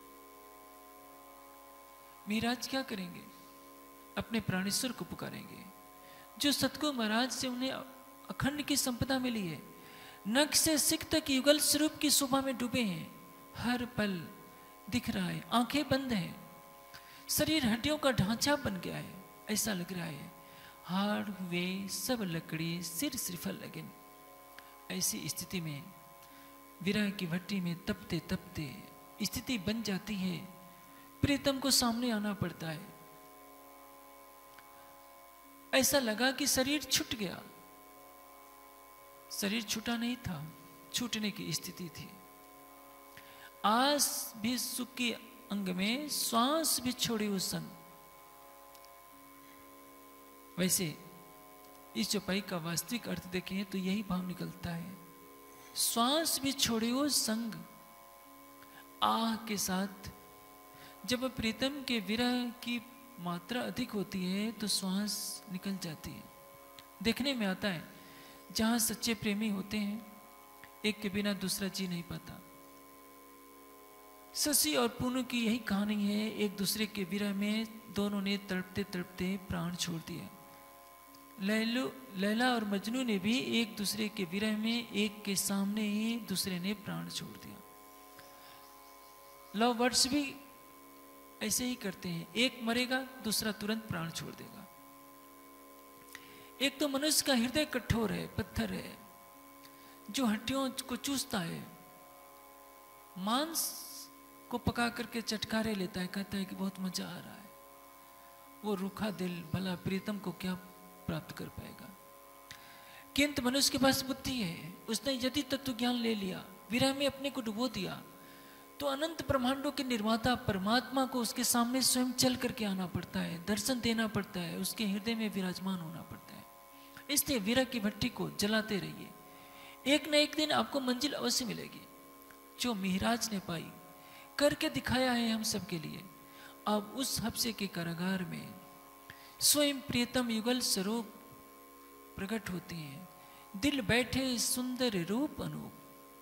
मिहिराज क्या करेंगे? अपने प्राणेश्वर को पुकारेंगे, जो सतगुरु महाराज से उन्हें अखंड की संपदा मिली है। नख से सिख तक युगल स्वरूप की शोभा में डूबे हैं। हर पल दिख रहा है, आंखें बंद हैं, शरीर हड्डियों का ढांचा बन गया है, ऐसा लग रहा है। हाड़ हुए सब लकड़ी सिर श्रीफल लगन। ऐसी स्थिति में विरह की भट्टी में तपते तपते स्थिति बन जाती है, प्रीतम को सामने आना पड़ता है। ऐसा लगा कि शरीर छूट गया। शरीर छूटा नहीं था, छूटने की स्थिति थी। आस भी सुख के अंग में श्वास भी छोड़ी उस संग। वैसे इस चौपाई का वास्तविक अर्थ देखें तो यही भाव निकलता है। श्वास भी छोड़े वो संग। आह के साथ जब प्रीतम के विरह की मात्रा अधिक होती है तो श्वास निकल जाती है। देखने में आता है जहां सच्चे प्रेमी होते हैं, एक के बिना दूसरा जी नहीं पाता। शशि और पूनू की यही कहानी है। एक दूसरे के विरह में दोनों ने तड़पते तड़पते प्राण छोड़ दिया। लैलो लैला और मजनू ने भी एक दूसरे के विरह में एक के सामने ही दूसरे ने प्राण छोड़ दिया। लव बर्ड्स भी ऐसे ही करते हैं, एक मरेगा दूसरा तुरंत प्राण छोड़ देगा। एक तो मनुष्य का हृदय कठोर है, पत्थर है, जो हड्डियों को चूसता है, मांस को पका करके चटकारे लेता है, कहता है कि बहुत मजा आ रहा है। वो रूखा दिल भला प्रीतम को क्या प्राप्त कर पाएगा। किंतु मनुष्य के पास बुद्धि है, उसने यदि तत्व ज्ञान ले लिया, विरह में अपने को डुबो दिया, तो अनंत ब्रह्मांडों के निर्माता परमात्मा को उसके सामने स्वयं चल करके आना पड़ता है, दर्शन देना पड़ता है, उसके हृदय में विराजमान होना पड़ता है। इसलिए विरह की भट्टी को जलाते रहिए, एक न एक दिन आपको मंजिल अवश्य मिलेगी। जो मिहिराज ने पाई करके दिखाया है हम सब के लिए। अब उस हफ्से के कारागार में स्वयं प्रियतम युगल स्वरूप प्रकट होते हैं। दिल बैठे सुंदर रूप अनूप।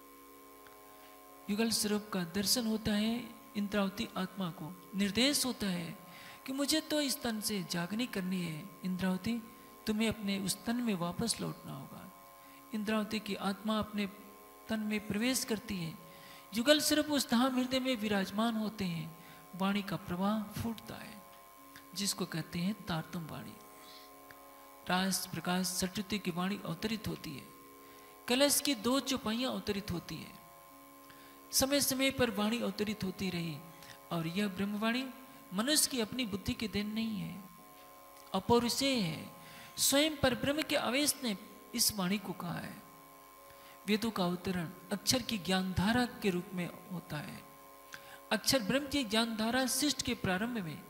युगल स्वरूप का दर्शन होता है। इंद्रावती आत्मा को निर्देश होता है कि मुझे तो इस तन से जागनी करनी है। इंद्रावती, तुम्हें अपने उस तन में वापस लौटना होगा। इंद्रावती की आत्मा अपने तन में प्रवेश करती है। युगल स्वरूप उस धाम हृदय में विराजमान होते हैं। वाणी का प्रवाह फूटता है, जिसको कहते हैं तारतम वाणी। रास प्रकाश सरस्वती की वाणी अवतरित होती है। कलश की दो चौपाइयां अवतरित होती है। समय समय पर वाणी अवतरित होती रही। और यह ब्रह्मवाणी मनुष्य की अपनी बुद्धि के देन नहीं है, अपौरुषेय है। स्वयं पर ब्रह्म के आवेश ने इस वाणी को कहा है। वेदों का अवतरण अक्षर की ज्ञानधारा के रूप में होता है। अक्षर ब्रह्म की ज्ञानधारा सृष्टि के प्रारंभ में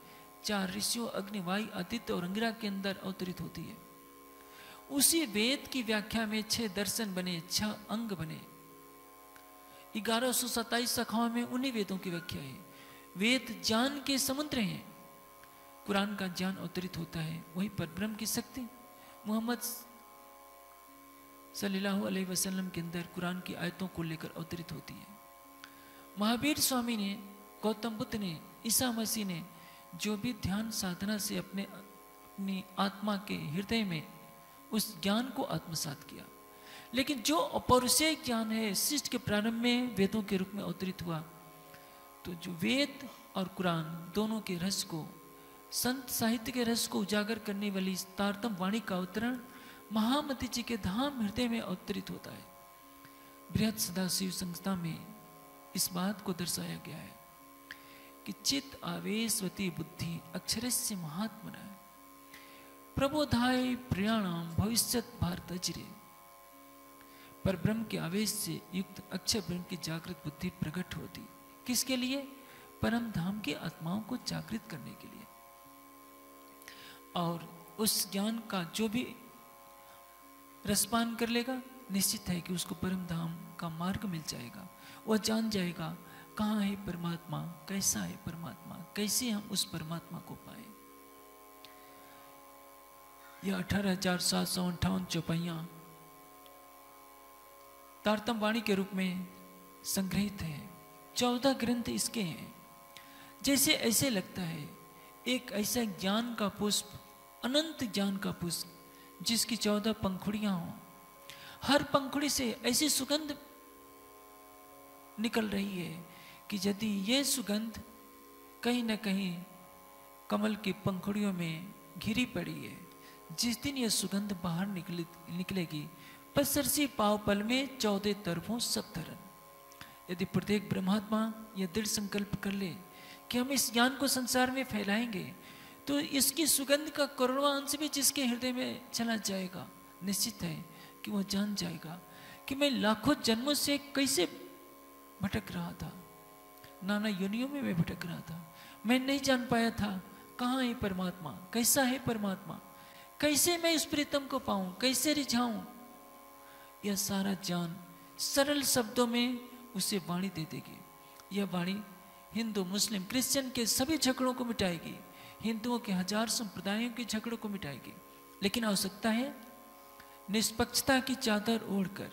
चार ऋषियों अग्नि, वायु, आदित्य और अंगिरा के अंदर अवतरित होती है। उसी वेद की व्याख्या में छह दर्शन बने, छह अंग बने। ग्यारह सौ सत्ताईस शाखाओं में उन्हीं वेदों की व्याख्या है। वेद ज्ञान के समुद्र हैं। कुरान का ज्ञान अवतरित होता है, वही परब्रह्म की शक्ति मोहम्मद सल्लल्लाहु अलैहि वसल्लम के अंदर कुरान की आयतों को लेकर अवतरित होती है। महावीर स्वामी ने, गौतम बुद्ध ने, ईसा मसीह ने जो भी ध्यान साधना से अपने अपनी आत्मा के हृदय में उस ज्ञान को आत्मसात किया, लेकिन जो अपौरुषेय ज्ञान है सृष्टि के प्रारंभ में वेदों के रूप में अवतरित हुआ, तो जो वेद और कुरान दोनों के रस को, संत साहित्य के रस को उजागर करने वाली तारतम वाणी का अवतरण महामती जी के धाम हृदय में अवतरित होता है। बृहद सदाशिव संस्था में इस बात को दर्शाया गया है कि चित आवेशवती बुद्धि अक्षरस्य महात्मना प्रबोधाय प्रयाणाम भविष्यत भारत अचिरे। पर ब्रह्म के आवेश से युक्त अक्षर ब्रह्म की जागृत बुद्धि प्रकट होती, किसके लिए? परम धाम की आत्माओं को जागृत करने के लिए। और उस ज्ञान का जो भी रसपान कर लेगा, निश्चित है कि उसको परम धाम का मार्ग मिल जाएगा। वह जान जाएगा कहाँ है परमात्मा, कैसा है परमात्मा, कैसे हम उस परमात्मा को पाए। यह अठारह हजार सात सौ अंठावन चौपाइयां तारतम वाणी के रूप में संग्रहित है। चौदह ग्रंथ इसके हैं। जैसे ऐसे लगता है एक ऐसा ज्ञान का पुष्प, अनंत ज्ञान का पुष्प जिसकी चौदह पंखुड़ियां हों, हर पंखुड़ी से ऐसी सुगंध निकल रही है कि यदि ये सुगंध कहीं न कहीं कमल की पंखुड़ियों में घिरी पड़ी है, जिस दिन यह सुगंध बाहर निकले निकलेगी पसरसी पाव पल में चौदह तरफों सब धरन। यदि प्रत्येक ब्रह्मात्मा यह दृढ़ संकल्प कर ले कि हम इस ज्ञान को संसार में फैलाएंगे, तो इसकी सुगंध का करोड़वां अंश भी जिसके हृदय में चला जाएगा, निश्चित है कि वह जान जाएगा कि मैं लाखों जन्मों से कैसे भटक रहा था, नाना योनियों में मैं भटक रहा था, मैं नहीं जान पाया था कहाँ है परमात्मा, कैसा है परमात्मा, कैसे मैं इस प्रीतम को पाऊं, कैसे रिझाऊं। यह सारा ज्ञान सरल शब्दों में उसे वाणी दे देगी। यह वाणी हिंदू, मुस्लिम, क्रिश्चियन के सभी झगड़ों को मिटाएगी, हिंदुओं के हजार संप्रदायों के झगड़ों को मिटाएगी। लेकिन आवश्यकता है निष्पक्षता की चादर ओढ़कर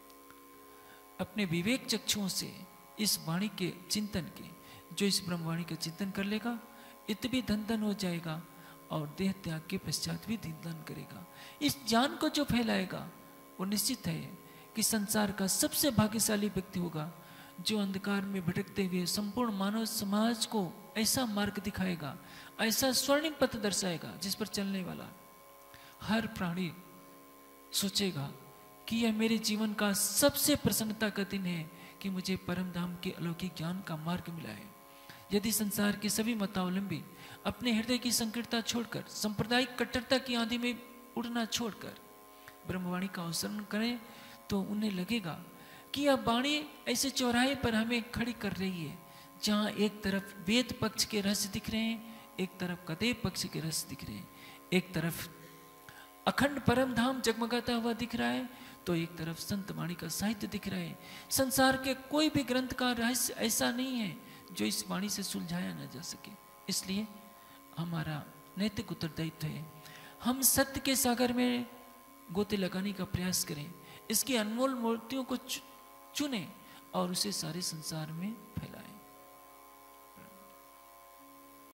अपने विवेक चक्षुओं से इस वाणी के चिंतन के, जो इस ब्रह्मवाणी का चिंतन कर लेगा, इत भी धन धन हो जाएगा और देह त्याग के पश्चात भी धन धन करेगा। इस ज्ञान को जो फैलाएगा वो निश्चित है कि संसार का सबसे भाग्यशाली व्यक्ति होगा, जो अंधकार में भटकते हुए संपूर्ण मानव समाज को ऐसा मार्ग दिखाएगा, ऐसा स्वर्णिम पथ दर्शाएगा जिस पर चलने वाला हर प्राणी सोचेगा कि यह मेरे जीवन का सबसे प्रसन्नता का दिन है कि मुझे परम धाम के अलौकिक ज्ञान का मार्ग मिला है। यदि संसार के सभी मतावलंबी अपने हृदय की संकीर्णता छोड़कर, सांप्रदायिक कट्टरता की आंधी में उड़ना छोड़कर ब्रह्मवाणी का अनुसरण करें, तो उन्हें लगेगा कि यह वाणी ऐसे चौराहे पर हमें खड़ी कर रही है जहाँ एक तरफ वेद पक्ष के रहस्य दिख रहे हैं, एक तरफ कदेव पक्ष के रहस्य दिख रहे हैं, एक तरफ अखंड परम धाम जगमगाता हुआ दिख रहा है, तो एक तरफ संत वाणी का साहित्य दिख रहा है। संसार के कोई भी ग्रंथ का रहस्य ऐसा नहीं है जो इस वाणी से सुलझाया न जा सके। इसलिए हमारा नैतिक उत्तरदायित्व है हम सत्य के सागर में गोते लगाने का प्रयास करें, इसकी अनमोल मूर्तियों को चुनें और उसे सारे संसार में फैलाएं।